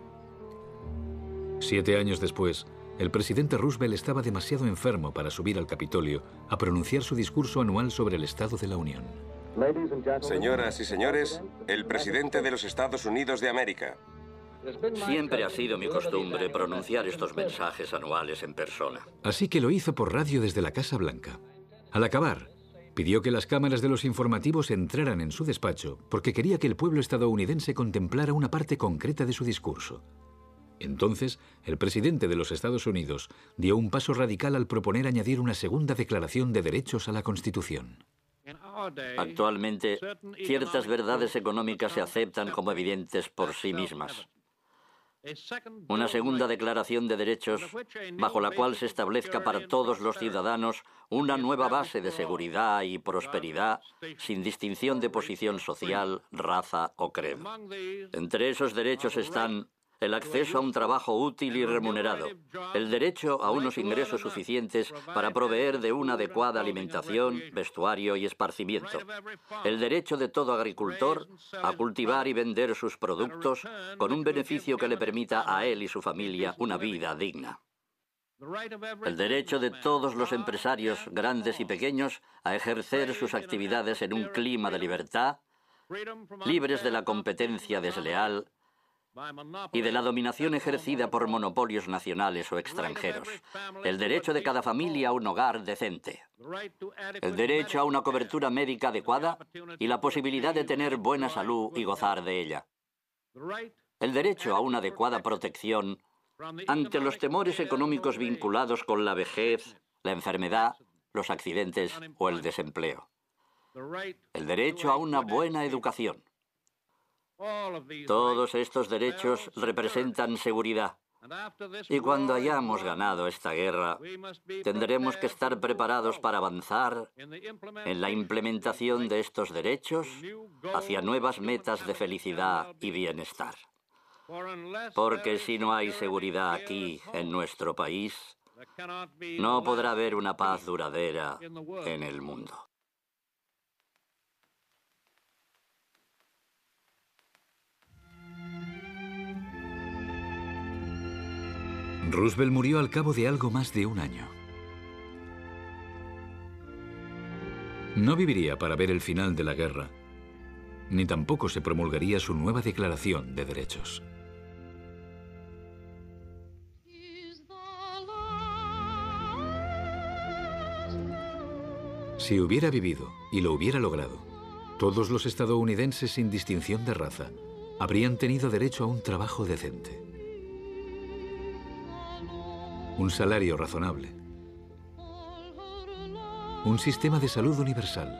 7 años después, el presidente Roosevelt estaba demasiado enfermo para subir al Capitolio a pronunciar su discurso anual sobre el Estado de la Unión. Señoras y señores, el presidente de los Estados Unidos de América. Siempre ha sido mi costumbre pronunciar estos mensajes anuales en persona. Así que lo hizo por radio desde la Casa Blanca. Al acabar, pidió que las cámaras de los informativos entraran en su despacho porque quería que el pueblo estadounidense contemplara una parte concreta de su discurso. Entonces, el presidente de los Estados Unidos dio un paso radical al proponer añadir una segunda declaración de derechos a la Constitución. Actualmente, ciertas verdades económicas se aceptan como evidentes por sí mismas. Una segunda declaración de derechos, bajo la cual se establezca para todos los ciudadanos una nueva base de seguridad y prosperidad, sin distinción de posición social, raza o credo. Entre esos derechos están el acceso a un trabajo útil y remunerado, el derecho a unos ingresos suficientes para proveer de una adecuada alimentación, vestuario y esparcimiento, el derecho de todo agricultor a cultivar y vender sus productos con un beneficio que le permita a él y su familia una vida digna, el derecho de todos los empresarios, grandes y pequeños, a ejercer sus actividades en un clima de libertad, libres de la competencia desleal y de la dominación ejercida por monopolios nacionales o extranjeros, el derecho de cada familia a un hogar decente, el derecho a una cobertura médica adecuada y la posibilidad de tener buena salud y gozar de ella, el derecho a una adecuada protección ante los temores económicos vinculados con la vejez, la enfermedad, los accidentes o el desempleo, el derecho a una buena educación. Todos estos derechos representan seguridad. Y cuando hayamos ganado esta guerra, tendremos que estar preparados para avanzar en la implementación de estos derechos hacia nuevas metas de felicidad y bienestar. Porque si no hay seguridad aquí, en nuestro país, no podrá haber una paz duradera en el mundo. Roosevelt murió al cabo de algo más de un año. No viviría para ver el final de la guerra, ni tampoco se promulgaría su nueva Declaración de Derechos. Si hubiera vivido y lo hubiera logrado, todos los estadounidenses sin distinción de raza habrían tenido derecho a un trabajo decente, un salario razonable, un sistema de salud universal,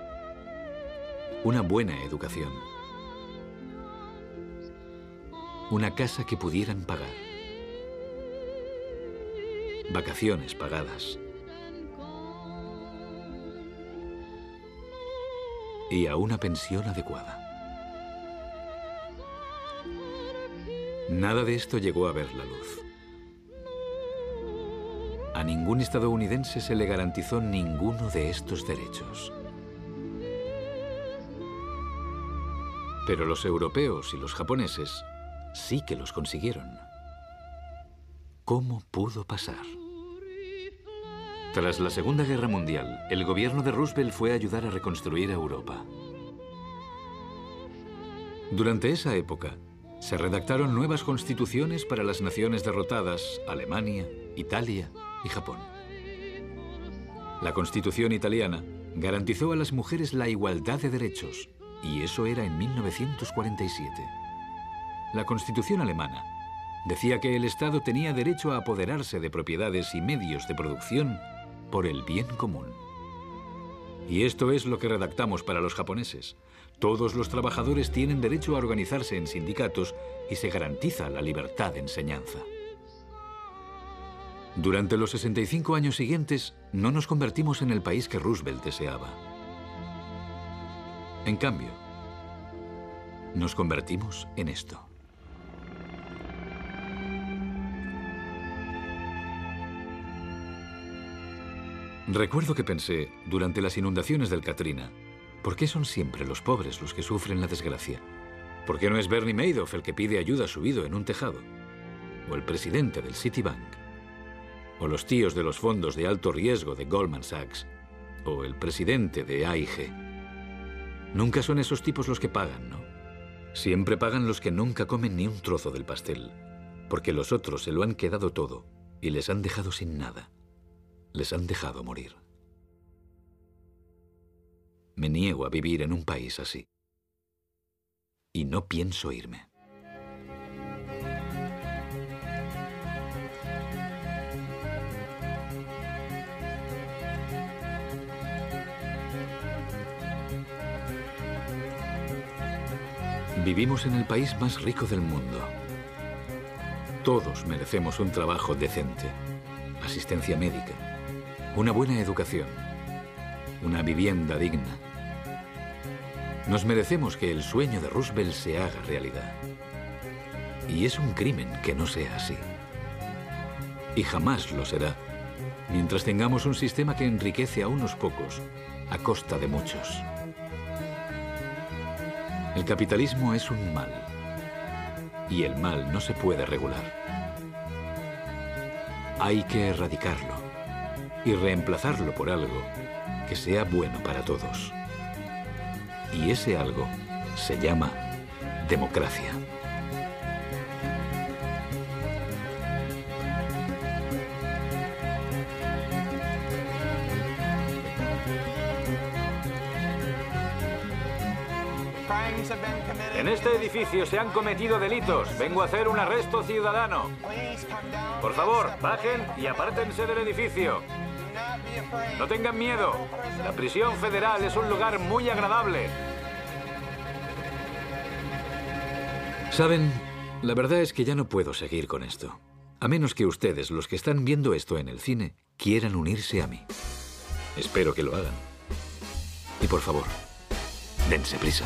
una buena educación, una casa que pudieran pagar, vacaciones pagadas y a una pensión adecuada. Nada de esto llegó a ver la luz. A ningún estadounidense se le garantizó ninguno de estos derechos. Pero los europeos y los japoneses sí que los consiguieron. ¿Cómo pudo pasar? Tras la Segunda Guerra Mundial, el gobierno de Roosevelt fue a ayudar a reconstruir a Europa. Durante esa época, se redactaron nuevas constituciones para las naciones derrotadas, Alemania, Italia y Japón. La Constitución italiana garantizó a las mujeres la igualdad de derechos, y eso era en 1947. La Constitución alemana decía que el Estado tenía derecho a apoderarse de propiedades y medios de producción por el bien común. Y esto es lo que redactamos para los japoneses. Todos los trabajadores tienen derecho a organizarse en sindicatos y se garantiza la libertad de enseñanza. Durante los 65 años siguientes, no nos convertimos en el país que Roosevelt deseaba. En cambio, nos convertimos en esto. Recuerdo que pensé, durante las inundaciones del Katrina, ¿por qué son siempre los pobres los que sufren la desgracia? ¿Por qué no es Bernie Madoff el que pide ayuda subido en un tejado? ¿O el presidente del Citibank? ¿O los tíos de los fondos de alto riesgo de Goldman Sachs? ¿O el presidente de AIG? Nunca son esos tipos los que pagan, ¿no? Siempre pagan los que nunca comen ni un trozo del pastel, porque los otros se lo han quedado todo y les han dejado sin nada. Les han dejado morir. Me niego a vivir en un país así. Y no pienso irme. Vivimos en el país más rico del mundo. Todos merecemos un trabajo decente, asistencia médica, una buena educación, una vivienda digna. Nos merecemos que el sueño de Roosevelt se haga realidad. Y es un crimen que no sea así. Y jamás lo será, mientras tengamos un sistema que enriquece a unos pocos a costa de muchos. El capitalismo es un mal, y el mal no se puede regular. Hay que erradicarlo y reemplazarlo por algo que sea bueno para todos. Y ese algo se llama democracia. En este edificio se han cometido delitos. Vengo a hacer un arresto ciudadano. Por favor, bajen y apártense del edificio. No tengan miedo. La prisión federal es un lugar muy agradable. Saben, la verdad es que ya no puedo seguir con esto. A menos que ustedes, los que están viendo esto en el cine, quieran unirse a mí. Espero que lo hagan. Y por favor, dense prisa.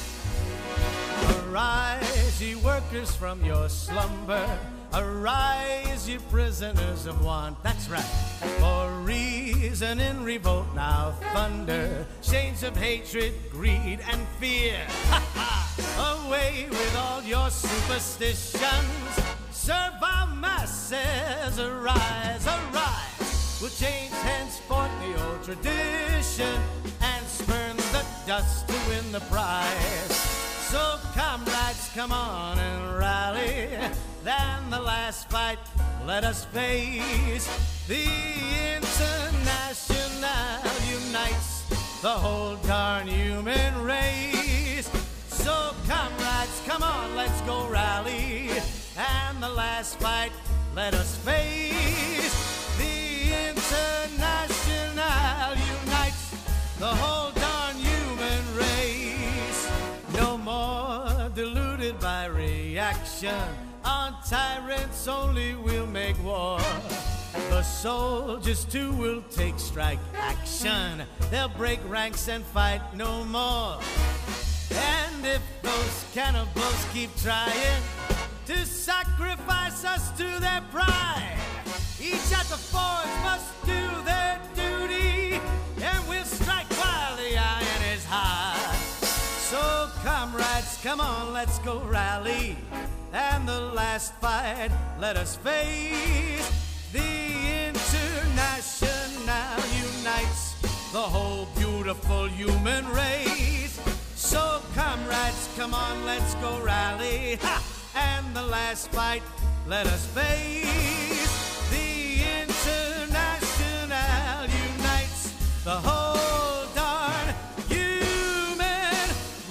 Arise, ye workers, from your slumber. Arise, ye prisoners of want. That's right. For reason in revolt now thunder. Chains of hatred, greed, and fear. Ha ha! Away with all your superstitions. Serve our masses. Arise, arise. We'll change henceforth the old tradition and spurn the dust to win the prize. So comrades, come on and rally. Then the last fight let us face. The International unites the whole darn human race. So comrades, come on, let's go rally. And the last fight let us face. The International unites the whole darn human race. No more deluded by reaction. On tyrants only we'll make war. The soldiers too will take strike action. They'll break ranks and fight no more. And if those cannibals keep trying to sacrifice us to their pride, each at the forge must do their duty, and we'll strike while the iron is hot. So comrades, come on, let's go rally. And the last fight let us face. The International unites the whole beautiful human race. So comrades, come on, let's go rally. Ha! And the last fight let us face. The International unites the whole darn human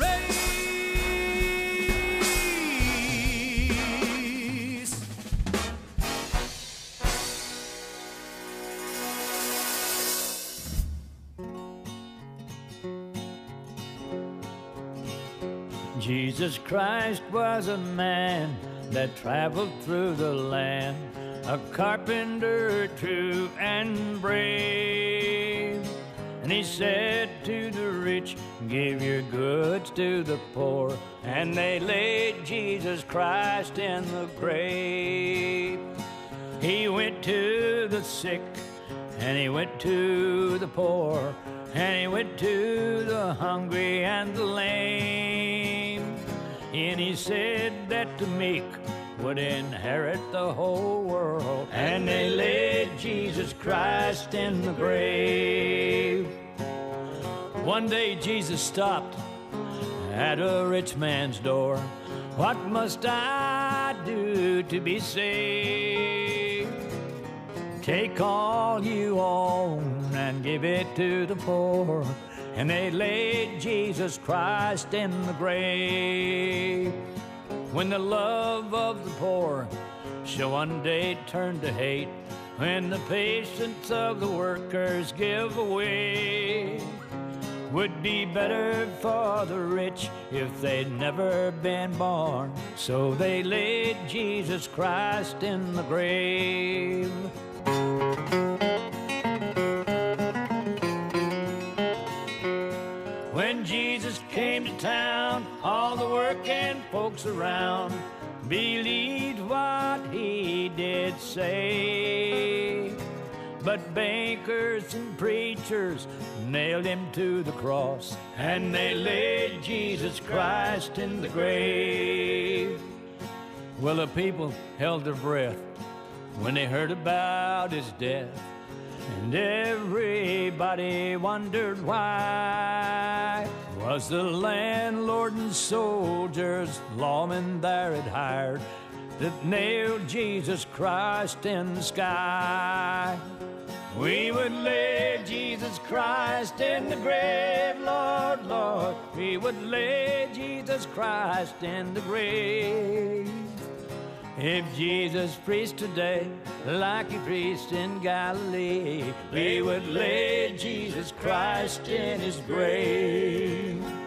race. Jesus Christ was a man that traveled through the land, a carpenter true and brave. And he said to the rich, give your goods to the poor. And they laid Jesus Christ in the grave. He went to the sick, and he went to the poor, and he went to the hungry and the lame. And he said that the meek would inherit the whole world. And they laid Jesus Christ in the grave. One day Jesus stopped at a rich man's door. What must I do to be saved? Take all you own and give it to the poor. And they laid Jesus Christ in the grave. When the love of the poor shall one day turn to hate, when the patience of the workers give away, would be better for the rich if they'd never been born. So they laid Jesus Christ in the grave. When Jesus came to town, all the working folks around believed what he did say. But bankers and preachers nailed him to the cross, and they laid Jesus Christ in the grave. Well, the people held their breath when they heard about his death, and everybody wondered why. Was the landlord and soldiers, lawmen there had hired, that nailed Jesus Christ in the sky? We would lay Jesus Christ in the grave, Lord, Lord. We would lay Jesus Christ in the grave. If Jesus preached today like he preached in Galilee, we would lay Jesus Christ in his grave.